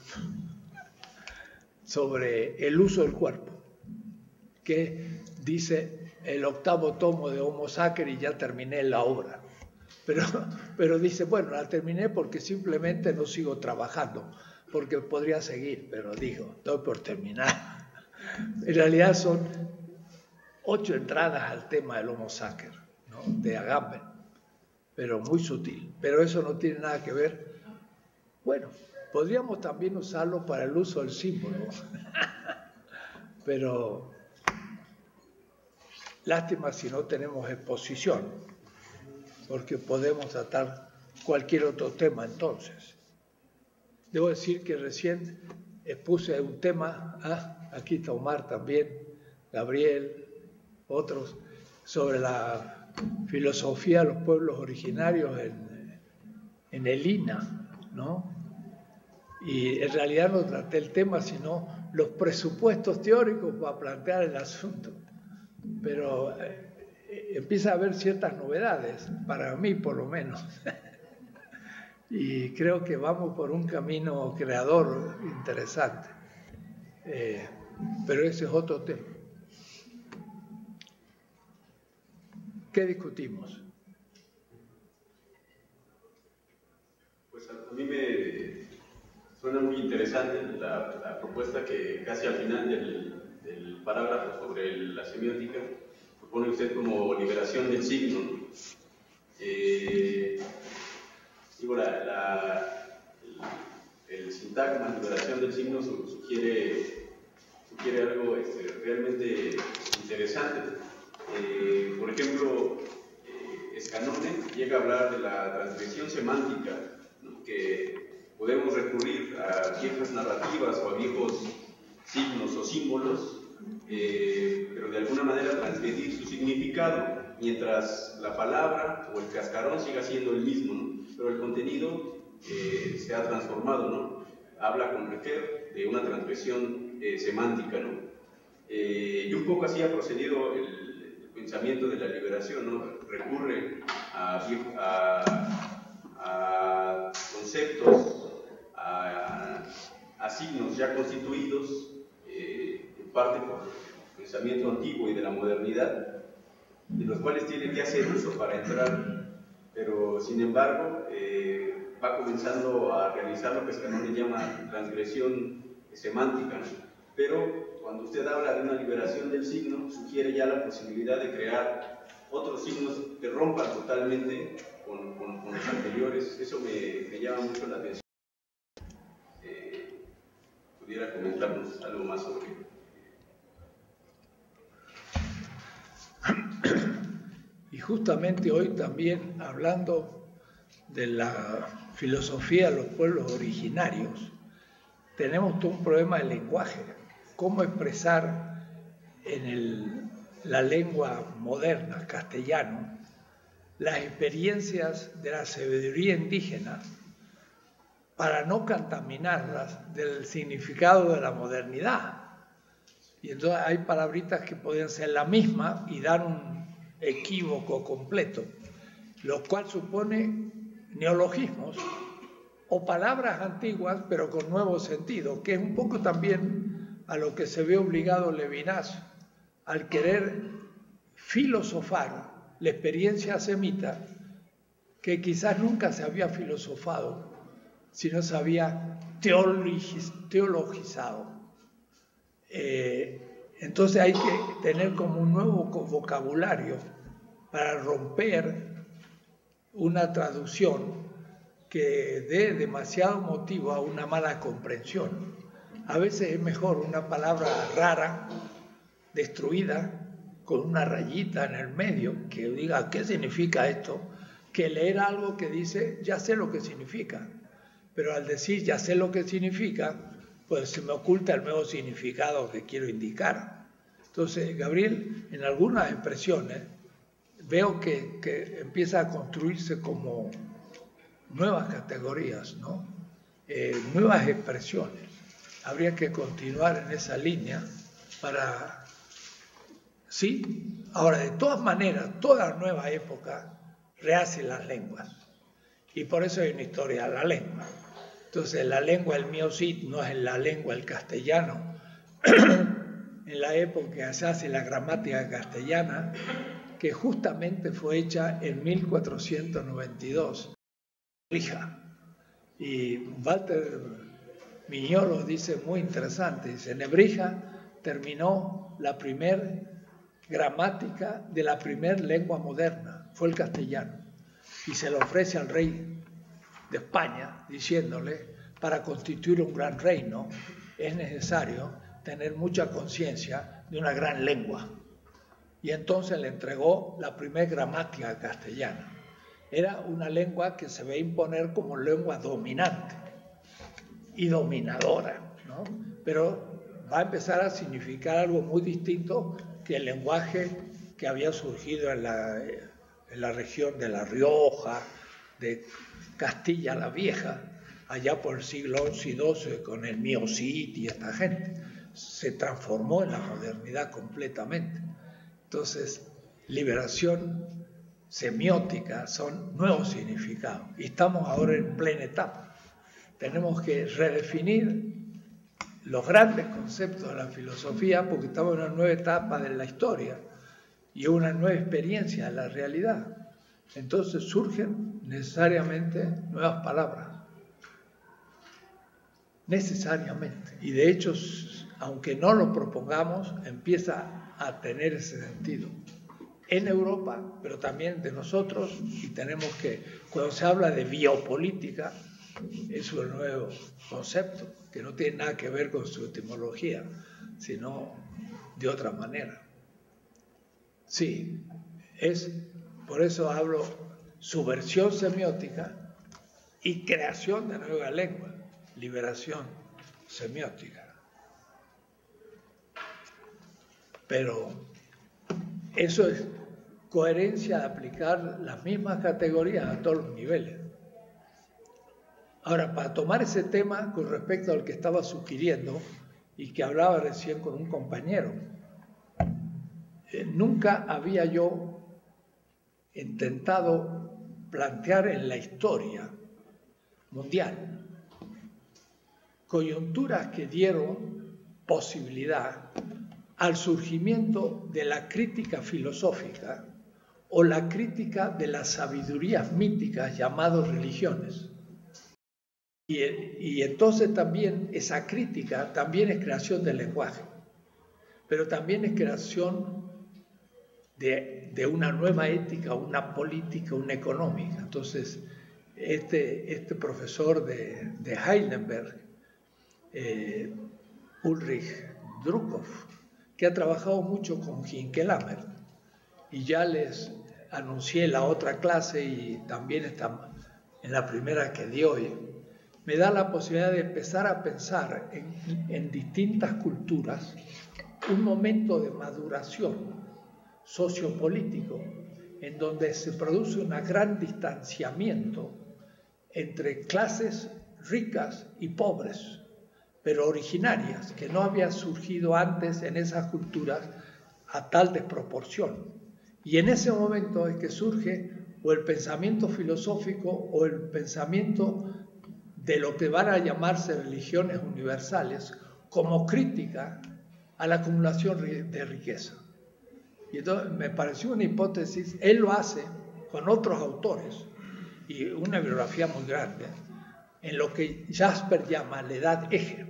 sobre el uso del cuerpo, que dice el octavo tomo de Homo Sacer y ya terminé la obra. pero, pero dice, bueno, la terminé porque simplemente no sigo trabajando, porque podría seguir, pero dijo, estoy por terminar. En realidad son ocho entradas al tema del Homo sacer, ¿no? De Agamben, pero muy sutil. Pero eso no tiene nada que ver. Bueno, podríamos también usarlo para el uso del símbolo, pero lástima si no tenemos exposición, porque podemos tratar cualquier otro tema entonces. Debo decir que recién expuse un tema, ah, aquí está Omar también, Gabriel, otros, sobre la filosofía de los pueblos originarios en, en el I N A, ¿no? Y en realidad no traté el tema, sino los presupuestos teóricos para plantear el asunto. Pero eh, empieza a haber ciertas novedades, para mí por lo menos. Y creo que vamos por un camino creador interesante. Eh, pero ese es otro tema. ¿Qué discutimos? Pues a mí me suena muy interesante la, la propuesta que casi al final del, del parágrafo sobre la semiótica propone usted como liberación del signo. Eh, digo, la, la, el, el sintagma liberación del signo sugiere, sugiere algo este, realmente interesante. Eh, por ejemplo, eh, Scanone llega a hablar de la transgresión semántica, ¿no? Que podemos recurrir a viejas narrativas o a viejos signos o símbolos, eh, pero de alguna manera transgredir su significado, mientras la palabra o el cascarón siga siendo el mismo, ¿no? Pero el contenido eh, se ha transformado, ¿no? Habla con Refer de una transgresión eh, semántica, ¿no? Eh, y un poco así ha procedido el pensamiento de la liberación, ¿no? Recurre a, a, a conceptos, a, a signos ya constituidos, eh, en parte por el pensamiento antiguo y de la modernidad, de los cuales tiene que hacer uso para entrar, pero sin embargo eh, va comenzando a realizar lo que Scanone llama transgresión semántica, ¿no? Pero cuando usted habla de una liberación del signo, sugiere ya la posibilidad de crear otros signos que rompan totalmente con, con, con los anteriores. Eso me, me llama mucho la atención. Eh, ¿Pudiera comentarnos algo más sobre ello? Y justamente hoy también, hablando de la filosofía de los pueblos originarios, tenemos todo un problema de lenguaje. Cómo expresar en el, la lengua moderna, castellano, las experiencias de la sabiduría indígena para no contaminarlas del significado de la modernidad. Y entonces hay palabritas que podrían ser la misma y dar un equívoco completo, lo cual supone neologismos o palabras antiguas pero con nuevo sentido, que es un poco también a lo que se ve obligado Levinas al querer filosofar la experiencia semita, que quizás nunca se había filosofado, sino se había teologizado. Eh, entonces hay que tener como un nuevo vocabulario para romper una traducción que dé demasiado motivo a una mala comprensión. A veces es mejor una palabra rara, destruida, con una rayita en el medio, que diga ¿qué significa esto?, que leer algo que dice ya sé lo que significa. Pero al decir ya sé lo que significa, pues se me oculta el nuevo significado que quiero indicar. Entonces, Gabriel, en algunas expresiones, veo que, que empieza a construirse como nuevas categorías, ¿no? Eh, nuevas expresiones. Habría que continuar en esa línea para... Sí, ahora de todas maneras, toda nueva época rehace las lenguas. Y por eso hay una historia de la lengua. Entonces la lengua del Miocid no es la lengua del castellano. En la época se hace la gramática castellana, que justamente fue hecha en mil cuatrocientos noventa y dos, Nebrija. Y Walter Miñolo dice muy interesante, dice, Nebrija terminó la primer gramática de la primer lengua moderna, fue el castellano, y se lo ofrece al rey de España, diciéndole, para constituir un gran reino es necesario tener mucha conciencia de una gran lengua. Y entonces le entregó la primera gramática castellana. Era una lengua que se ve imponer como lengua dominante y dominadora, ¿no? Pero va a empezar a significar algo muy distinto que el lenguaje que había surgido en la, en la región de La Rioja, de Castilla la Vieja, allá por el siglo once y doce, con el Mío Cid y esta gente. Se transformó en la modernidad completamente. Entonces, liberación semiótica son nuevos significados. Y estamos ahora en plena etapa. Tenemos que redefinir los grandes conceptos de la filosofía porque estamos en una nueva etapa de la historia y una nueva experiencia de la realidad. Entonces surgen necesariamente nuevas palabras. Necesariamente. Y de hecho, aunque no lo propongamos, empieza a tener ese sentido. En Europa, pero también de nosotros, y tenemos que, cuando se habla de biopolítica, es un nuevo concepto que no tiene nada que ver con su etimología, sino de otra manera. Sí, es, por eso hablo subversión semiótica y creación de nueva lengua, liberación semiótica. Pero eso es coherencia de aplicar las mismas categorías a todos los niveles. Ahora, para tomar ese tema con respecto al que estaba sugiriendo y que hablaba recién con un compañero, eh, nunca había yo intentado plantear en la historia mundial coyunturas que dieron posibilidad al surgimiento de la crítica filosófica o la crítica de las sabidurías míticas llamadas religiones. Y, y entonces también esa crítica también es creación del lenguaje, pero también es creación de, de una nueva ética, una política, una económica. Entonces, este, este profesor de, de Heidelberg, eh, Ulrich Druckhoff, que ha trabajado mucho con Hinkelhammer, y ya les anuncié la otra clase y también está en la primera que di hoy, me da la posibilidad de empezar a pensar en, en distintas culturas un momento de maduración sociopolítico en donde se produce un gran distanciamiento entre clases ricas y pobres, pero originarias, que no habían surgido antes en esas culturas a tal desproporción. Y en ese momento es que surge o el pensamiento filosófico o el pensamiento de lo que van a llamarse religiones universales como crítica a la acumulación de riqueza. Y entonces me pareció una hipótesis, él lo hace con otros autores y una bibliografía muy grande, en lo que Jasper llama la edad eje.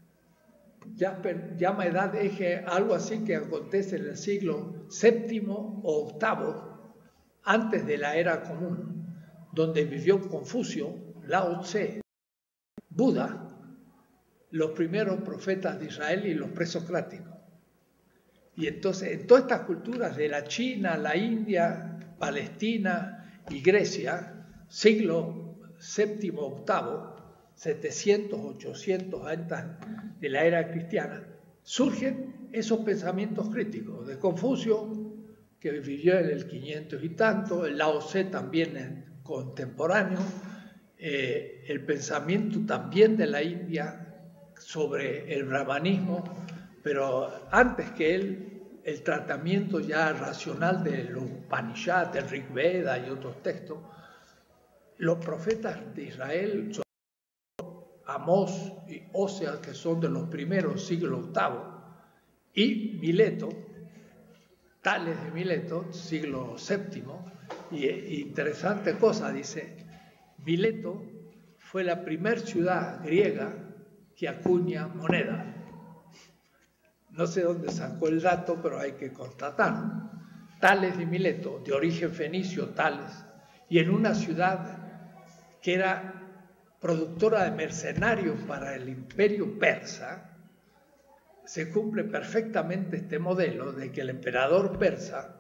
Jasper llama edad eje algo así que acontece en el siglo séptimo o octavo, antes de la era común, donde vivió Confucio, Lao Tse, Buda, los primeros profetas de Israel y los presocráticos. Y entonces, en todas estas culturas de la China, la India, Palestina y Grecia, siglo séptimo, octavo, setecientos, ochocientos antes de la era cristiana, surgen esos pensamientos críticos de Confucio, que vivió en el quinientos y tanto, el Lao Tse también es contemporáneo, eh, el pensamiento también de la India sobre el brahmanismo, pero antes que él, el tratamiento ya racional de los Upanishads, del Rig Veda y otros textos, los profetas de Israel, Amós y Oseas, que son de los primeros siglo octavo, y Mileto, Tales de Mileto, siglo séptimo, y interesante cosa, dice, Mileto fue la primera ciudad griega que acuña moneda. No sé dónde sacó el dato, pero hay que constatarlo. Tales de Mileto, de origen fenicio, Tales, y en una ciudad que era productora de mercenarios para el imperio persa, se cumple perfectamente este modelo de que el emperador persa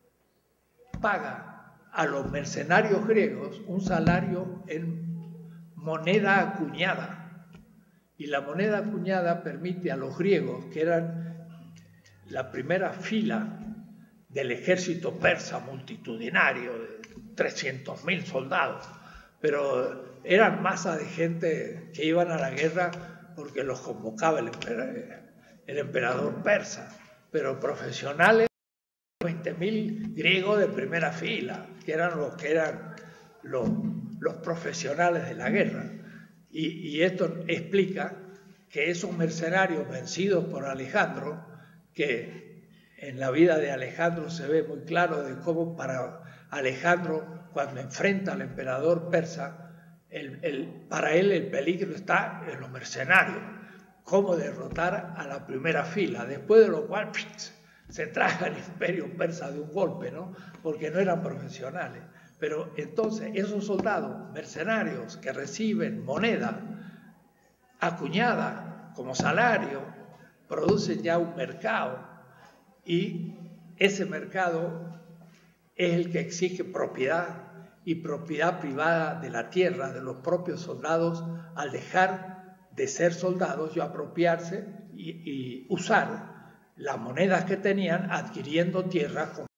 paga a los mercenarios griegos un salario en moneda acuñada. Y la moneda acuñada permite a los griegos, que eran la primera fila del ejército persa multitudinario, de trescientos mil soldados, pero eran masa de gente que iban a la guerra porque los convocaba el emperador. el emperador persa, pero profesionales, veinte mil griegos de primera fila, que eran los que eran los, los profesionales de la guerra. Y, y esto explica que esos mercenarios vencidos por Alejandro, que en la vida de Alejandro se ve muy claro de cómo para Alejandro, cuando enfrenta al emperador persa, el, el, para él el peligro está en los mercenarios, cómo derrotar a la primera fila, después de lo cual psh, se traga el imperio persa de un golpe, ¿no? Porque no eran profesionales. Pero entonces esos soldados mercenarios que reciben moneda acuñada como salario, producen ya un mercado, y ese mercado es el que exige propiedad y propiedad privada de la tierra de los propios soldados al dejar de ser soldados y apropiarse y, y usar las monedas que tenían adquiriendo tierras como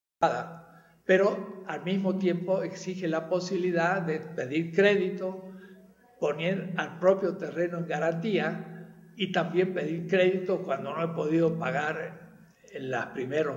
pero al mismo tiempo exige la posibilidad de pedir crédito, poner al propio terreno en garantía y también pedir crédito cuando no he podido pagar las primeras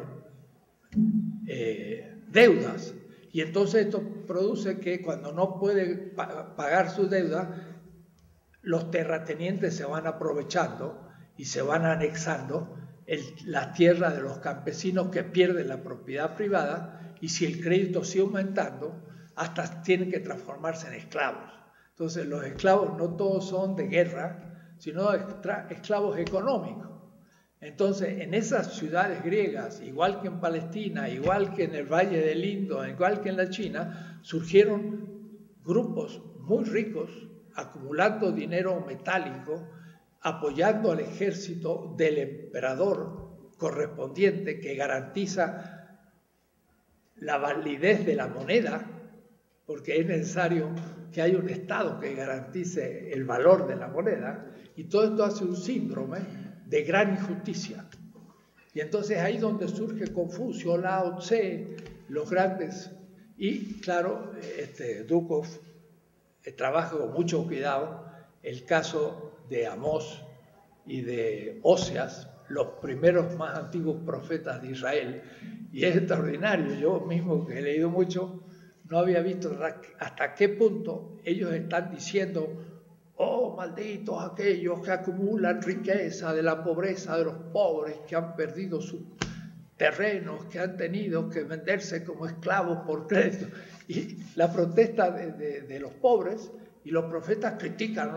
eh, deudas. Y entonces esto produce que cuando no puede pa- pagar su deuda, los terratenientes se van aprovechando y se van anexando el, la tierra de los campesinos que pierden la propiedad privada, y si el crédito sigue aumentando, hasta tienen que transformarse en esclavos. Entonces los esclavos no todos son de guerra, sino extra, esclavos económicos. Entonces en esas ciudades griegas, igual que en Palestina, igual que en el Valle del Indo, igual que en la China, surgieron grupos muy ricos acumulando dinero metálico, apoyando al ejército del emperador correspondiente, que garantiza la validez de la moneda, porque es necesario que haya un Estado que garantice el valor de la moneda, y todo esto hace un síndrome de gran injusticia. Y entonces ahí donde surge Confucio, Lao Tse, los grandes, y claro, este, Dukov trabaja con mucho cuidado el caso de Amós y de Oseas, los primeros más antiguos profetas de Israel, y es extraordinario. Yo mismo, que he leído mucho, no había visto hasta qué punto ellos están diciendo: oh, malditos aquellos que acumulan riqueza de la pobreza de los pobres, que han perdido sus terrenos, que han tenido que venderse como esclavos por crédito. Y la protesta de, de, de los pobres, y los profetas critican.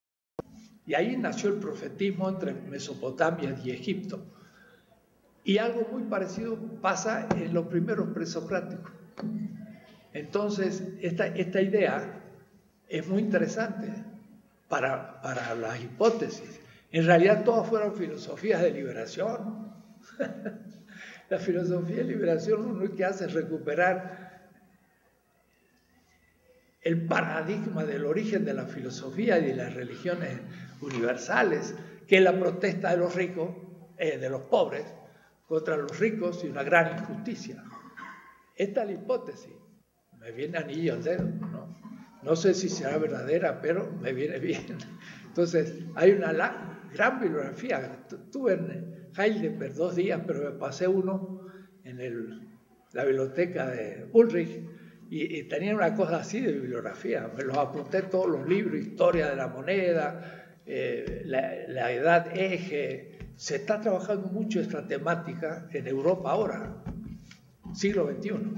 Y ahí nació el profetismo entre Mesopotamia y Egipto. Y algo muy parecido pasa en los primeros presocráticos. Entonces, esta, esta idea es muy interesante para, para las hipótesis. En realidad todas fueron filosofías de liberación. La filosofía de liberación lo único que hace es recuperar el paradigma del origen de la filosofía y de las religiones universales, que es la protesta de los ricos, eh, de los pobres, contra los ricos y una gran injusticia. Esta es la hipótesis. Me viene anillo al dedo, ¿no? No sé si será verdadera, pero me viene bien. Entonces, hay una la, gran bibliografía. Estuve en Heidelberg dos días, pero me pasé uno en el, la biblioteca de Ulrich, y, y tenía una cosa así de bibliografía. Me los apunté todos los libros: historia de la moneda, eh, la, la edad eje, se está trabajando mucho esta temática en Europa ahora, siglo veintiuno,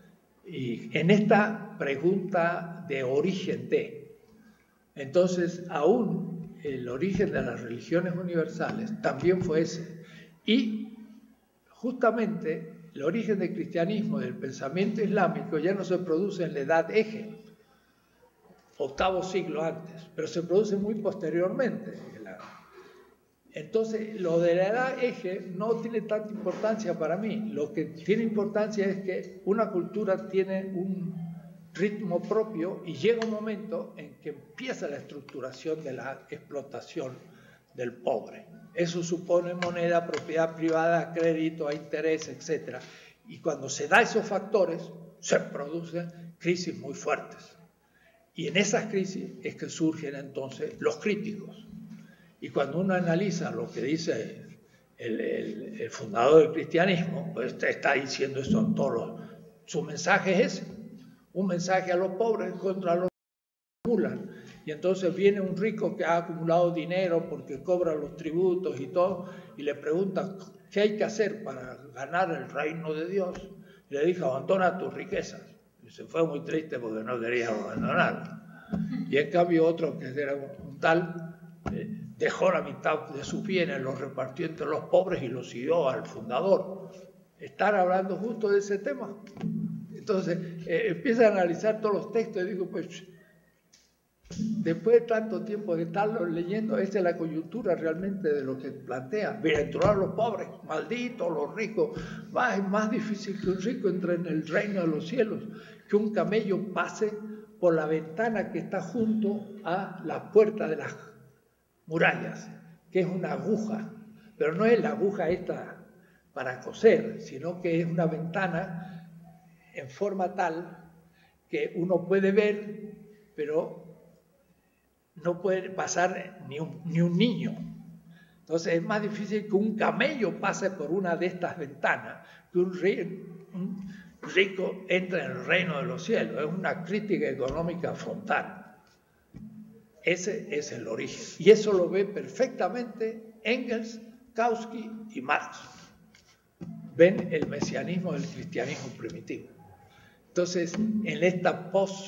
y en esta pregunta de origen de. Entonces, aún el origen de las religiones universales también fue ese. Y justamente el origen del cristianismo, del pensamiento islámico, ya no se produce en la edad eje, octavo siglo antes, pero se produce muy posteriormente. Entonces, lo de la edad eje no tiene tanta importancia para mí. Lo que tiene importancia es que una cultura tiene un ritmo propio y llega un momento en que empieza la estructuración de la explotación del pobre. Eso supone moneda, propiedad privada, crédito, interés, etcétera. Y cuando se da esos factores, se producen crisis muy fuertes. Y en esas crisis es que surgen entonces los críticos. Y cuando uno analiza lo que dice el, el, el fundador del cristianismo, pues está diciendo eso en todos los... Su mensaje es ese, un mensaje a los pobres contra los que acumulan. Y entonces viene un rico que ha acumulado dinero porque cobra los tributos y todo, y le pregunta qué hay que hacer para ganar el reino de Dios. Y le dijo, abandona tus riquezas. Y se fue muy triste porque no quería abandonar. Y en cambio otro que era un, un tal... Eh, dejó la mitad de sus bienes, los repartió entre los pobres y los siguió al fundador. Están hablando justo de ese tema. Entonces, eh, empieza a analizar todos los textos y digo, pues, después de tanto tiempo de estarlo leyendo, esta es la coyuntura realmente de lo que plantea. Bienaventurados los pobres, malditos los ricos. Va, es más difícil que un rico entre en el reino de los cielos, que un camello pase por la ventana que está junto a la puerta de las murallas, que es una aguja, pero no es la aguja esta para coser, sino que es una ventana en forma tal que uno puede ver, pero no puede pasar ni un, ni un niño. Entonces es más difícil que un camello pase por una de estas ventanas, que un, rey, un rico entre en el reino de los cielos. Es una crítica económica frontal. Ese es el origen. Y eso lo ve perfectamente Engels, Kautsky y Marx. Ven el mesianismo del cristianismo primitivo. Entonces, en esta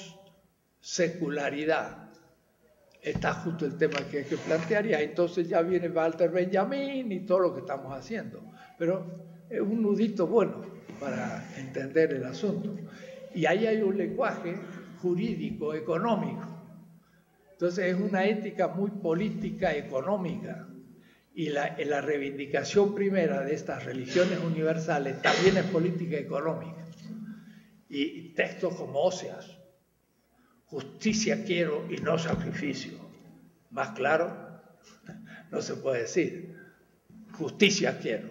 post-secularidad está justo el tema que hay que plantear, y entonces ya viene Walter Benjamin y todo lo que estamos haciendo. Pero es un nudito bueno para entender el asunto. Y ahí hay un lenguaje jurídico, económico. Entonces es una ética muy política, económica, y la, la reivindicación primera de estas religiones universales también es política económica. Y textos como Oseas, justicia quiero y no sacrificio. Más claro, no se puede decir. Justicia quiero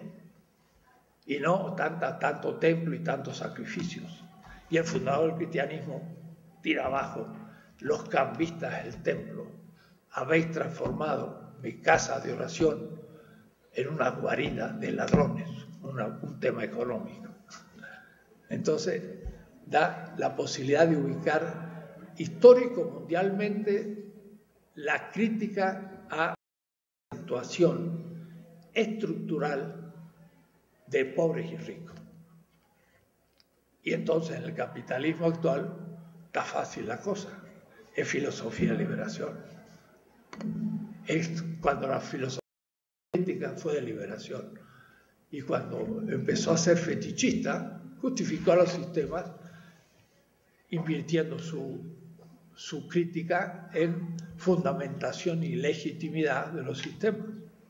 y no tanta, tanto templo y tantos sacrificios. Y el fundador del cristianismo tira abajo: los cambistas del templo, habéis transformado mi casa de oración en una guarida de ladrones, una, un tema económico. Entonces, da la posibilidad de ubicar histórico mundialmente la crítica a la situación estructural de pobres y ricos. Y entonces, en el capitalismo actual, está fácil la cosa. Es filosofía de liberación. Es cuando la filosofía política fue de liberación. Y cuando empezó a ser fetichista, justificó a los sistemas invirtiendo su, su crítica en fundamentación y legitimidad de los sistemas.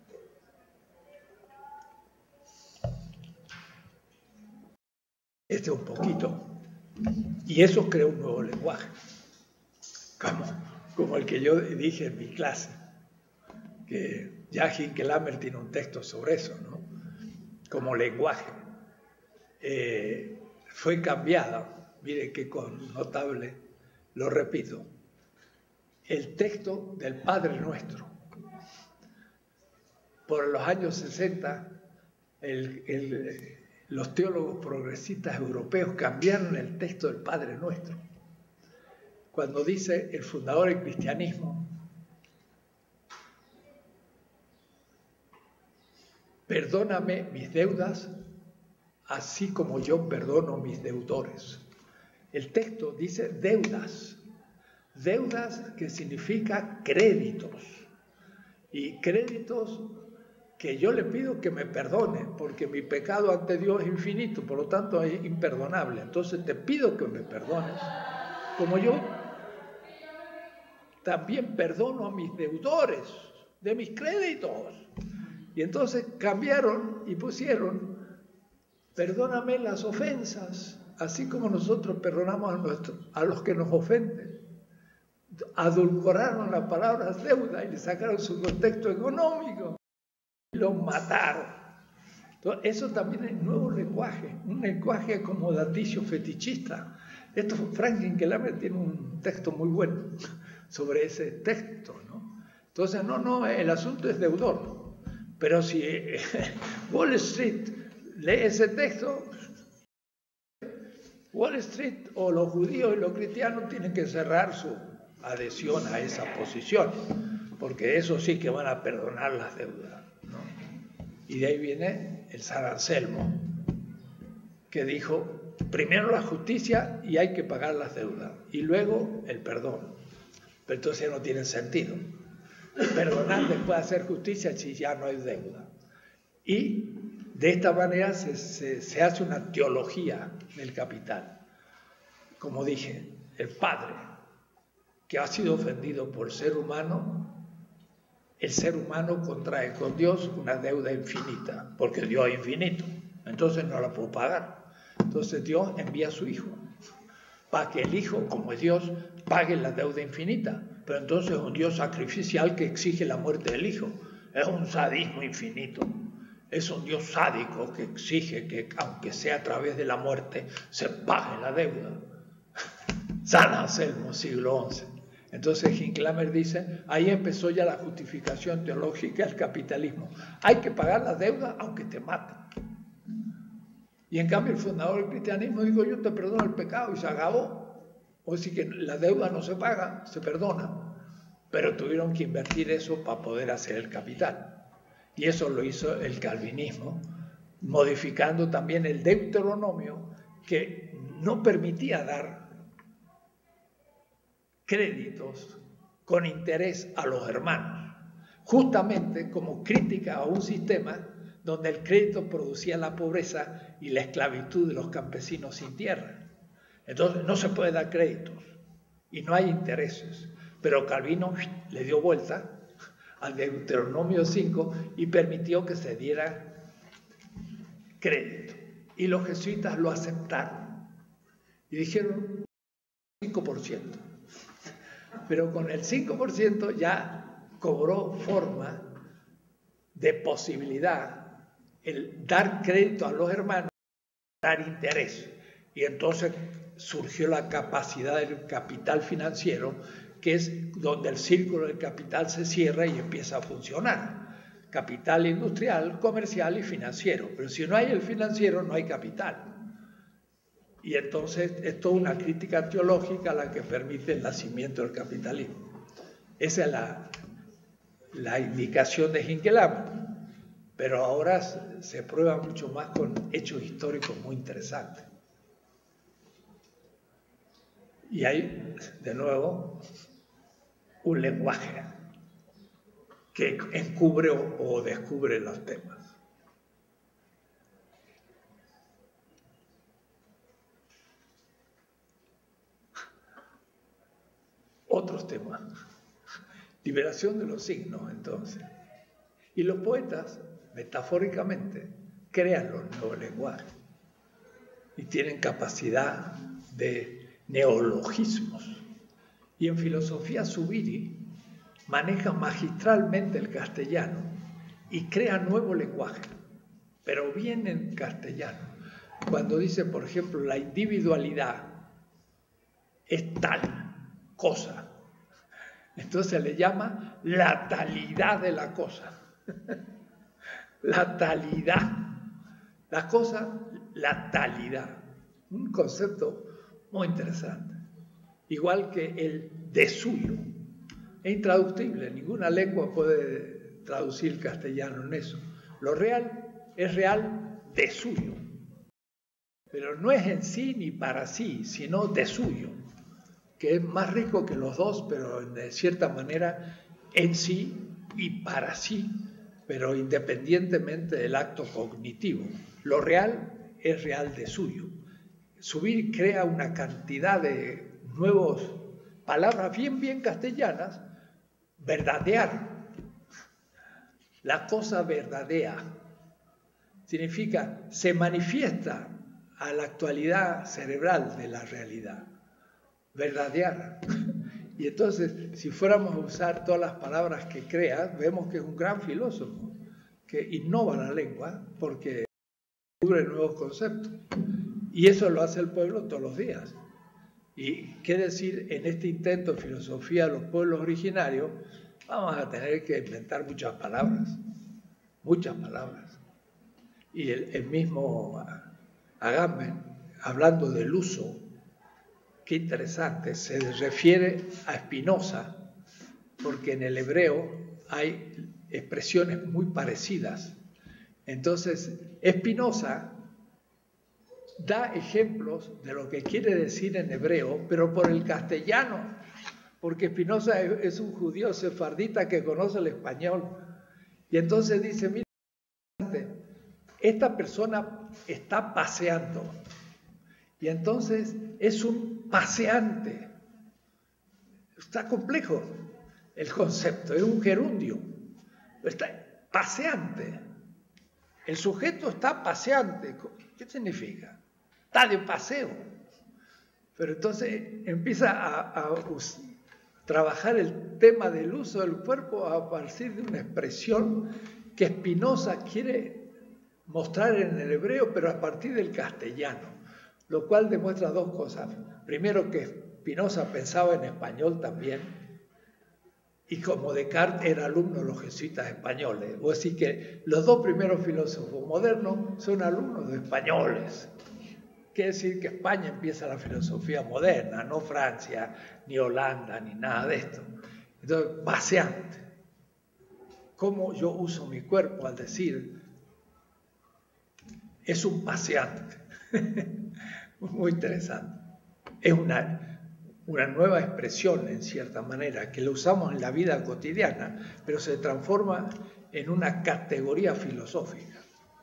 Este es un poquito. Y eso crea un nuevo lenguaje. Como, como el que yo dije en mi clase, que ya Hinkelhammer tiene un texto sobre eso, ¿no? Como lenguaje. Eh, fue cambiada, mire qué notable, lo repito, el texto del Padre Nuestro. Por los años sesenta, el, el, los teólogos progresistas europeos cambiaron el texto del Padre Nuestro. Cuando dice el fundador del cristianismo, perdóname mis deudas, así como yo perdono mis deudores. El texto dice deudas, deudas que significa créditos, y créditos que yo le pido que me perdone, porque mi pecado ante Dios es infinito, por lo tanto es imperdonable. Entonces te pido que me perdones, como yo también perdono a mis deudores de mis créditos. Y entonces cambiaron y pusieron, perdóname las ofensas, así como nosotros perdonamos a, nuestro, a los que nos ofenden. Adulcoraron la palabra deuda y le sacaron su contexto económico. Los mataron. Entonces, eso también es nuevo lenguaje, un lenguaje acomodaticio fetichista. Esto, Frank Hinkelamer tiene un texto muy bueno sobre ese texto, ¿no? Entonces, no, no, el asunto es deudor. Pero si eh, Wall Street lee ese texto, Wall Street o los judíos y los cristianos tienen que cerrar su adhesión a esa posición, porque eso sí que van a perdonar las deudas, ¿no? Y de ahí viene el San Anselmo, que dijo, primero la justicia y hay que pagar las deudas, y luego el perdón. Pero entonces no tiene sentido. Perdonar después de hacer justicia si ya no hay deuda. Y de esta manera se, se, se hace una teología del capital. Como dije, el Padre, que ha sido ofendido por el ser humano, el ser humano contrae con Dios una deuda infinita, porque Dios es infinito, entonces no la puedo pagar. Entonces Dios envía a su Hijo, para que el Hijo, como es Dios, pague la deuda infinita. Pero entonces es un Dios sacrificial que exige la muerte del Hijo. Es un sadismo infinito. Es un Dios sádico que exige que, aunque sea a través de la muerte, se pague la deuda. San Anselmo, siglo once. Entonces Hinkelamer dice, ahí empezó ya la justificación teológica del capitalismo. Hay que pagar la deuda aunque te maten. Y en cambio el fundador del cristianismo dijo, yo te perdono el pecado y se acabó. O sea que la deuda no se paga, se perdona. Pero tuvieron que invertir eso para poder hacer el capital. Y eso lo hizo el calvinismo, modificando también el Deuteronomio, que no permitía dar créditos con interés a los hermanos, justamente como crítica a un sistema donde el crédito producía la pobreza y la esclavitud de los campesinos sin tierra. Entonces no se puede dar créditos y no hay intereses. Pero Calvino le dio vuelta al Deuteronomio cinco y permitió que se diera crédito. Y los jesuitas lo aceptaron y dijeron cinco por ciento. Pero con el cinco por ciento ya cobró forma de posibilidad el dar crédito a los hermanos, dar interés. Y entonces surgió la capacidad del capital financiero, que es donde el círculo del capital se cierra y empieza a funcionar. Capital industrial, comercial y financiero. Pero si no hay el financiero, no hay capital. Y entonces es toda una crítica teológica la que permite el nacimiento del capitalismo. Esa es la, la indicación de Hinkelamer. Pero ahora se prueba mucho más con hechos históricos muy interesantes. Y hay, de nuevo, un lenguaje que encubre o, o descubre los temas. Otros temas. Liberación de los signos, entonces. Y los poetas, metafóricamente, crean los nuevos lenguajes y tienen capacidad de neologismos. Y en filosofía Zubiri maneja magistralmente el castellano y crea nuevo lenguaje, pero bien en castellano. Cuando dice, por ejemplo, la individualidad es tal cosa, entonces le llama la talidad de la cosa. La talidad. La cosa, la talidad. Un concepto muy interesante. Igual que el de suyo. Es intraductible. Ninguna lengua puede traducir el castellano en eso. Lo real es real de suyo, pero no es en sí ni para sí, sino de suyo, que es más rico que los dos, pero de cierta manera en sí y para sí, pero independientemente del acto cognitivo. Lo real es real de suyo. Subir crea una cantidad de nuevas palabras bien, bien castellanas. Verdadear. La cosa verdadea significa se manifiesta a la actualidad cerebral de la realidad. Verdadear. Y entonces, si fuéramos a usar todas las palabras que crea, vemos que es un gran filósofo que innova la lengua porque descubre nuevos conceptos. Y eso lo hace el pueblo todos los días. Y qué decir, en este intento de filosofía de los pueblos originarios, vamos a tener que inventar muchas palabras, muchas palabras. Y el, el mismo Agamben, hablando del uso, qué interesante, se refiere a Spinoza, porque en el hebreo hay expresiones muy parecidas. Entonces, Spinoza da ejemplos de lo que quiere decir en hebreo, pero por el castellano, porque Spinoza es un judío sefardita que conoce el español. Y entonces dice, mira, esta persona está paseando. Y entonces es un paseante. Está complejo el concepto, es un gerundio. Está paseante. El sujeto está paseante. ¿Qué significa? Está de paseo. Pero entonces empieza a, a trabajar el tema del uso del cuerpo a partir de una expresión que Spinoza quiere mostrar en el hebreo, pero a partir del castellano. Lo cual demuestra dos cosas. Primero, que Spinoza pensaba en español también, y como Descartes era alumno de los jesuitas españoles. O así que los dos primeros filósofos modernos son alumnos de españoles. Quiere decir que España empieza la filosofía moderna, no Francia, ni Holanda, ni nada de esto. Entonces, paseante. ¿Cómo yo uso mi cuerpo al decir es un paseante? Muy interesante. Es una, una nueva expresión, en cierta manera, que la usamos en la vida cotidiana, pero se transforma en una categoría filosófica.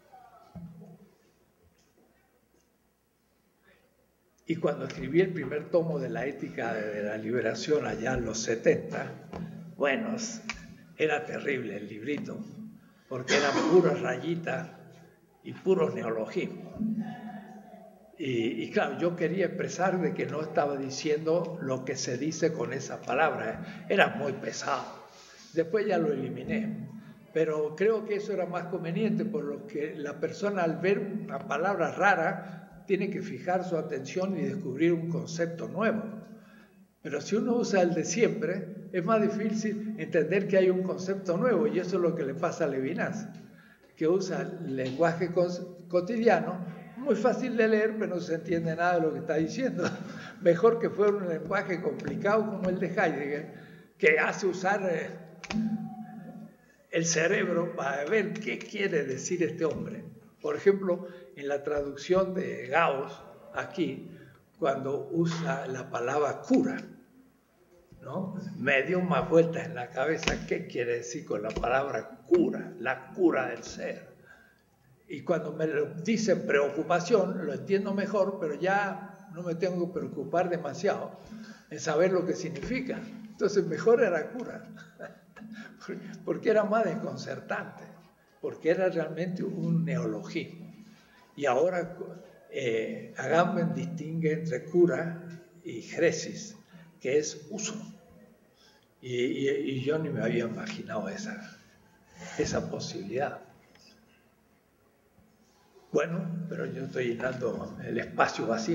Y cuando escribí el primer tomo de la ética de la liberación allá en los setenta, bueno, era terrible el librito, porque eran puras rayitas y puros neologismos. Y, y claro, yo quería expresar de que no estaba diciendo lo que se dice con esa palabra. Era muy pesado. Después ya lo eliminé. Pero creo que eso era más conveniente, por lo que la persona al ver una palabra rara tiene que fijar su atención y descubrir un concepto nuevo. Pero si uno usa el de siempre, es más difícil entender que hay un concepto nuevo, y eso es lo que le pasa a Levinas, que usa el lenguaje cotidiano, muy fácil de leer, pero no se entiende nada de lo que está diciendo. Mejor que fuera un lenguaje complicado como el de Heidegger, que hace usar eh, el cerebro para ver qué quiere decir este hombre. Por ejemplo, en la traducción de Gauss, aquí, cuando usa la palabra cura, ¿no? Me dio más vueltas en la cabeza qué quiere decir con la palabra cura, la cura del ser. Y cuando me lo dicen preocupación, lo entiendo mejor, pero ya no me tengo que preocupar demasiado en saber lo que significa. Entonces mejor era cura, porque era más desconcertante, porque era realmente un neologismo. Y ahora eh, Agamben distingue entre cura y gresis, que es uso. Y, y, y yo ni me había imaginado esa, esa posibilidad. Bueno, pero yo estoy llenando el espacio vacío.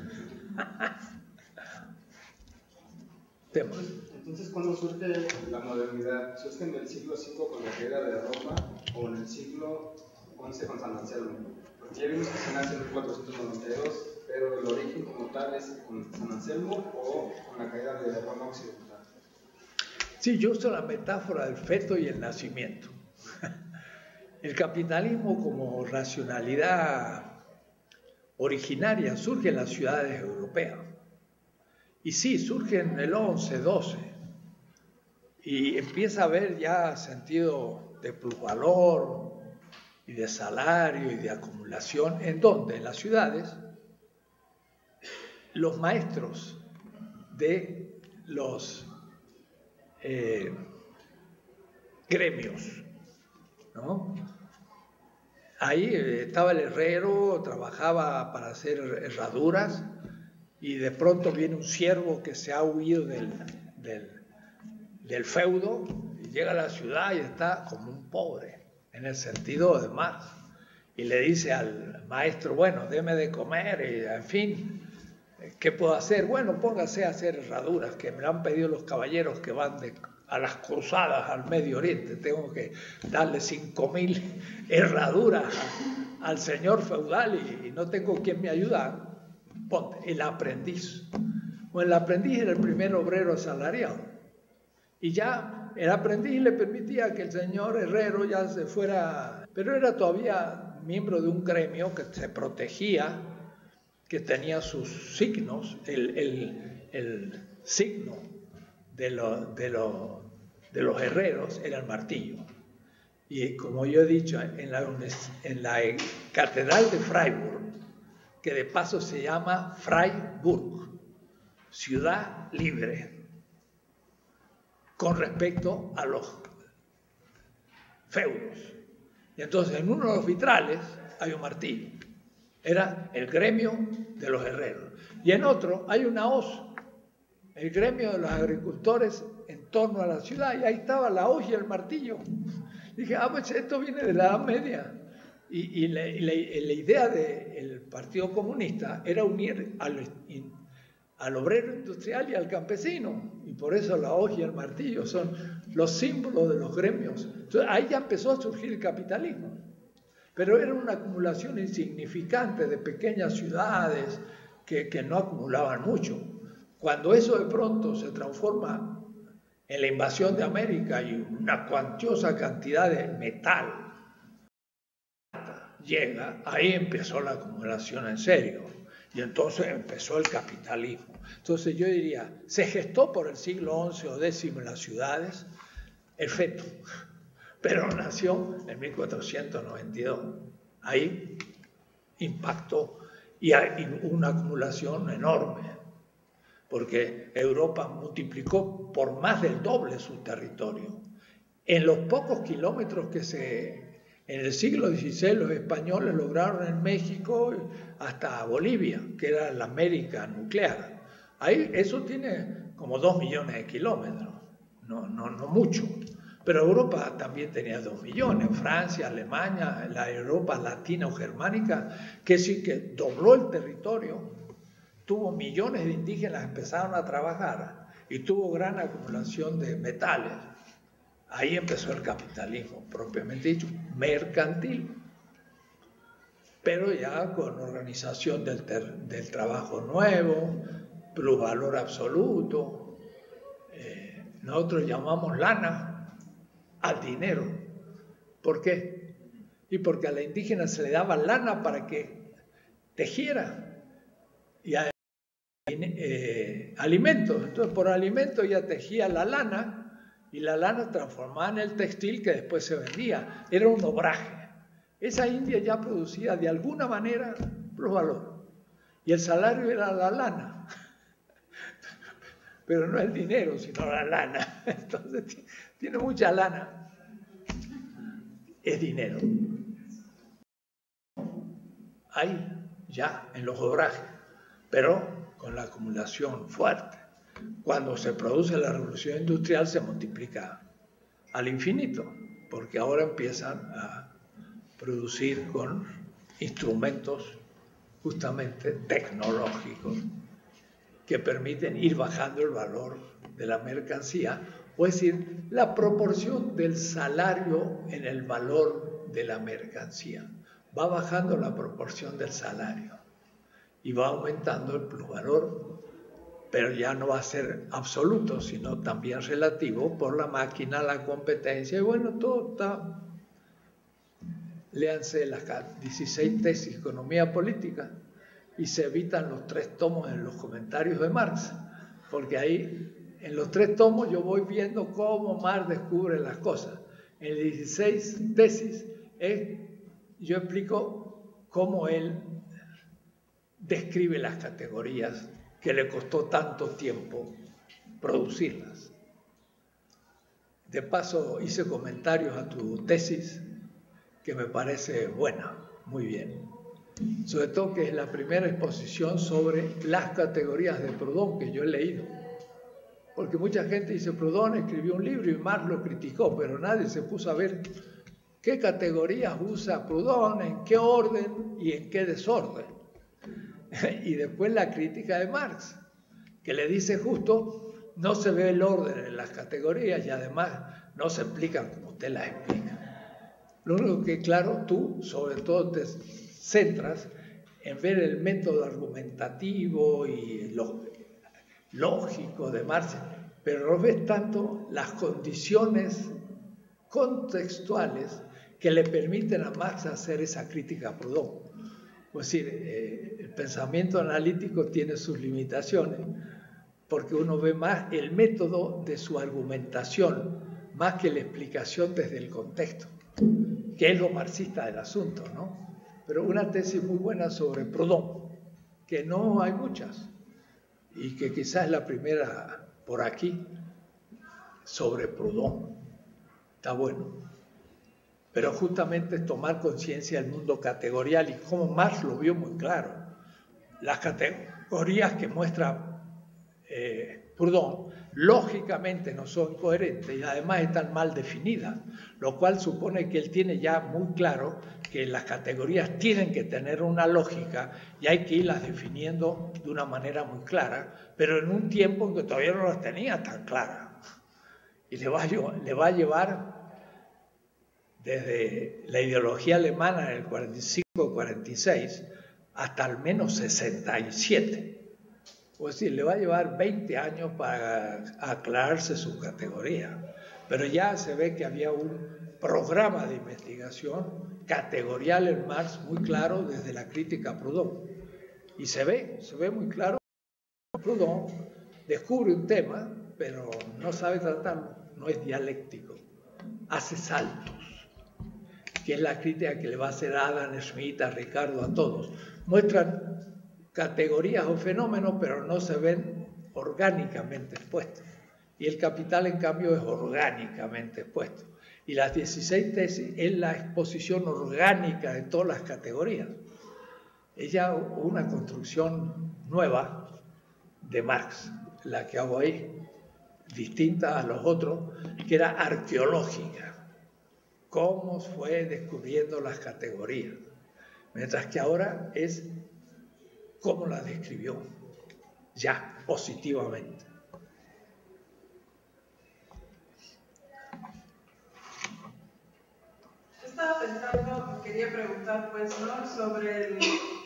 Tema. Entonces, ¿cuándo surge la modernidad? ¿Surge en el siglo cinco con la caída de Roma o en el siglo once con San Anselmo? Porque ya vimos que se nace en mil cuatrocientos noventa y dos, pero el origen como tal es con San Anselmo o con la caída de Roma occidental. Sí, yo uso la metáfora del feto y el nacimiento. el capitalismo como racionalidad originaria surge en las ciudades europeas. Y sí, surge en el once, doce, y empieza a haber ya sentido de plusvalor y de salario y de acumulación, en donde en las ciudades los maestros de los eh, gremios, ¿no? Ahí estaba el herrero, trabajaba para hacer herraduras, y de pronto viene un siervo que se ha huido del, del, del feudo y llega a la ciudad y está como un pobre, en el sentido de Marx, y le dice al maestro, bueno, deme de comer, y en fin, ¿qué puedo hacer? Bueno, póngase a hacer herraduras, que me lo han pedido los caballeros que van de, a las cruzadas al Medio Oriente, tengo que darle cinco mil herraduras al señor feudal y, y no tengo quien me ayude. Ponte, el aprendiz. Bueno, el aprendiz era el primer obrero asalariado. Y ya el aprendiz le permitía que el señor herrero ya se fuera, pero era todavía miembro de un gremio que se protegía, que tenía sus signos. El, el, el signo de, lo, de, lo, de los herreros era el martillo. Y como yo he dicho, en la, en la Catedral de Freiburg, que de paso se llama Freiburg, ciudad libre, con respecto a los feudos. Y entonces en uno de los vitrales hay un martillo, era el gremio de los herreros. Y en otro hay una hoz, el gremio de los agricultores en torno a la ciudad, y ahí estaba la hoz y el martillo. Dije, ah, pues esto viene de la Edad Media. Y, y, la, y la, la idea del Partido Comunista era unir al, al obrero industrial y al campesino, y por eso la hoz y el martillo son los símbolos de los gremios. Entonces ahí ya empezó a surgir el capitalismo, pero era una acumulación insignificante de pequeñas ciudades que, que no acumulaban mucho. Cuando eso de pronto se transforma en la invasión de América y una cuantiosa cantidad de metal llega, ahí empezó la acumulación en serio, y entonces empezó el capitalismo. Entonces yo diría, se gestó por el siglo once o décimo en las ciudades el feto, pero nació en mil cuatrocientos noventa y dos. Ahí impactó y hay una acumulación enorme, porque Europa multiplicó por más del doble su territorio. En los pocos kilómetros que se... En el siglo dieciséis los españoles lograron en México hasta Bolivia, que era la América nuclear. Ahí eso tiene como dos millones de kilómetros, no, no, no mucho. Pero Europa también tenía dos millones, Francia, Alemania, la Europa latina o germánica, que sí que dobló el territorio, tuvo millones de indígenas que empezaron a trabajar y tuvo gran acumulación de metales. Ahí empezó el capitalismo, propiamente dicho, mercantil, pero ya con organización del, ter, del trabajo nuevo, plusvalor absoluto. Eh, nosotros llamamos lana al dinero. ¿Por qué? Y porque a la indígena se le daba lana para que tejiera y a, eh, alimentos. Entonces por alimento ya tejía la lana, y la lana transformada en el textil que después se vendía. Era un obraje. Esa India ya producía de alguna manera plusvalor. Y el salario era la lana. Pero no el dinero, sino la lana. Entonces tiene mucha lana. Es dinero. Ahí, ya, en los obrajes. Pero con la acumulación fuerte. Cuando se produce la revolución industrial se multiplica al infinito, porque ahora empiezan a producir con instrumentos justamente tecnológicos que permiten ir bajando el valor de la mercancía, o es decir, la proporción del salario en el valor de la mercancía. Va bajando la proporción del salario y va aumentando el plusvalor, pero ya no va a ser absoluto, sino también relativo por la máquina, la competencia, y bueno, todo está léanse las dieciséis tesis de economía política y se evitan los tres tomos en los comentarios de Marx, porque ahí en los tres tomos yo voy viendo cómo Marx descubre las cosas. En las dieciséis tesis es, yo explico cómo él describe las categorías que le costó tanto tiempo producirlas. De paso hice comentarios a tu tesis que me parece buena, muy bien. Sobre todo que es la primera exposición sobre las categorías de Proudhon que yo he leído. Porque mucha gente dice, Proudhon escribió un libro y Marx lo criticó, pero nadie se puso a ver qué categorías usa Proudhon, en qué orden y en qué desorden. Y después la crítica de Marx, que le dice justo, no se ve el orden en las categorías y además no se explican como usted las explica. Lo único que, claro, tú sobre todo te centras en ver el método argumentativo y lo lógico de Marx, pero no ves tanto las condiciones contextuales que le permiten a Marx hacer esa crítica a Proudhon. Es decir, eh, el pensamiento analítico tiene sus limitaciones porque uno ve más el método de su argumentación más que la explicación desde el contexto, que es lo marxista del asunto, ¿no? Pero una tesis muy buena sobre Proudhon, que no hay muchas, y que quizás es la primera por aquí, sobre Proudhon. Está bueno. Pero justamente es tomar conciencia del mundo categorial y cómo Marx lo vio muy claro. Las categorías que muestra eh, Proudhon lógicamente no son coherentes y además están mal definidas, lo cual supone que él tiene ya muy claro que las categorías tienen que tener una lógica y hay que irlas definiendo de una manera muy clara, pero en un tiempo en que todavía no las tenía tan claras. Y le va a, le va a llevar desde la ideología alemana en el cuarenta y cinco cuarenta y seis hasta al menos sesenta y siete. Es decir, le va a llevar veinte años para aclararse su categoría. Pero ya se ve que había un programa de investigación categorial en Marx muy claro desde la crítica a Proudhon. Y se ve, se ve muy claro que Proudhon descubre un tema, pero no sabe tratarlo, no es dialéctico, hace saltos, que es la crítica que le va a hacer a Adam Smith, a Ricardo, a todos. Muestran categorías o fenómenos, pero no se ven orgánicamente expuestos. Y el Capital, en cambio, es orgánicamente expuesto. Y las dieciséis tesis es la exposición orgánica de todas las categorías. Ella una construcción nueva de Marx, la que hago ahí, distinta a los otros, que era arqueológica. Cómo fue descubriendo las categorías. Mientras que ahora es cómo las describió, ya, positivamente. Yo estaba pensando, quería preguntar, pues, ¿no? Sobre el,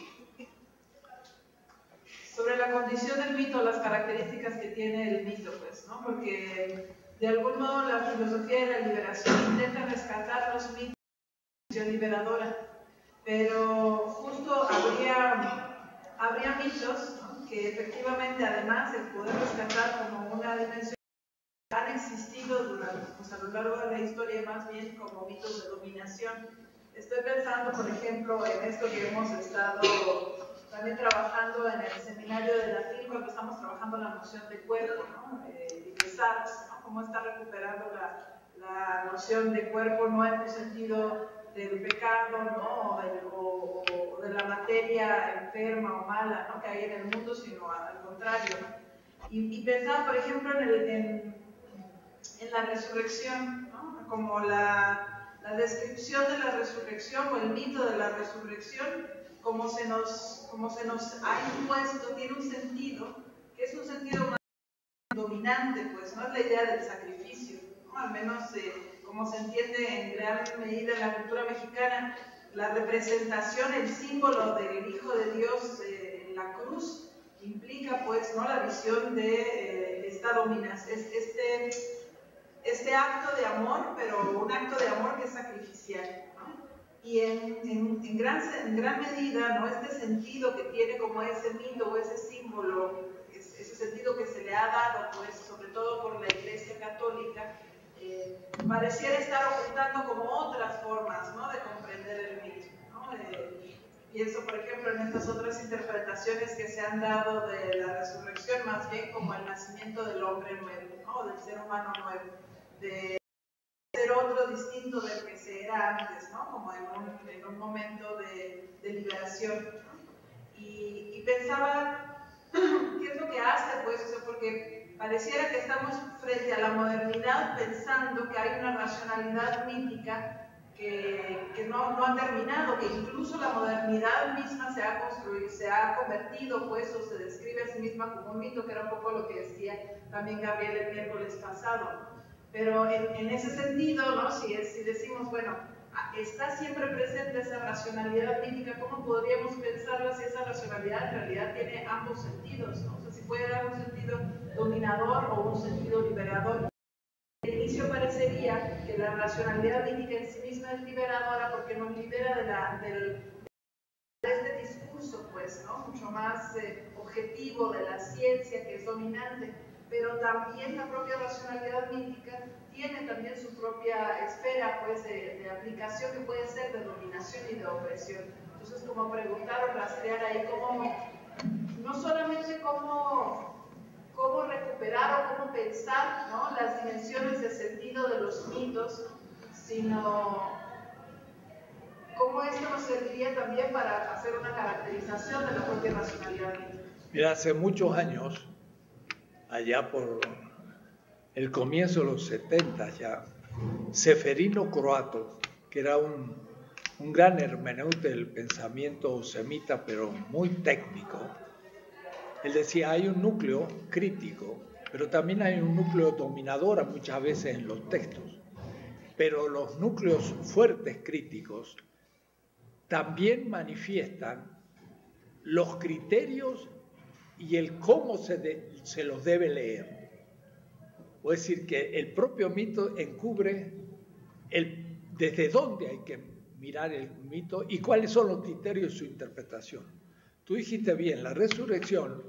sobre la condición del mito, las características que tiene el mito, pues, ¿no? Porque de algún modo la filosofía de la liberación intenta rescatar los mitos de la liberadora, pero justo habría habría mitos, ¿no? Que efectivamente, además de poder rescatar como una dimensión, han existido durante, pues, a lo largo de la historia más bien como mitos de dominación. Estoy pensando, por ejemplo, en esto que hemos estado también trabajando en el seminario de latín, cuando estamos trabajando la noción de cuerpo, ¿no? Eh, y de Sartre, ¿no? Cómo está recuperando la, la noción de cuerpo, no en un sentido del pecado, ¿no? O, de, o, o de la materia enferma o mala, ¿no? Que hay en el mundo, sino al contrario, ¿no? Y, y pensaba, por ejemplo, en, el, en, en la resurrección, ¿no? Como la, la descripción de la resurrección o el mito de la resurrección, como se nos, como se nos ha impuesto, tiene un sentido, que es un sentido más dominante, pues, no es la idea del sacrificio, ¿no? Al menos eh, como se entiende en gran medida en la cultura mexicana, la representación, el símbolo del Hijo de Dios eh, en la cruz, implica, pues, ¿no? La visión de eh, esta dominación, este, este acto de amor, pero un acto de amor que es sacrificial, ¿no? Y en, en, en, gran, en gran medida, ¿no? Este sentido que tiene como ese mito o ese símbolo, ese sentido que se le ha dado, pues, sobre todo por la Iglesia Católica, eh, pareciera estar ocultando como otras formas, ¿no?, de comprender el mito, ¿no? Eh, pienso, por ejemplo, en estas otras interpretaciones que se han dado de la resurrección, más bien como el nacimiento del hombre nuevo, ¿no?, del ser humano nuevo, de ser otro distinto del que se era antes, ¿no?, como en un, en un momento de, de liberación, ¿no? y, y pensaba, ¿qué es lo que hace? Pues, o sea, porque pareciera que estamos frente a la modernidad pensando que hay una racionalidad mítica que, que no, no ha terminado, que incluso la modernidad misma se ha construido, se ha convertido, pues, o se describe a sí misma como un mito, que era un poco lo que decía también Gabriel el miércoles pasado. Pero en, en ese sentido, ¿no?, si, es, si decimos, bueno, está siempre presente esa racionalidad mítica, ¿cómo podríamos pensarla si esa racionalidad en realidad tiene ambos sentidos, ¿no? O sea, si puede dar un sentido dominador o un sentido liberador. Al inicio parecería que la racionalidad mítica en sí misma es liberadora porque nos libera de, la, del, de este discurso, pues, ¿no?, mucho más eh, objetivo de la ciencia que es dominante. Pero también la propia racionalidad mítica tiene también su propia esfera, pues, de, de aplicación que puede ser de dominación y de opresión. Entonces, como preguntar o rastrear ahí cómo, no solamente cómo, cómo recuperar o cómo pensar, ¿no?, las dimensiones de sentido de los mitos, sino cómo esto nos serviría también para hacer una caracterización de la propia racionalidad mítica. Mira, hace muchos años, allá por el comienzo de los setenta ya, Seferino Croato, que era un, un gran hermeneute del pensamiento semita, pero muy técnico, él decía, hay un núcleo crítico, pero también hay un núcleo dominador muchas veces en los textos. Pero los núcleos fuertes críticos también manifiestan los criterios y el cómo se, de, se los debe leer. Es decir, que el propio mito encubre el, desde dónde hay que mirar el mito y cuáles son los criterios de su interpretación. Tú dijiste bien, la resurrección,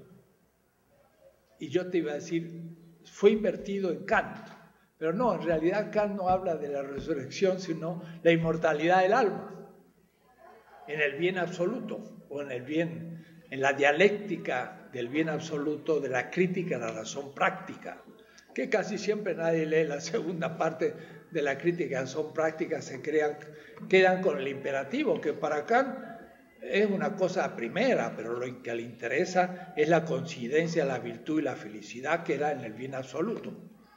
y yo te iba a decir, fue invertido en Kant, pero no, en realidad Kant no habla de la resurrección, sino la inmortalidad del alma, en el bien absoluto, o en el bien, en la dialéctica del bien absoluto, de la crítica a la razón práctica, que casi siempre nadie lee la segunda parte de la crítica a la razón práctica, se crean, quedan con el imperativo, que para Kant es una cosa primera, pero lo que le interesa es la coincidencia, la virtud y la felicidad que era en el bien absoluto.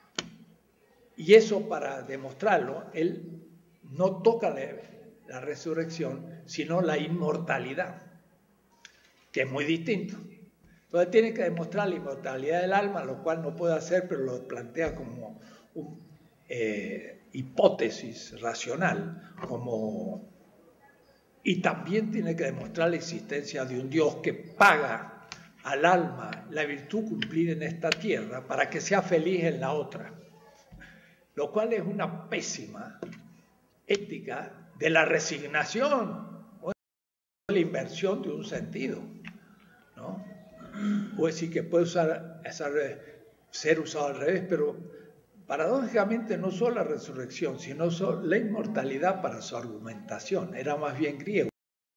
Y eso, para demostrarlo, él no toca la, la resurrección, sino la inmortalidad, que es muy distinto. Entonces tiene que demostrar la inmortalidad del alma, lo cual no puede hacer, pero lo plantea como una eh, hipótesis racional, como, y también tiene que demostrar la existencia de un Dios que paga al alma la virtud cumplida en esta tierra para que sea feliz en la otra, lo cual es una pésima ética de la resignación o de la inversión de un sentido, ¿no? O decir que puede usar, ser usado al revés, pero paradójicamente no solo la resurrección, sino solo la inmortalidad para su argumentación, era más bien griego.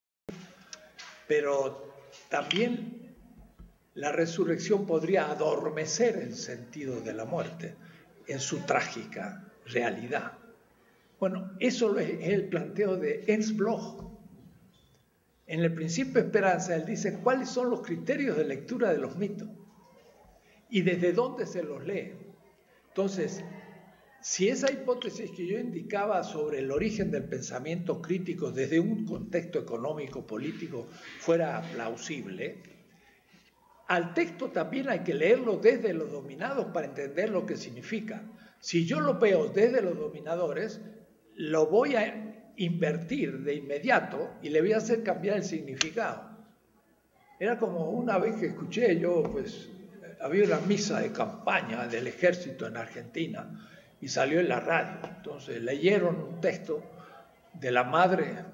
Pero también la resurrección podría adormecer el sentido de la muerte en su trágica realidad. Bueno, eso es el planteo de Ernst Bloch. En el Principio de Esperanza, él dice cuáles son los criterios de lectura de los mitos y desde dónde se los lee. Entonces, si esa hipótesis que yo indicaba sobre el origen del pensamiento crítico desde un contexto económico, político, fuera plausible, al texto también hay que leerlo desde los dominados para entender lo que significa. Si yo lo veo desde los dominadores, lo voy a invertir de inmediato y le voy a hacer cambiar el significado. Era como una vez que escuché yo, pues, había una misa de campaña del ejército en Argentina y salió en la radio. Entonces leyeron un texto de la madre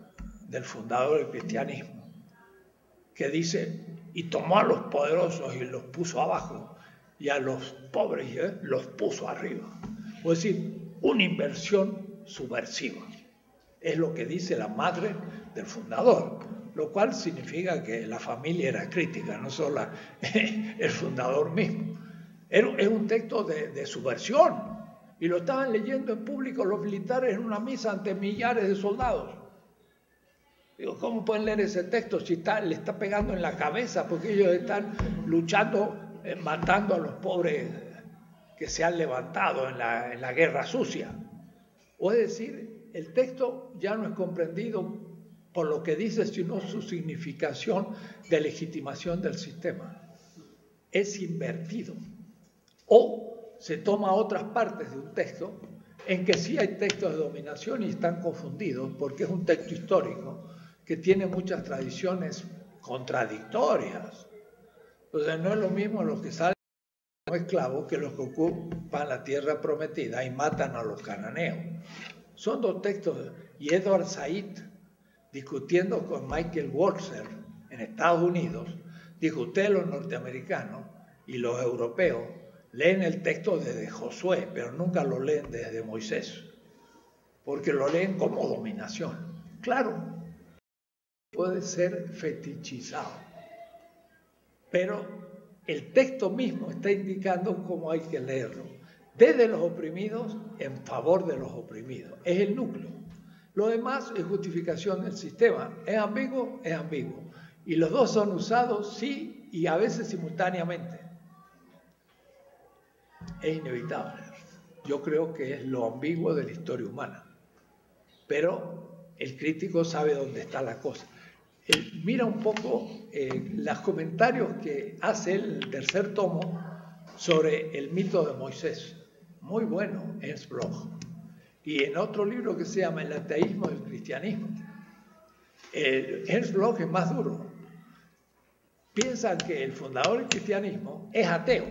del fundador del cristianismo, que dice, y tomó a los poderosos y los puso abajo, y a los pobres ¿eh? los puso arriba. Es decir, una inversión subversiva. Es lo que dice la madre del fundador, lo cual significa que la familia era crítica, no solo la, el fundador mismo. Es un texto de, de subversión, y lo estaban leyendo en público los militares en una misa ante millares de soldados. Digo, ¿cómo pueden leer ese texto si está, le está pegando en la cabeza? Porque ellos están luchando, eh, matando a los pobres que se han levantado en la, en la guerra sucia. O es decir, el texto ya no es comprendido por lo que dice, sino su significación de legitimación del sistema. Es invertido. O se toma otras partes de un texto en que sí hay textos de dominación y están confundidos porque es un texto histórico que tiene muchas tradiciones contradictorias. Entonces no es lo mismo los que salen como esclavos que los que ocupan la tierra prometida y matan a los cananeos. Son dos textos. Y Edward Said, discutiendo con Michael Walzer en Estados Unidos, dijo, ustedes los norteamericanos y los europeos leen el texto desde Josué, pero nunca lo leen desde Moisés, porque lo leen como dominación. Claro, puede ser fetichizado, pero el texto mismo está indicando cómo hay que leerlo, desde los oprimidos en favor de los oprimidos. Es el núcleo. Lo demás es justificación del sistema. ¿Es ambiguo? Es ambiguo. Y los dos son usados, sí, y a veces simultáneamente. Es inevitable. Yo creo que es lo ambiguo de la historia humana. Pero el crítico sabe dónde está la cosa. Él mira un poco eh, los comentarios que hace el tercer tomo sobre el mito de Moisés. Muy bueno, Ernst Bloch. Y en otro libro que se llama El ateísmo del cristianismo. Eh, Ernst Bloch es más duro. Piensan que el fundador del cristianismo es ateo.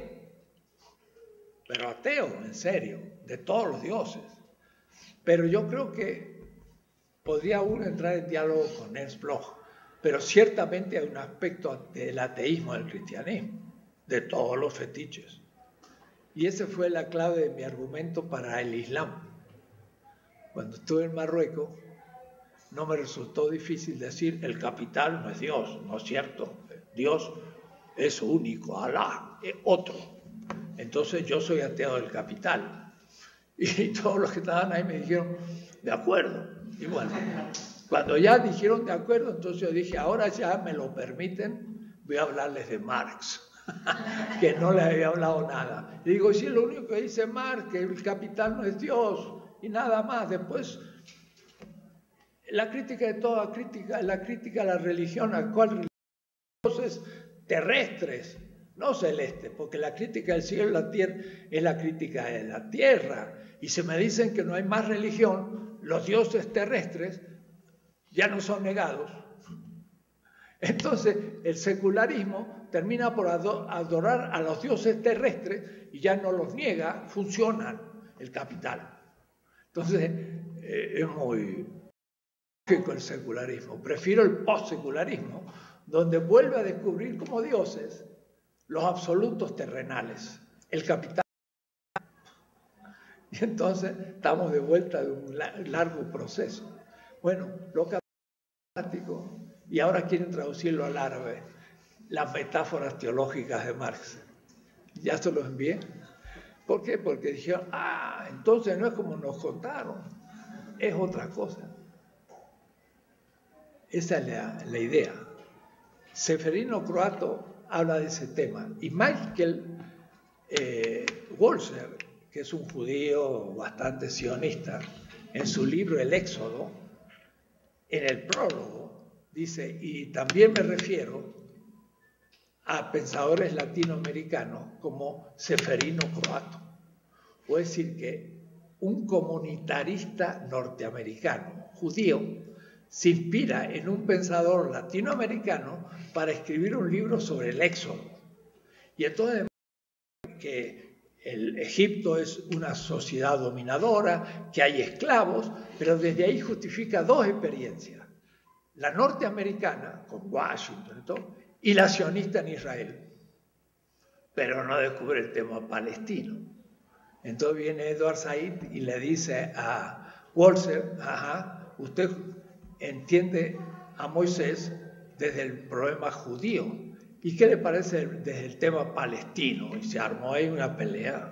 Pero ateo, en serio, de todos los dioses. Pero yo creo que podría uno entrar en diálogo con Ernst Bloch, pero ciertamente hay un aspecto del ateísmo del cristianismo, de todos los fetiches. Y esa fue la clave de mi argumento para el Islam. Cuando estuve en Marruecos, no me resultó difícil decir, el capital no es Dios, ¿no es cierto? Dios es único, Alá es otro. Entonces yo soy ateo del capital. Y todos los que estaban ahí me dijeron, de acuerdo. Y bueno, cuando ya dijeron de acuerdo, entonces yo dije, ahora ya me lo permiten, voy a hablarles de Marx, que no les había hablado nada. Y digo, sí, lo único que dice Marx, que el capital no es Dios, y nada más. Después, la crítica de toda crítica, la crítica a la religión, ¿a cuál religión? Dioses terrestres, no celestes, porque la crítica del cielo y la tierra es la crítica de la tierra. Y si me dicen que no hay más religión, los dioses terrestres ya no son negados. Entonces, el secularismo termina por adorar a los dioses terrestres y ya no los niega, funcionan el capital. Entonces, eh, es muy lógico el secularismo. Prefiero el postsecularismo, donde vuelve a descubrir como dioses los absolutos terrenales, el capital. Y entonces estamos de vuelta de un largo proceso. Bueno, lo catastrófico, y ahora quieren traducirlo al árabe, las metáforas teológicas de Marx. Ya se los envié. ¿Por qué? Porque dijeron, ah, entonces no es como nos contaron, es otra cosa. Esa es la, la idea. Seferino Croato habla de ese tema. Y Michael eh, Walzer, que es un judío bastante sionista, en su libro El Éxodo, en el prólogo, dice, y también me refiero a pensadores latinoamericanos como Seferino Croato. O es decir, que un comunitarista norteamericano, judío, se inspira en un pensador latinoamericano para escribir un libro sobre el Éxodo. Y entonces, que el Egipto es una sociedad dominadora, que hay esclavos, pero desde ahí justifica dos experiencias. la norteamericana, con Washington y todo, y la sionista en Israel. Pero no descubre el tema palestino. Entonces viene Edward Said y le dice a Walzer, ajá, usted entiende a Moisés desde el problema judío. ¿Y qué le parece desde el tema palestino? Y se armó ahí una pelea.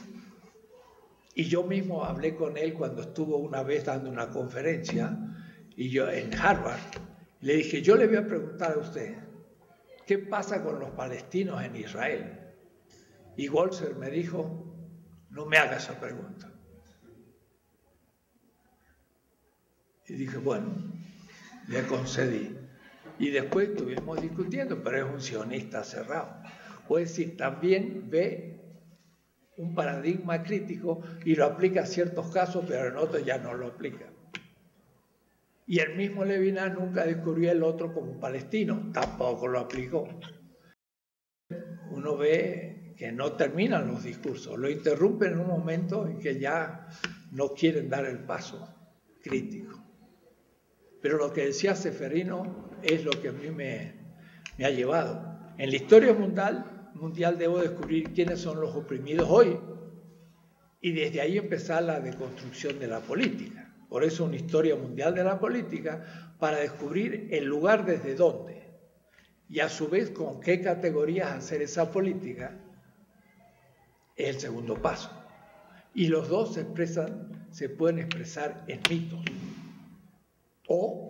Y yo mismo hablé con él cuando estuvo una vez dando una conferencia y yo en Harvard. Le dije, yo le voy a preguntar a usted, ¿qué pasa con los palestinos en Israel? Y Walzer me dijo, no me haga esa pregunta. Y dije, bueno, le concedí. Y después estuvimos discutiendo, pero es un sionista cerrado. O es decir, también ve un paradigma crítico y lo aplica a ciertos casos, pero en otros ya no lo aplica. Y el mismo Levinas nunca descubrió el otro como un palestino, tampoco lo aplicó. Uno ve que no terminan los discursos, lo interrumpen en un momento en que ya no quieren dar el paso crítico. Pero lo que decía Ceferino es lo que a mí me, me ha llevado. En la historia mundial, mundial debo descubrir quiénes son los oprimidos hoy y desde ahí empezar la deconstrucción de la política. Por eso una historia mundial de la política, para descubrir el lugar desde dónde y a su vez con qué categorías hacer esa política, es el segundo paso. Y los dos se expresan, se pueden expresar en mitos. O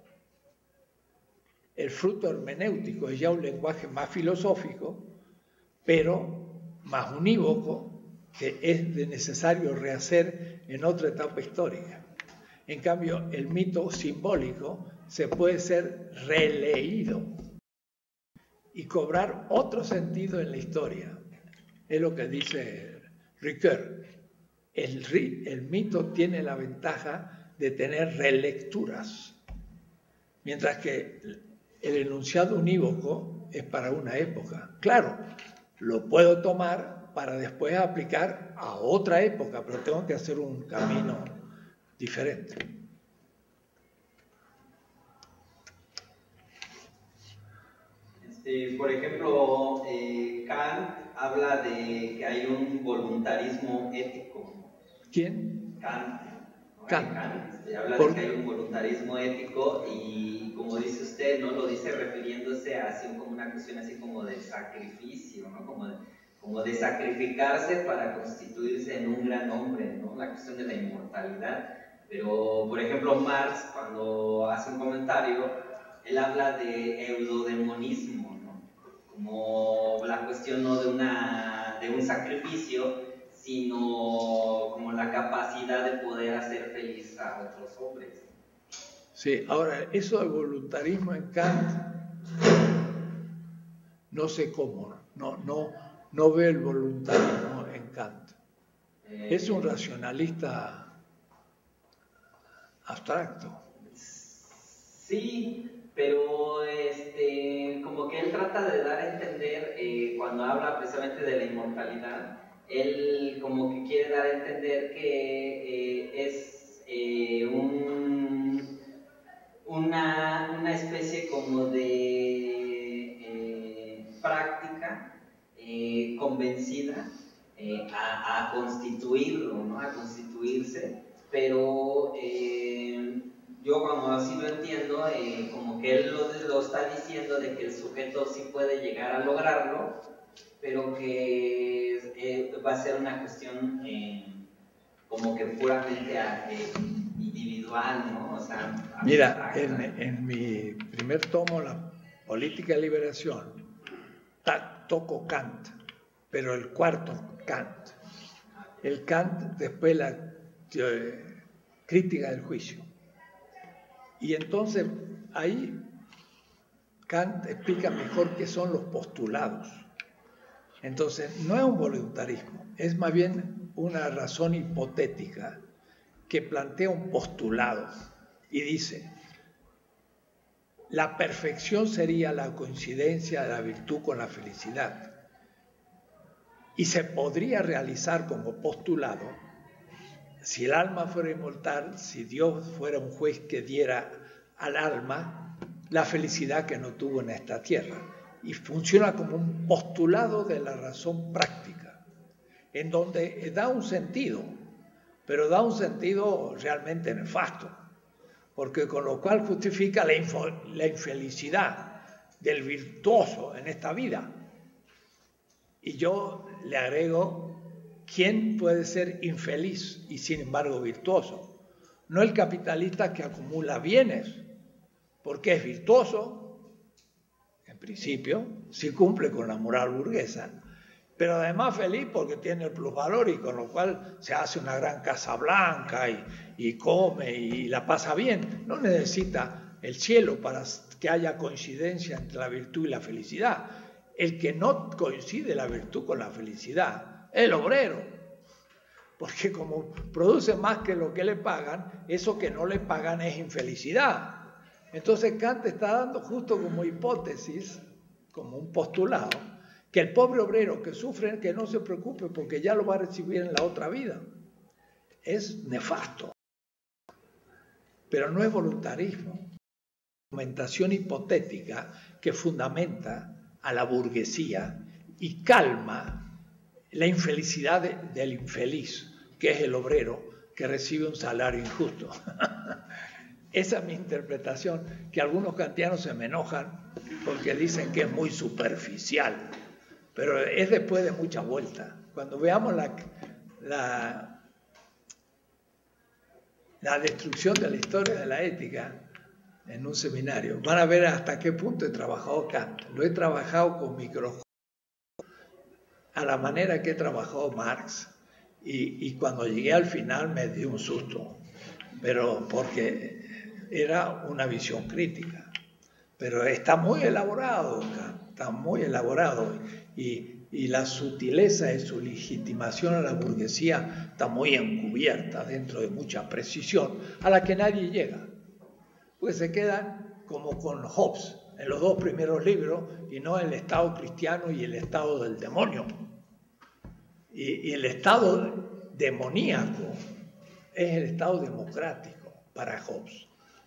el fruto hermenéutico es ya un lenguaje más filosófico, pero más unívoco, que es de necesario rehacer en otra etapa histórica. En cambio, el mito simbólico se puede ser releído y cobrar otro sentido en la historia. Es lo que dice Ricoeur. El, el mito tiene la ventaja de tener relecturas, mientras que el enunciado unívoco es para una época. Claro, lo puedo tomar para después aplicar a otra época, pero tengo que hacer un camino diferente. Este, por ejemplo, eh, Kant habla de que hay un voluntarismo ético. ¿Quién? Kant. Kant. Kant este, habla ¿Por? de que hay un voluntarismo ético y, como dice usted, ¿no? Lo dice refiriéndose a así, como una cuestión así como de sacrificio, ¿no? Como de, como de sacrificarse para constituirse en un gran hombre, ¿no? La cuestión de la inmortalidad. Pero, por ejemplo, Marx, cuando hace un comentario, él habla de eudodemonismo, ¿no? Como la cuestión no de, una, de un sacrificio, sino como la capacidad de poder hacer feliz a otros hombres. Sí, ahora, eso del voluntarismo en Kant, no sé cómo, no, no, no veo el voluntarismo en Kant. Eh, es un racionalista abstracto. Sí, pero este, como que él trata de dar a entender, eh, cuando habla precisamente de la inmortalidad, él como que quiere dar a entender que eh, es eh, un, una, una especie como de eh, práctica eh, convencida eh, a, a constituirlo, ¿no? A constituirse, pero eh, yo cuando así lo entiendo, eh, como que él lo, lo está diciendo de que el sujeto sí puede llegar a lograrlo, pero que eh, va a ser una cuestión eh, como que puramente eh, individual, ¿no? O sea, mira, en, en mi primer tomo, La Política de Liberación, ta, toco Kant, pero el cuarto Kant. El Kant, después la eh, crítica del juicio. Y entonces ahí Kant explica mejor qué son los postulados. Entonces no es un voluntarismo, es más bien una razón hipotética que plantea un postulado y dice: la perfección sería la coincidencia de la virtud con la felicidad, y se podría realizar como postulado si el alma fuera inmortal, si Dios fuera un juez que diera al alma la felicidad que no tuvo en esta tierra. Y funciona como un postulado de la razón práctica, en donde da un sentido, pero da un sentido realmente nefasto, porque con lo cual justifica la, info, la infelicidad del virtuoso en esta vida. Y yo le agrego, ¿quién puede ser infeliz y sin embargo virtuoso? No el capitalista que acumula bienes, porque es virtuoso, en principio, si cumple con la moral burguesa, pero además feliz porque tiene el plusvalor y con lo cual se hace una gran casa blanca y, y come y la pasa bien. No necesita el cielo para que haya coincidencia entre la virtud y la felicidad. El que no coincide la virtud con la felicidad es el obrero, porque como produce más que lo que le pagan, eso que no le pagan es infelicidad. Entonces Kant está dando justo como hipótesis, como un postulado, que el pobre obrero que sufre, que no se preocupe porque ya lo va a recibir en la otra vida. Es nefasto, pero no es voluntarismo. Argumentación hipotética que fundamenta a la burguesía y calma la infelicidad de, del infeliz, que es el obrero que recibe un salario injusto. Esa es mi interpretación, que algunos kantianos se me enojan porque dicen que es muy superficial, pero es después de mucha vuelta. Cuando veamos la, la, la destrucción de la historia de la ética en un seminario, van a ver hasta qué punto he trabajado Kant. Lo he trabajado con microscopio, a la manera que he trabajado Marx, y, y cuando llegué al final me di un susto, pero porque era una visión crítica. Pero está muy elaborado, Kant, está muy elaborado, y, y la sutileza de su legitimación a la burguesía está muy encubierta dentro de mucha precisión, a la que nadie llega. Pues se quedan como con Hobbes en los dos primeros libros, y no el Estado cristiano y el Estado del demonio. Y, y el Estado demoníaco es el Estado democrático para Hobbes.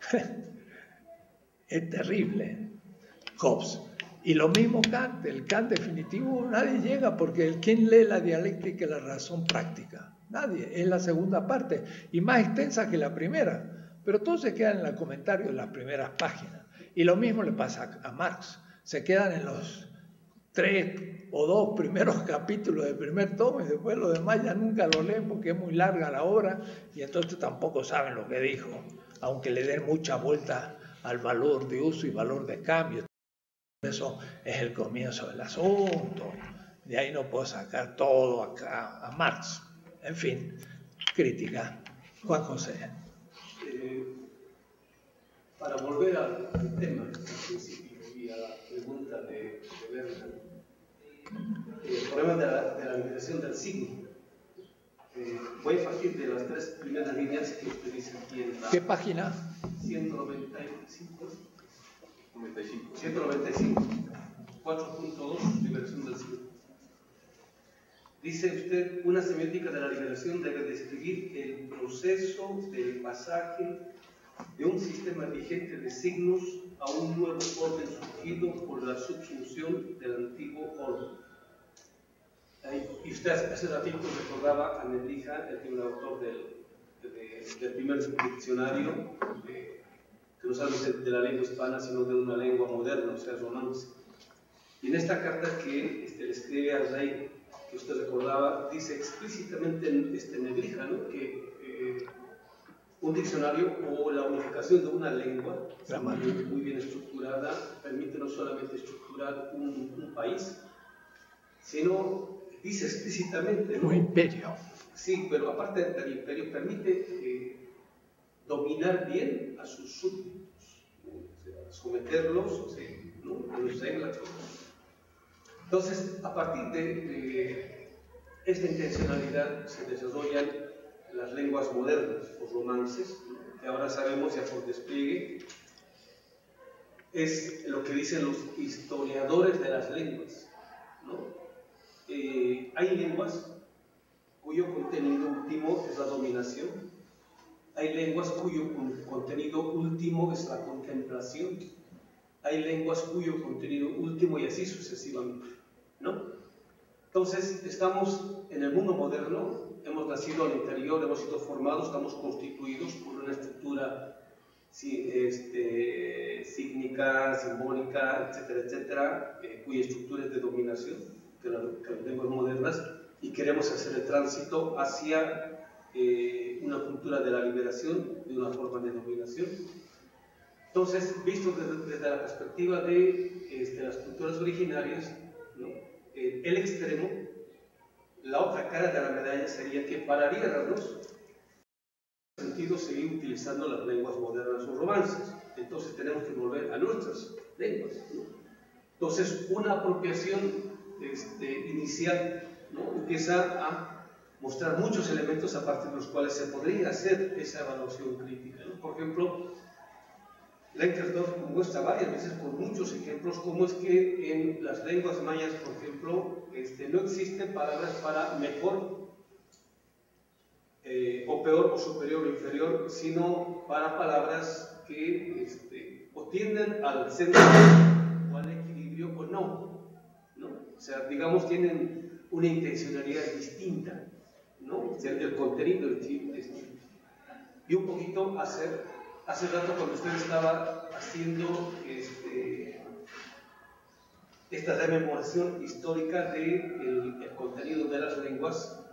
Es terrible Hobbes. Y lo mismo Kant, el Kant definitivo, nadie llega, porque ¿quién lee la dialéctica y la razón práctica? Nadie, es la segunda parte, y más extensa que la primera. Pero todo se queda en el comentario de las primeras páginas. Y lo mismo le pasa a Marx. Se quedan en los tres o dos primeros capítulos del primer tomo, y después los demás ya nunca lo leen porque es muy larga la obra, y entonces tampoco saben lo que dijo, aunque le den mucha vuelta al valor de uso y valor de cambio. Eso es el comienzo del asunto. De ahí no puedo sacar todo acá a Marx. En fin, crítica. Juan José. Eh, para volver al, al tema del principio y a la pregunta de, de Werner, el problema de la, de la liberación del signo. Eh, voy a partir de las tres primeras líneas que usted dice aquí en la... ¿Qué página? ciento noventa y cinco. ciento noventa y cinco. cuatro punto dos, liberación del signo. Dice usted, una semiótica de la liberación debe describir el proceso del pasaje de un sistema vigente de signos a un nuevo orden surgido por la subsunción del antiguo orden. Y usted hace ratito recordaba a Nebrija, el primer autor del, de, del primer diccionario, de, que no habla de, de la lengua hispana, sino de una lengua moderna, o sea, romance. Y en esta carta que este, le escribe al rey, que usted recordaba, dice explícitamente este, Nebrija, ¿no? que eh, un diccionario o la unificación de una lengua muy, muy bien estructurada permite no solamente estructurar un, un país, sino dice explícitamente, ¿no? Un imperio. Sí, pero aparte del imperio permite eh, dominar bien a sus súbditos, ¿no? O sea, someterlos, o sea, ¿no? Con reglas. Entonces, a partir de, de esta intencionalidad se desarrollan las lenguas modernas, los romances, ¿no? Que ahora sabemos ya por despliegue, es lo que dicen los historiadores de las lenguas, ¿no? Eh, hay lenguas cuyo contenido último es la dominación, Hay lenguas cuyo contenido último es la contemplación. Hay lenguas cuyo contenido último y así sucesivamente, ¿no? Entonces, estamos en el mundo moderno, hemos nacido al interior, hemos sido formados, estamos constituidos por una estructura sí, este, sígnica, simbólica, etcétera, etcétera, eh, cuya estructura es de dominación de, la, de las lenguas modernas, y queremos hacer el tránsito hacia eh, una cultura de la liberación, de una forma de dominación. Entonces, visto desde, desde la perspectiva de este, las culturas originarias, ¿no? eh, el extremo, la otra cara de la medalla sería que para liberarnos, en sentido seguir utilizando las lenguas modernas o romances. Entonces tenemos que volver a nuestras lenguas, ¿no? Entonces, una apropiación este, inicial, ¿no? empieza a mostrar muchos elementos a partir de los cuales se podría hacer esa evaluación crítica, ¿no? Por ejemplo, Lenkersdorf muestra varias veces con muchos ejemplos cómo es que en las lenguas mayas, por ejemplo, este, no existen palabras para mejor eh, o peor o superior o inferior, sino para palabras que este, o tienden al centro o al equilibrio o no, ¿no? O sea, digamos, tienen una intencionalidad distinta, ¿no? O sea, el contenido es distinto. Y un poquito hacer Hace rato cuando usted estaba haciendo este, esta rememoración histórica del de el contenido de las lenguas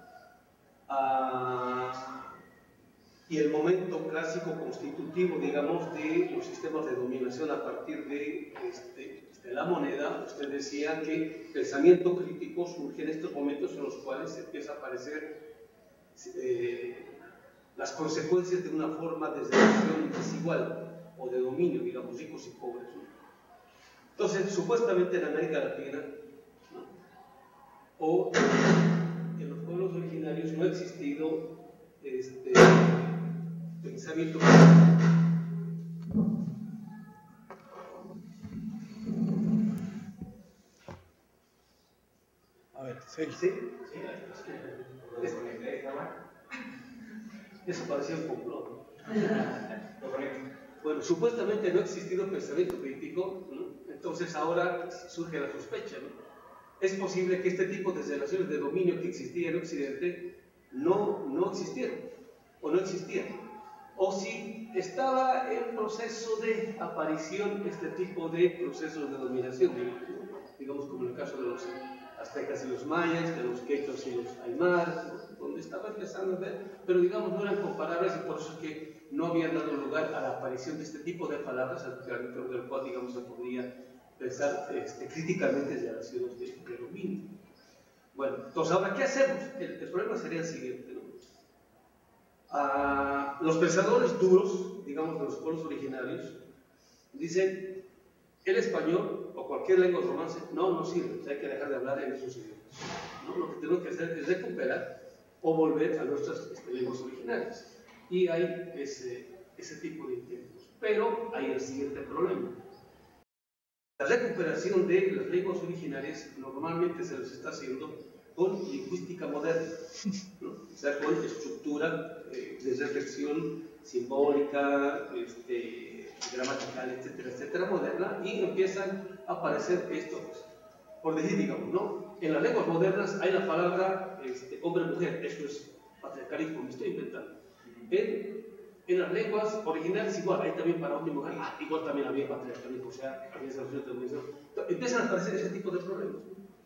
uh, y el momento clásico constitutivo, digamos, de los sistemas de dominación a partir de, este, de la moneda, usted decía que pensamiento crítico surge en estos momentos en los cuales empieza a aparecer eh, las consecuencias de una forma de selección desigual o de dominio, digamos, ricos y pobres, ¿no? Entonces, supuestamente en América Latina, ¿no? o en los pueblos originarios no ha existido este, pensamiento. A ver, sí. ¿Sí? ¿Sí? Eso parecía un complot. Bueno, supuestamente no ha existido pensamiento crítico, ¿no? Entonces ahora surge la sospecha, ¿no? Es posible que este tipo de relaciones de dominio que existía en Occidente no, no existieran, o no existían. O si estaba en proceso de aparición este tipo de procesos de dominación, digamos como en el caso de los aztecas y los mayas, de los quechos y los aymaras, ¿no? Donde estaba empezando a ver, pero digamos no eran comparables y por eso es que no habían dado lugar a la aparición de este tipo de palabras, alrededor del cual digamos se podría pensar este, críticamente en relaciones de, de dominio. Bueno, entonces ahora ¿qué hacemos? El, el problema sería el siguiente, ¿no? Ah, los pensadores duros, digamos de los pueblos originarios, dicen el español o cualquier lengua romance no nos sirve, hay que dejar de hablar en esos idiomas, ¿no? Lo que tenemos que hacer es recuperar o volver a nuestras este, lenguas originarias, y hay ese, ese tipo de intentos, pero hay el siguiente problema. La recuperación de las lenguas originarias normalmente se les está haciendo con lingüística moderna, ¿no? O sea, con estructura eh, de reflexión simbólica, este, gramatical, etcétera, etcétera, moderna, y empiezan a aparecer esto, pues, por decir, digamos, ¿no? En las lenguas modernas hay la palabra este, hombre-mujer, eso es patriarcalismo, me estoy inventando. En, en las lenguas originales igual, hay también para hombre y mujer, ah, igual también había patriarcalismo, o sea, había esa relación de dominación. Empiezan a aparecer ese tipo de problemas,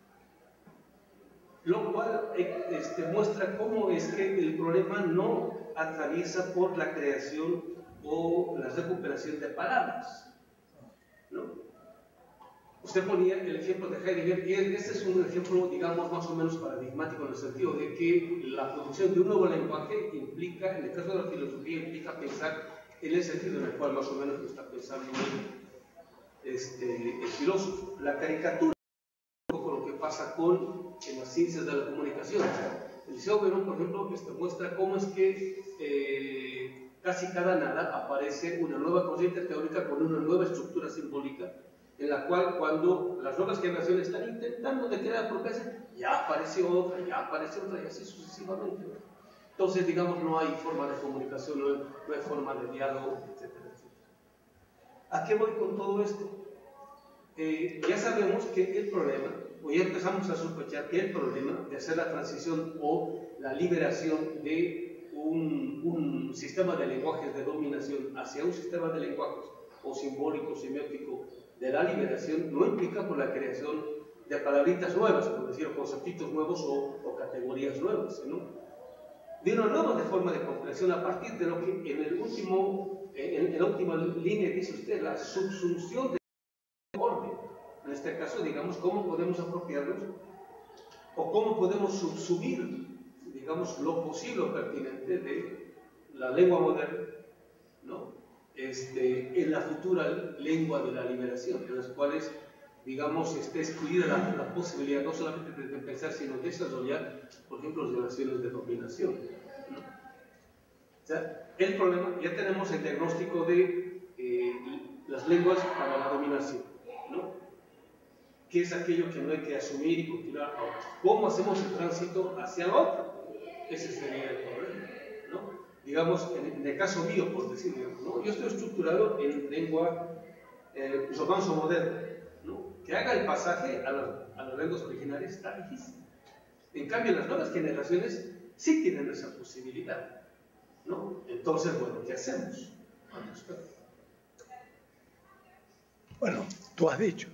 lo cual este, muestra cómo es que el problema no atraviesa por la creación o la recuperación de palabras, ¿no? Usted ponía el ejemplo de Heidegger, y este es un ejemplo, digamos, más o menos paradigmático en el sentido de que la producción de un nuevo lenguaje implica, en el caso de la filosofía, implica pensar en el sentido en el cual más o menos lo está pensando el, este, el filósofo. La caricatura es un poco lo que pasa con en las ciencias de la comunicación. El Liceo Verón, por ejemplo, este, muestra cómo es que eh, casi cada nada aparece una nueva corriente teórica con una nueva estructura simbólica, en la cual cuando las nuevas generaciones están intentando de crear apropiarse, ya aparece otra, ya aparece otra, y así sucesivamente, ¿no? Entonces, digamos, no hay forma de comunicación, no hay, no hay forma de diálogo, etcétera, etcétera. ¿A qué voy con todo esto? Eh, ya sabemos que el problema, o ya empezamos a sospechar que el problema de hacer la transición o la liberación de un, un sistema de lenguajes de dominación hacia un sistema de lenguajes o simbólico, semiótico de la liberación, no implica por la creación de palabritas nuevas, por decir, conceptos nuevos o, o categorías nuevas, ¿no? De una nueva de forma de comprensión a partir de lo que en el último, en, en la última línea dice usted, la subsunción de orden. En este caso, digamos, cómo podemos apropiarnos o cómo podemos subsumir, digamos, lo posible o pertinente de la lengua moderna, ¿no? Este, en la futura lengua de la liberación, en las cuales, digamos, esté excluida la, la posibilidad no solamente de, de pensar, sino de desarrollar, por ejemplo, las relaciones de dominación, ¿no? O sea, el problema, ya tenemos el diagnóstico de eh, las lenguas para la dominación, ¿no? ¿Qué es aquello que no hay que asumir y continuar ahora? ¿Cómo hacemos el tránsito hacia lo otro? Ese sería el problema, ¿no? Digamos, en, en el caso mío, por decirlo, ¿no? Yo estoy estructurado en lengua eh, romanzo moderna, ¿no? Que haga el pasaje a, la, a las lenguas originarias está difícil. En cambio, las nuevas generaciones sí tienen esa posibilidad, ¿no? Entonces, bueno, ¿qué hacemos? Bueno, tú has dicho.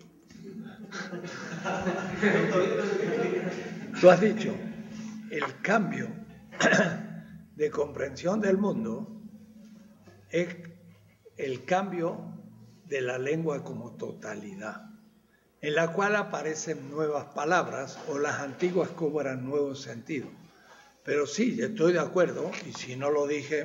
Tú has dicho, el cambio de comprensión del mundo es el cambio de la lengua como totalidad, en la cual aparecen nuevas palabras o las antiguas cobran nuevos sentidos. Pero sí, estoy de acuerdo, y si no lo dije,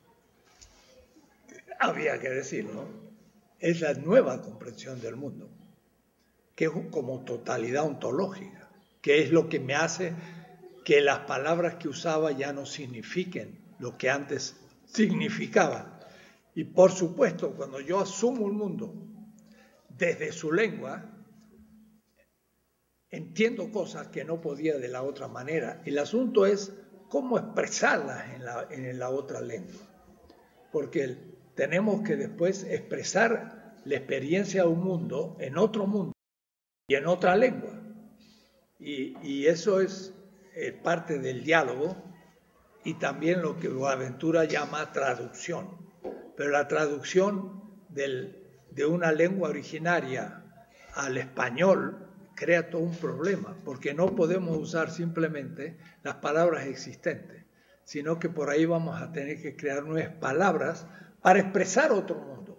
había que decirlo, es la nueva comprensión del mundo, que es como totalidad ontológica, que es lo que me hace que las palabras que usaba ya no signifiquen lo que antes significaban. Y por supuesto, cuando yo asumo el mundo desde su lengua, entiendo cosas que no podía de la otra manera. El asunto es cómo expresarlas en la, en la otra lengua. Porque tenemos que después expresar la experiencia de un mundo en otro mundo y en otra lengua. Y, y eso es eh, parte del diálogo y también lo que Boaventura llama traducción. Pero la traducción del, de una lengua originaria al español crea todo un problema, porque no podemos usar simplemente las palabras existentes, sino que por ahí vamos a tener que crear nuevas palabras para expresar otro mundo.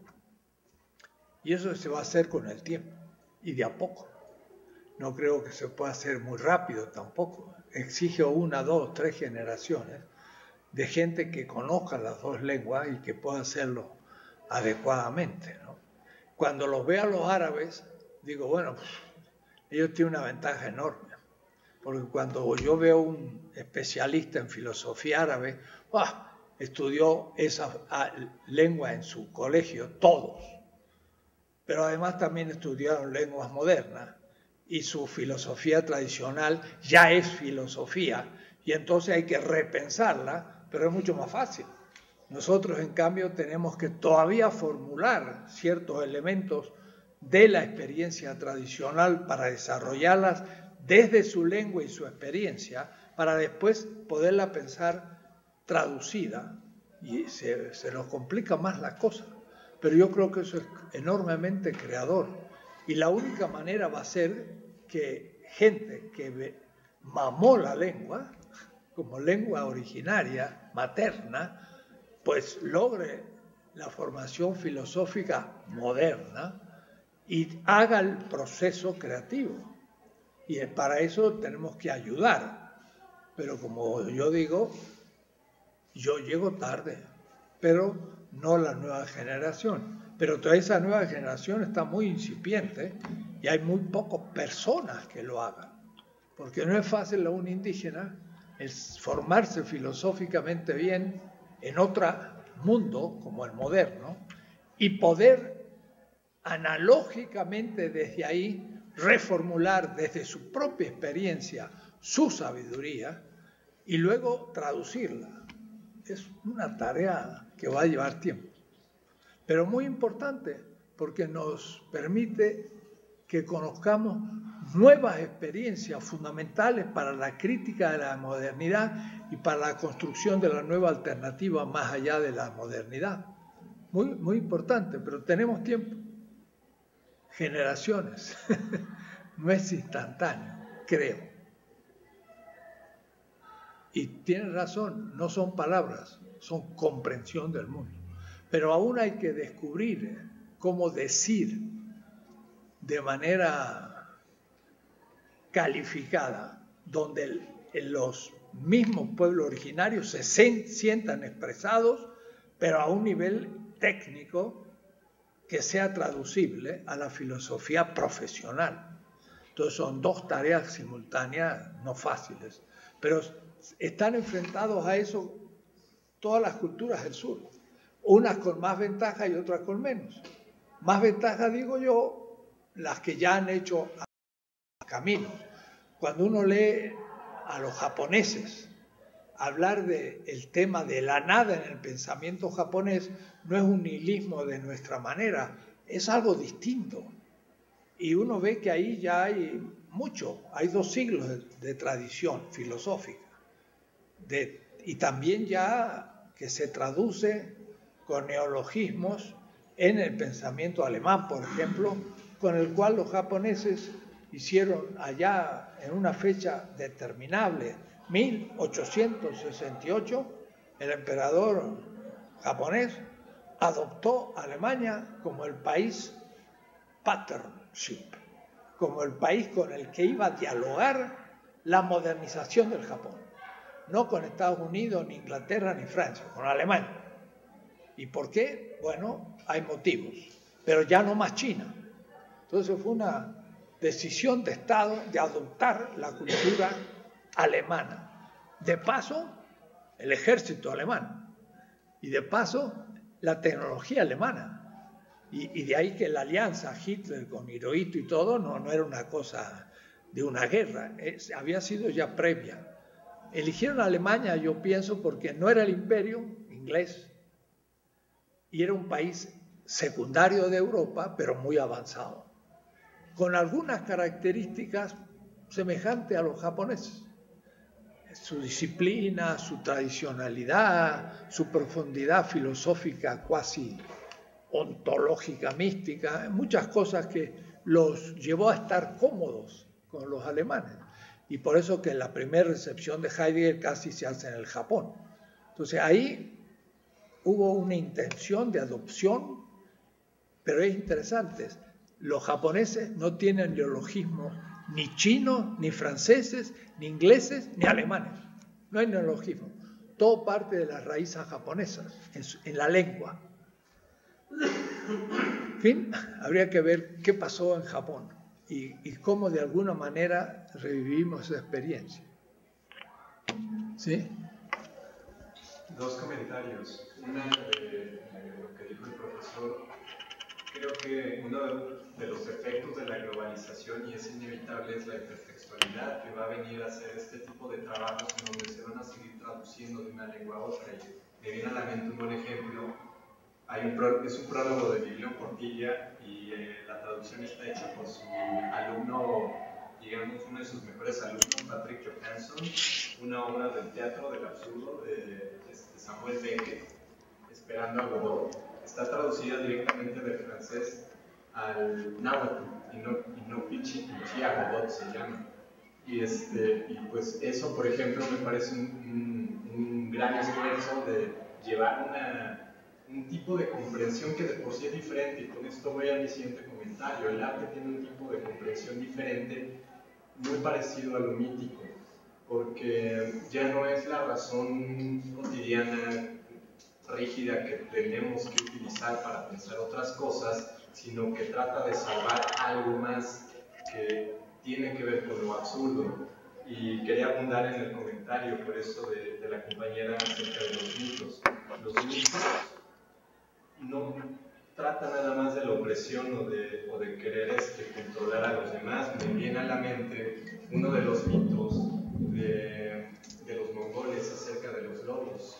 Y eso se va a hacer con el tiempo, y de a poco. No creo que se pueda hacer muy rápido tampoco. Exige una, dos, tres generaciones de gente que conozca las dos lenguas y que pueda hacerlo adecuadamente, ¿no? Cuando los veo a los árabes, digo, bueno, pues, ellos tienen una ventaja enorme, porque cuando yo veo un especialista en filosofía árabe, ¡ah!, estudió esa lengua en su colegio, todos, pero además también estudiaron lenguas modernas, y su filosofía tradicional ya es filosofía, y entonces hay que repensarla, pero es mucho más fácil. Nosotros, en cambio, tenemos que todavía formular ciertos elementos de la experiencia tradicional para desarrollarlas desde su lengua y su experiencia, para después poderla pensar traducida, y se, se nos complica más la cosa. Pero yo creo que eso es enormemente creador, y la única manera va a ser que gente que mamó la lengua, como lengua originaria, materna, pues logre la formación filosófica moderna y haga el proceso creativo. Y para eso tenemos que ayudar. Pero como yo digo, yo llego tarde, pero no la nueva generación. Pero toda esa nueva generación está muy incipiente y hay muy pocas personas que lo hagan. Porque no es fácil a un indígena el formarse filosóficamente bien en otro mundo como el moderno y poder analógicamente desde ahí reformular desde su propia experiencia su sabiduría y luego traducirla. es una tarea que va a llevar tiempo, pero muy importante porque nos permite que conozcamos nuevas experiencias fundamentales para la crítica de la modernidad y para la construcción de la nueva alternativa más allá de la modernidad. Muy, muy importante, pero tenemos tiempo, generaciones, no es instantáneo, creo. Y tienen razón, no son palabras, son comprensión del mundo. Pero aún hay que descubrir cómo decir de manera calificada, donde el, los mismos pueblos originarios se sientan expresados, pero a un nivel técnico que sea traducible a la filosofía profesional. Entonces son dos tareas simultáneas no fáciles, pero están enfrentados a eso todas las culturas del sur, unas con más ventaja y otras con menos. Más ventaja, digo yo, las que ya han hecho caminos. Cuando uno lee a los japoneses hablar del tema de la nada en el pensamiento japonés, no es un nihilismo de nuestra manera, es algo distinto. Y uno ve que ahí ya hay mucho, hay dos siglos de, de tradición filosófica. De, y también ya que se traduce con neologismos en el pensamiento alemán, por ejemplo, con el cual los japoneses hicieron allá en una fecha determinable, mil ochocientos sesenta y ocho, el emperador japonés adoptó a Alemania como el país partnership, como el país con el que iba a dialogar la modernización del Japón. No con Estados Unidos, ni Inglaterra, ni Francia, con Alemania. ¿Y por qué? Bueno, hay motivos, pero ya no más China. Entonces fue una decisión de Estado de adoptar la cultura alemana. De paso, el ejército alemán. Y de paso, la tecnología alemana. Y, y de ahí que la alianza Hitler con Hirohito y todo no, no era una cosa de una guerra, es, había sido ya previa. Eligieron a Alemania, yo pienso, porque no era el imperio inglés y era un país secundario de Europa, pero muy avanzado, con algunas características semejantes a los japoneses. Su disciplina, su tradicionalidad, su profundidad filosófica cuasi ontológica, mística, muchas cosas que los llevó a estar cómodos con los alemanes. Y por eso que la primera recepción de Heidegger casi se hace en el Japón. Entonces ahí hubo una intención de adopción, pero es interesante. Los japoneses no tienen neologismos ni chinos, ni franceses, ni ingleses, ni alemanes. No hay neologismo. Todo parte de las raíces japonesas, en, su, en la lengua. En fin, habría que ver qué pasó en Japón. Y, y cómo de alguna manera revivimos esa experiencia. ¿Sí? Dos comentarios. Uno de, de lo que dijo el profesor. Creo que uno de los efectos de la globalización, y es inevitable, es la hipertextualidad que va a venir a hacer este tipo de trabajos en donde se van a seguir traduciendo de una lengua a otra. Y me viene a la mente un buen ejemplo. Hay un pro, es un prólogo de Biblio Portilla y eh, la traducción está hecha por su alumno, digamos, uno de sus mejores alumnos, Patrick Johansson, una obra del teatro del absurdo de, de Samuel Beckett, Esperando a Godot. Está traducida directamente del francés al náhuatl, y no, y no Pichi, Pichi a Godot se llama. Y, este, y pues eso, por ejemplo, me parece un, un, un gran esfuerzo de llevar una un tipo de comprensión que de por sí es diferente, y con esto voy a mi siguiente comentario. El arte tiene un tipo de comprensión diferente, muy parecido a lo mítico, porque ya no es la razón cotidiana rígida que tenemos que utilizar para pensar otras cosas, sino que trata de salvar algo más que tiene que ver con lo absurdo. Y quería abundar en el comentario, por eso, de, de la compañera acerca de los mitos. Los mitos no trata nada más de la opresión o de, o de querer este, controlar a los demás. Me viene a la mente uno de los mitos de, de los mongoles acerca de los lobos.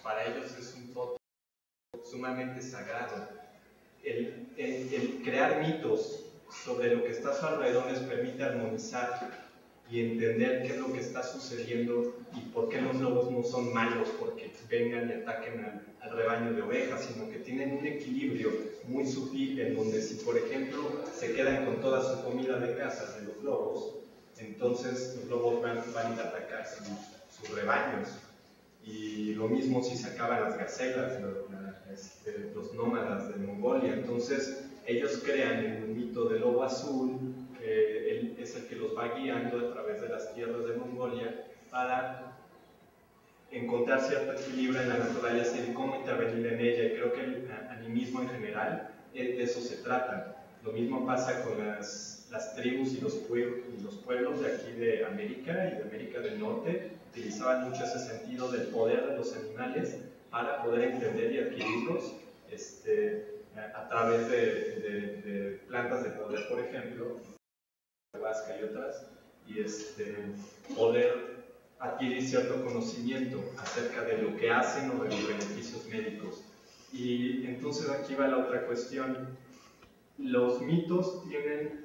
para ellos es un tótem sumamente sagrado. El, el, el crear mitos sobre lo que está a su alrededor les permite armonizar y entender qué es lo que está sucediendo y por qué los lobos no son malos porque vengan y ataquen al, al rebaño de ovejas, sino que tienen un equilibrio muy sutil en donde si por ejemplo se quedan con toda su comida de caza de los lobos, entonces los lobos van, van a ir a atacar sus, sus rebaños. Y lo mismo si se acaban las gacelas, los, este, los nómadas de Mongolia. Entonces ellos crean el mito del lobo azul, que él es el que los va guiando a través de las tierras de Mongolia para encontrar cierto equilibrio en la naturaleza y cómo intervenir en ella. Y creo que el animismo en general de eso se trata. Lo mismo pasa con las, las tribus y los, pueblos, y los pueblos de aquí de América y de América del Norte. Utilizaban mucho ese sentido del poder de los animales para poder entender y adquirirlos este, a, a través de, de, de plantas de poder, por ejemplo, ayahuasca y otras, y este, poder adquirir cierto conocimiento acerca de lo que hacen o de los beneficios médicos. Y entonces aquí va la otra cuestión. Los mitos tienen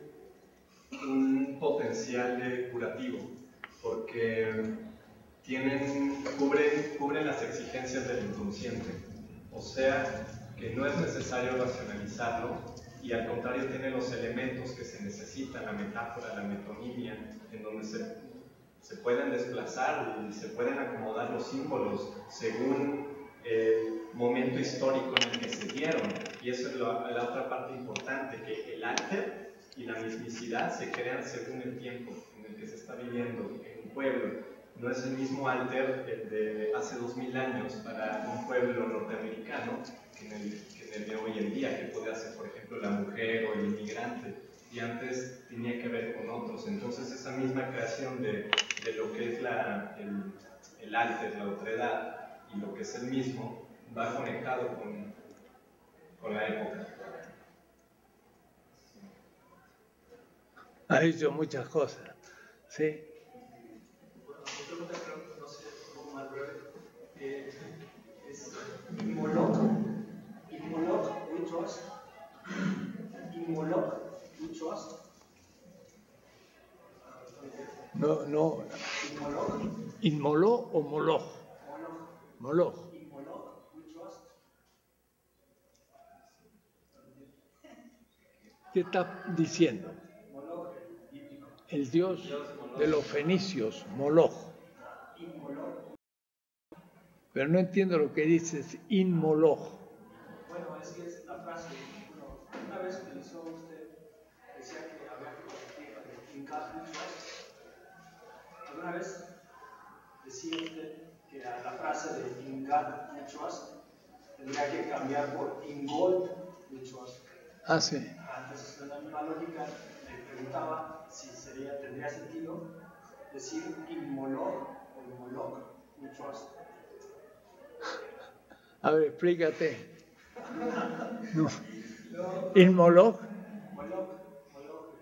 un potencial de curativo, porque tienen, cubren, cubren las exigencias del inconsciente, o sea, que no es necesario racionalizarlo y al contrario tiene los elementos que se necesitan, la metáfora, la metonimia, en donde se, se pueden desplazar y se pueden acomodar los símbolos según el momento histórico en el que se dieron. Y eso es la, la otra parte importante, que el arte y la mismicidad se crean según el tiempo en el que se está viviendo en un pueblo. No es el mismo alter el de hace dos mil años para un pueblo norteamericano que en, el, que en el de hoy en día, que puede hacer, por ejemplo, la mujer o el inmigrante, y antes tenía que ver con otros. Entonces, esa misma creación de, de lo que es la, el, el alter, la otredad, y lo que es el mismo, va conectado con, con la época. Ha dicho muchas cosas, ¿sí? No sé, un poco más breve. Eh, es Inmoloch, Inmoloch, we trust. Inmoloch, we trust. No, no. Inmoloch. ¿Inmoló o Moloch? Moloch. Inmoloch, we trust. ¿Qué está diciendo? Moloch, bíblico. El dios de los fenicios, Moloch. Pero no entiendo lo que dices, Inmoloch. Bueno, es que es la frase, bueno, una vez utilizó usted, decía que había que corregir in God we trust. ¿Alguna vez decía usted que a la frase de in God we trust tendría que cambiar por in gold we trust? Ah, sí. Entonces, en la misma lógica, le preguntaba si sería, tendría sentido decir Inmoloch o Inmoloch we trust. A ver, explícate. No. ¿Inmoloch? Moloch, Moloch.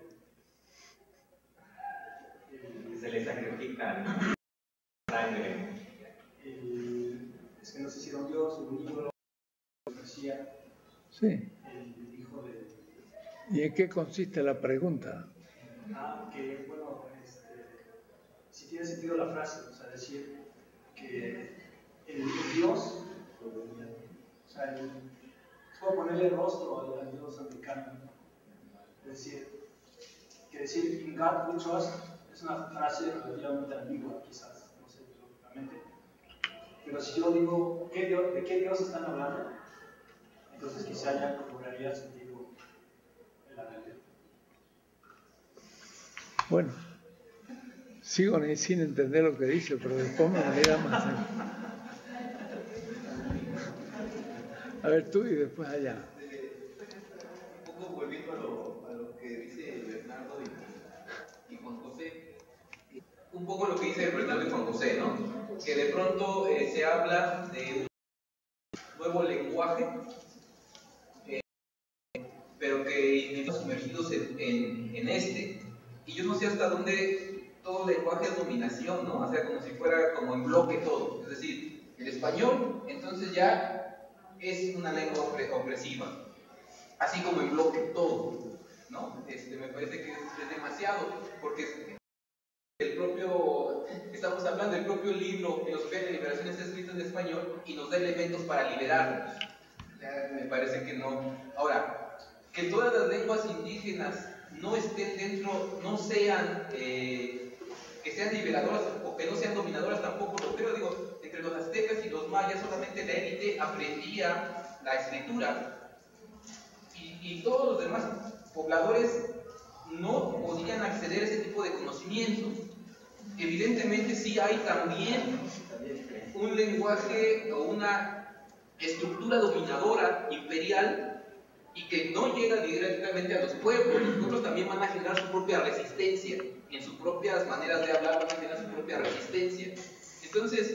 Se le sacrifica sangre. Es que no sé si era un dios o un ídolo, decía sí. El hijo de... ¿Y en qué consiste la pregunta? Ah, que bueno, este, si tiene sentido la frase, o sea, decir que el, el dios, o sea, el, es como ponerle rostro al, al dios americano, es decir, que decir in God we trust es una frase relativamente ambigua, quizás, no sé, lógicamente, pero si yo digo ¿qué dios, ¿de qué dios están hablando? Entonces quizá ya cobraría sentido en la mente. Bueno, sigo sin entender lo que dice, pero después me da más. A ver tú y después allá. Un poco volviendo a lo, a lo que dice Bernardo y, y Juan José, un poco lo que dice Bernardo y Juan José, ¿no? Que de pronto eh, se habla de un nuevo lenguaje, eh, pero que estamos sumergidos en, en, en este. Y yo no sé hasta dónde todo lenguaje es dominación, ¿no? O sea, como si fuera como en bloque todo. Es decir, el español entonces ya es una lengua opresiva, así como en bloque todo, ¿no? Este, me parece que es, es demasiado, porque el propio, estamos hablando del propio libro Filosofía de Liberación, está escrito en español y nos da elementos para liberarnos. Ya, me parece que no. Ahora, que todas las lenguas indígenas no estén dentro, no sean, eh, que sean liberadoras o que no sean dominadoras tampoco lo creo. Digo, entre los aztecas y los mayas solamente la élite aprendía la escritura y, y todos los demás pobladores no podían acceder a ese tipo de conocimientos. Evidentemente sí hay también un lenguaje o una estructura dominadora imperial y que no llega directamente a los pueblos. Los pueblos también van a generar su propia resistencia, en sus propias maneras de hablar van a generar su propia resistencia. Entonces,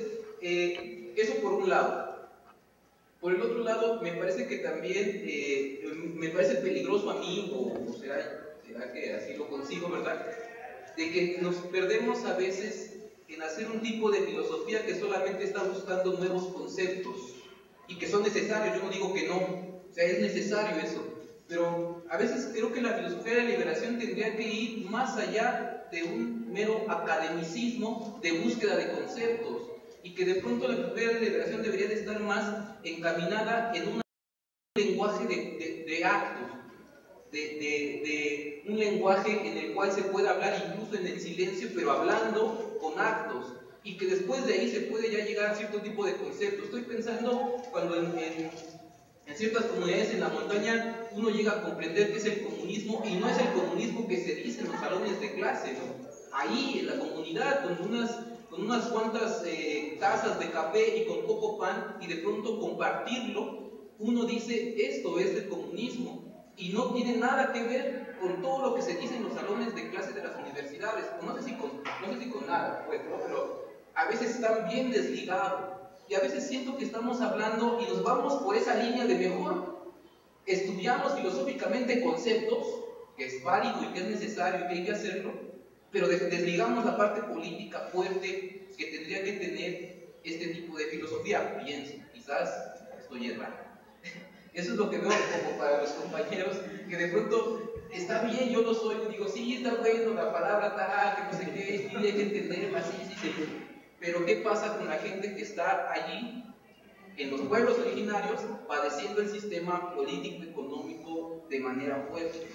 eh, eso por un lado. Por el otro lado, me parece que también, eh, me parece peligroso a mí, o, o será, será que así lo consigo, ¿verdad?, de que nos perdemos a veces en hacer un tipo de filosofía que solamente está buscando nuevos conceptos y que son necesarios. Yo no digo que no, o sea, es necesario eso, pero a veces creo que la filosofía de la liberación tendría que ir más allá de un mero academicismo de búsqueda de conceptos, y que de pronto la filosofía de la liberación debería de estar más encaminada en un lenguaje de, de, de actos, de, de, de un lenguaje en el cual se pueda hablar incluso en el silencio, pero hablando con actos, y que después de ahí se puede ya llegar a cierto tipo de conceptos. Estoy pensando cuando en, en, en ciertas comunidades en la montaña uno llega a comprender qué es el comunismo, y no es el comunismo que se dice en los salones de clase, ¿no? Ahí en la comunidad, con unas, con unas cuantas eh, tazas de café y con poco pan, y de pronto compartirlo, uno dice, esto es el comunismo. Y no tiene nada que ver con todo lo que se dice en los salones de clase de las universidades, o no sé si con, no sé si con nada, pues, ¿no? Pero a veces están bien desligados, y a veces siento que estamos hablando y nos vamos por esa línea de mejor estudiamos filosóficamente conceptos, que es válido y que es necesario y que hay que hacerlo, pero desligamos la parte política fuerte que tendría que tener este tipo de filosofía. Pienso, quizás estoy errado. Eso es lo que veo como para los compañeros, que de pronto está bien, yo lo soy, digo, sí, está bueno la palabra tal, que no sé qué, y hay que entenderla, sí, sí, sí. Pero ¿qué pasa con la gente que está allí, en los pueblos originarios, padeciendo el sistema político-económico de manera fuerte?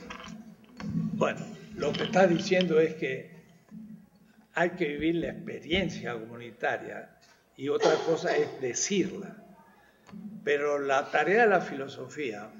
Bueno, lo que está diciendo es que hay que vivir la experiencia comunitaria y otra cosa es decirla. Pero la tarea de la filosofía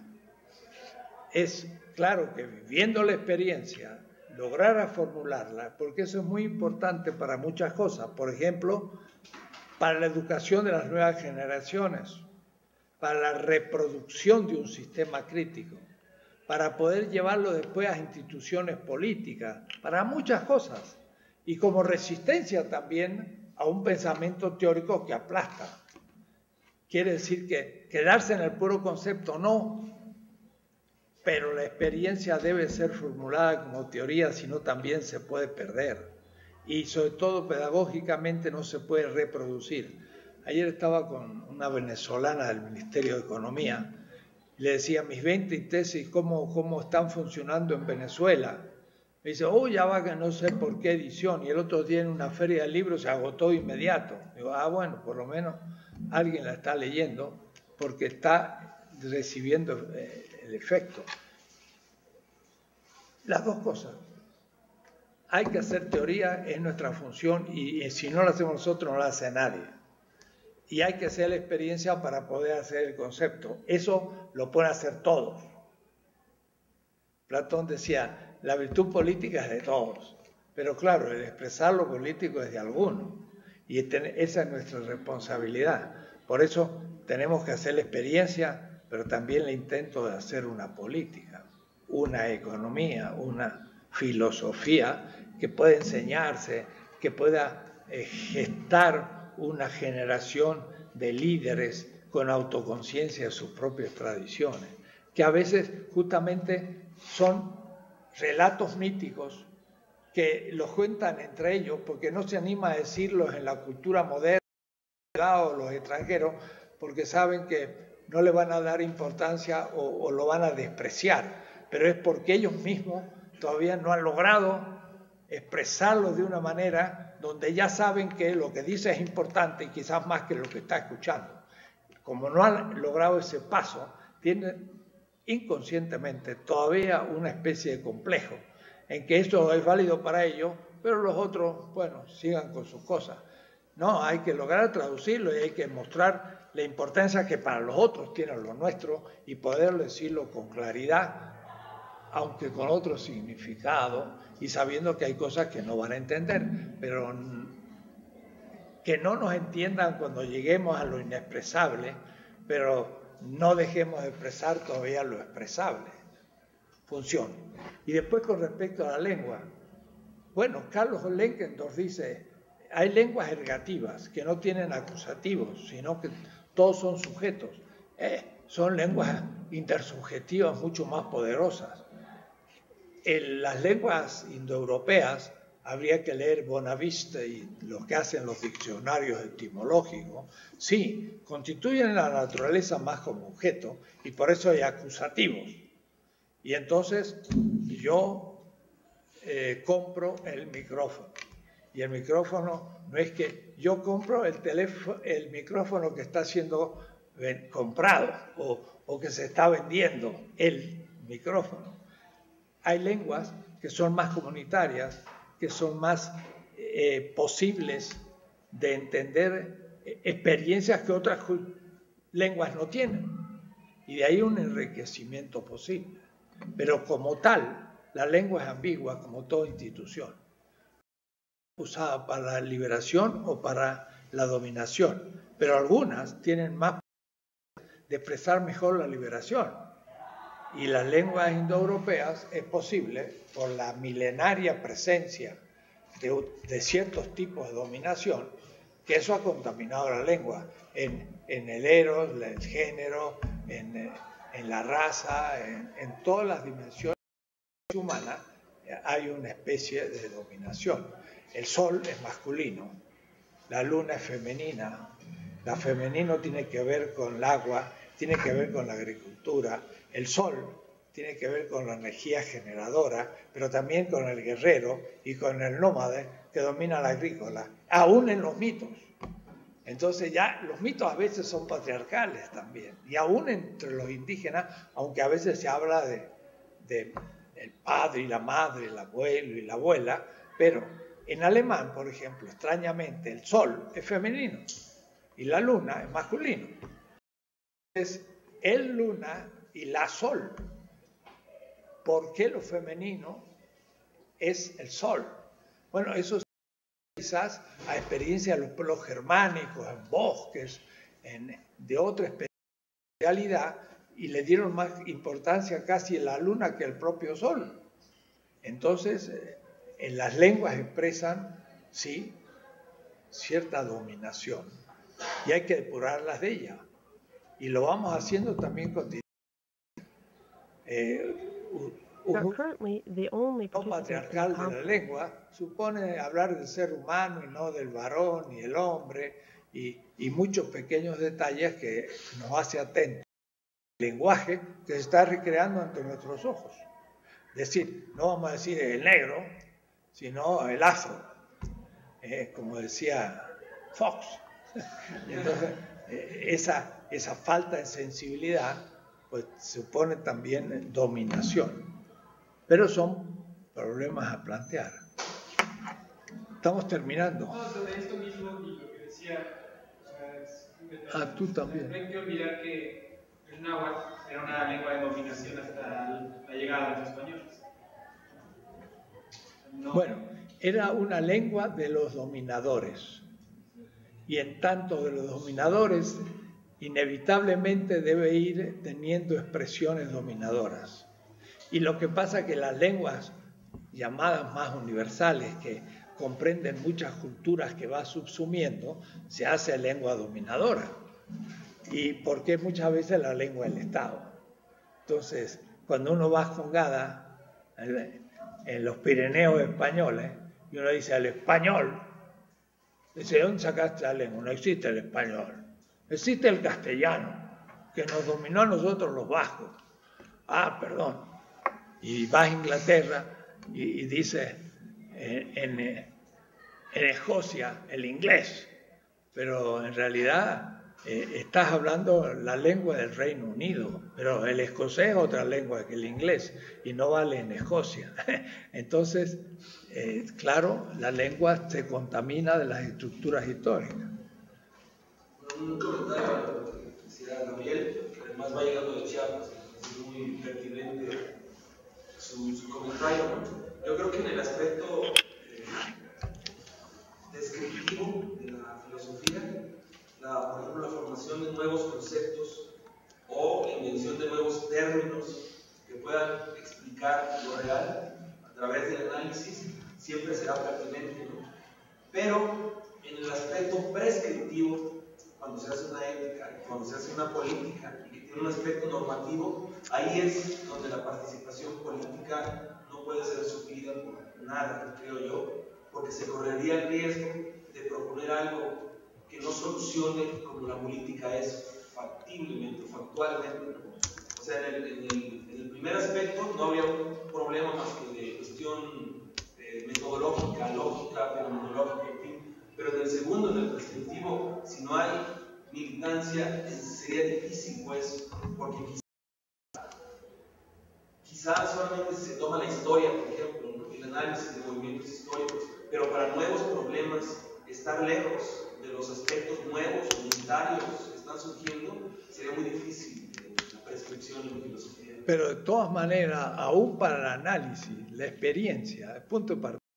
es, claro, que viviendo la experiencia, lograr formularla, porque eso es muy importante para muchas cosas. Por ejemplo, para la educación de las nuevas generaciones, para la reproducción de un sistema crítico, para poder llevarlo después a instituciones políticas, para muchas cosas, y como resistencia también a un pensamiento teórico que aplasta. Quiere decir que quedarse en el puro concepto no, pero la experiencia debe ser formulada como teoría, si no también se puede perder. Y sobre todo pedagógicamente no se puede reproducir. Ayer estaba con una venezolana del Ministerio de Economía, y le decía mis veinte tesis, ¿cómo, cómo están funcionando en Venezuela? Me dice, oh, ya va que no sé por qué edición, y el otro día en una feria de libros se agotó inmediato. Digo, ah, bueno, por lo menos alguien la está leyendo porque está recibiendo el efecto. Las dos cosas. Hay que hacer teoría, es nuestra función, y, y si no la hacemos nosotros, no la hace nadie. Y hay que hacer la experiencia para poder hacer el concepto. Eso lo pueden hacer todos. Platón decía, la virtud política es de todos, pero claro, el expresar lo político es de algunos, y esa es nuestra responsabilidad. Por eso tenemos que hacer la experiencia, pero también el intento de hacer una política, una economía, una filosofía que pueda enseñarse, que pueda eh, gestar una generación de líderes con autoconciencia de sus propias tradiciones, que a veces justamente son relatos míticos que los cuentan entre ellos porque no se anima a decirlos en la cultura moderna o los extranjeros, porque saben que no le van a dar importancia o, o lo van a despreciar, pero es porque ellos mismos todavía no han logrado expresarlo de una manera donde ya saben que lo que dice es importante y quizás más que lo que está escuchando. Como no han logrado ese paso, tienen inconscientemente todavía una especie de complejo en que esto es válido para ellos, pero los otros, bueno, sigan con sus cosas. No, hay que lograr traducirlo y hay que mostrar la importancia que para los otros tiene lo nuestro y poder decirlo con claridad, aunque con otro significado y sabiendo que hay cosas que no van a entender, pero que no nos entiendan cuando lleguemos a lo inexpresable, pero no dejemos de expresar todavía lo expresable. Funciona. Y después con respecto a la lengua, bueno, Carlos Lenkendorf dice, hay lenguas ergativas que no tienen acusativos, sino que todos son sujetos. Eh, son lenguas intersubjetivas mucho más poderosas. En las lenguas indoeuropeas habría que leer Bonavista y lo que hacen los diccionarios etimológicos. Sí, constituyen la naturaleza más como objeto y por eso hay acusativos. Y entonces yo eh, compro el micrófono. Y el micrófono no es que yo compro el teléfono, el micrófono que está siendo comprado o, o que se está vendiendo el micrófono. Hay lenguas que son más comunitarias, que son más eh, posibles de entender eh, experiencias que otras lenguas no tienen. Y de ahí un enriquecimiento posible. Pero como tal, la lengua es ambigua como toda institución. Usada para la liberación o para la dominación. Pero algunas tienen más de expresar mejor la liberación. Y las lenguas indoeuropeas es posible, por la milenaria presencia de, de ciertos tipos de dominación, que eso ha contaminado la lengua en, en el eros, el género, en, en la raza, en, en todas las dimensiones humanas hay una especie de dominación. El sol es masculino, la luna es femenina, la femenino tiene que ver con el agua, tiene que ver con la agricultura, el sol tiene que ver con la energía generadora, pero también con el guerrero y con el nómade que domina la agrícola, aún en los mitos. Entonces ya los mitos a veces son patriarcales también, y aún entre los indígenas, aunque a veces se habla de, de el padre y la madre, el abuelo y la abuela, pero en alemán, por ejemplo, extrañamente, el sol es femenino y la luna es masculino. Es el luna y la sol. ¿Por qué lo femenino es el sol? Bueno, eso quizás a experiencia de los pueblos germánicos, en bosques, en, de otra especialidad, y le dieron más importancia casi a la luna que al propio sol. Entonces, en las lenguas expresan, sí, cierta dominación, y hay que depurarlas de ella. Y lo vamos haciendo también continuamente. Eh, un no patriarcal de la lengua supone hablar del ser humano y no del varón y el hombre y, y muchos pequeños detalles que nos hace atentos al lenguaje que se está recreando ante nuestros ojos. Es decir, no vamos a decir el negro, sino el afro, eh, como decía Fox. Entonces, eh, esa, esa falta de sensibilidad pues supone también dominación. Pero son problemas a plantear. Estamos terminando. No, sobre esto mismo y lo que decía, o sea, es, ah, tú también. No hay que olvidar que el náhuatl era una lengua de dominación hasta la llegada de los españoles. No. Bueno, era una lengua de los dominadores. Y en tanto de los dominadores, inevitablemente debe ir teniendo expresiones dominadoras. Y lo que pasa es que las lenguas llamadas más universales, que comprenden muchas culturas que va subsumiendo, se hace lengua dominadora. Y porque muchas veces la lengua del Estado. Entonces, cuando uno va a Jongada, en los Pirineos españoles, y uno dice al español, dice, ¿dónde sacaste la lengua? No existe el español. Existe el castellano, que nos dominó a nosotros los vascos. Ah, perdón. Y vas a Inglaterra y, y dice en, en, en Escocia el inglés, pero en realidad eh, estás hablando la lengua del Reino Unido, pero el escocés es otra lengua que el inglés y no vale en Escocia. Entonces, eh, claro, la lengua se contamina de las estructuras históricas. Un comentario a lo que decía Gabriel, que además va llegando de Chiapas, es muy pertinente su, su comentario. Yo creo que en el aspecto eh, descriptivo de la filosofía, la, por ejemplo, la formación de nuevos conceptos o la invención de nuevos términos que puedan explicar lo real a través del análisis, siempre será pertinente, ¿no? Pero en el aspecto prescriptivo, cuando se hace una ética, cuando se hace una política y que tiene un aspecto normativo, ahí es donde la participación política no puede ser suplida por nada, creo yo, porque se correría el riesgo de proponer algo que no solucione como la política es factiblemente, factualmente. O sea, en el, en el, en el primer aspecto no habría un problema más que de cuestión eh, metodológica, lógica, fenomenológica, en fin. Pero en el segundo, en el prescriptivo, si no hay militancia, sería difícil, pues, porque quizá, quizá solamente se toma la historia, por ejemplo, ¿no? El análisis de movimientos históricos, pero para nuevos problemas, estar lejos de los aspectos nuevos, unitarios que están surgiendo, sería muy difícil eh, la prescripción en la filosofía. Pero de todas maneras, aún para el análisis, la experiencia, el punto de partida.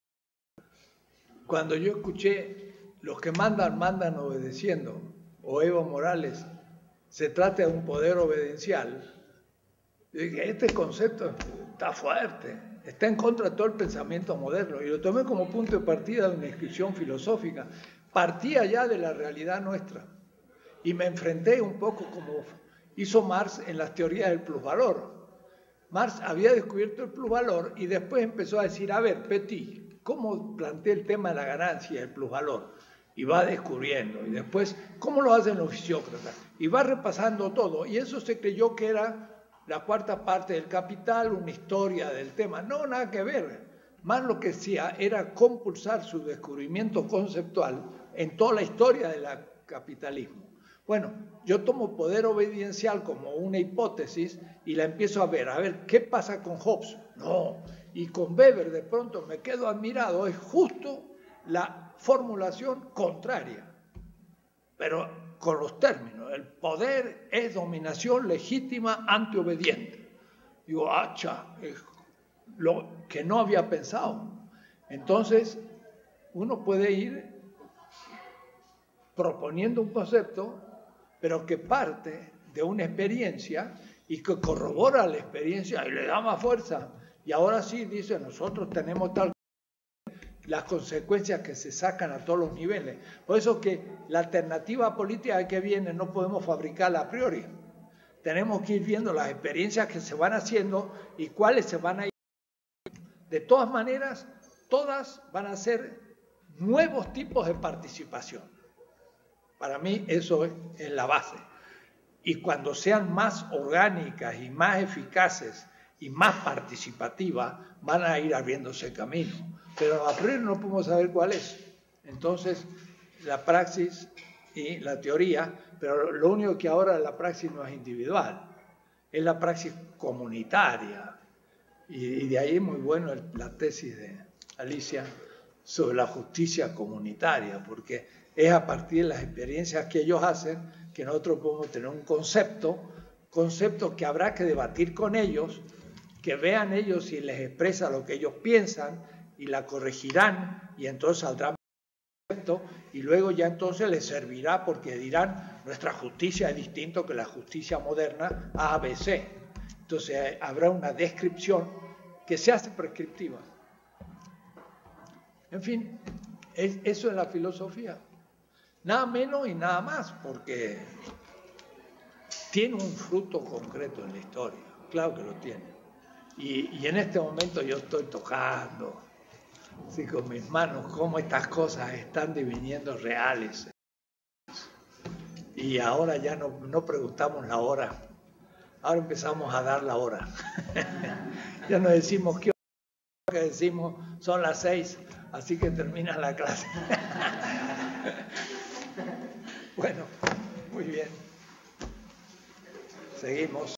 Cuando yo escuché los que mandan, mandan obedeciendo, o Evo Morales, se trata de un poder obedencial, dije, este concepto está fuerte, está en contra de todo el pensamiento moderno, y lo tomé como punto de partida de una inscripción filosófica. Partía ya de la realidad nuestra, y me enfrenté un poco como hizo Marx en las teorías del plusvalor. Marx había descubierto el plusvalor y después empezó a decir, a ver, Petit, ¿cómo plantea el tema de la ganancia y el plusvalor? Y va descubriendo. Y después, ¿cómo lo hacen los fisiócratas? Y va repasando todo. Y eso se creyó que era la cuarta parte del Capital, una historia del tema. No, nada que ver. Más lo que hacía era compulsar su descubrimiento conceptual en toda la historia del capitalismo. Bueno, yo tomo poder obediencial como una hipótesis y la empiezo a ver. A ver, ¿qué pasa con Hobbes? No. Y con Weber de pronto me quedo admirado. Es justo la formulación contraria, pero con los términos. El poder es dominación legítima ante obediente. Digo, hacha, es lo que no había pensado. Entonces, uno puede ir proponiendo un concepto, pero que parte de una experiencia y que corrobora la experiencia y le da más fuerza. Y ahora sí, dice, nosotros tenemos tal las consecuencias que se sacan a todos los niveles. Por eso que la alternativa política que viene no podemos fabricarla a priori. Tenemos que ir viendo las experiencias que se van haciendo y cuáles se van a ir. De todas maneras, todas van a ser nuevos tipos de participación. Para mí eso es, es la base. Y cuando sean más orgánicas y más eficaces y más participativas, van a ir abriéndose camino. Pero a priori no podemos saber cuál es. Entonces, la praxis y la teoría, pero lo único que ahora la praxis no es individual, es la praxis comunitaria. Y, y de ahí muy bueno el, la tesis de Alicia sobre la justicia comunitaria, porque es a partir de las experiencias que ellos hacen que nosotros podemos tener un concepto, concepto que habrá que debatir con ellos, que vean ellos si les expresa lo que ellos piensan, y la corregirán y entonces saldrán y luego ya entonces les servirá porque dirán nuestra justicia es distinto que la justicia moderna A B C. Entonces habrá una descripción que se hace prescriptiva. En fin, es, eso es la filosofía. Nada menos y nada más, porque tiene un fruto concreto en la historia, claro que lo tiene. Y, y en este momento yo estoy tocando así con mis manos cómo estas cosas están deviniendo reales. Y, Y ahora ya no, no preguntamos la hora, ahora empezamos a dar la hora. Ya no decimos qué hora, que decimos son las seis, así que termina la clase. Bueno, muy bien. Seguimos.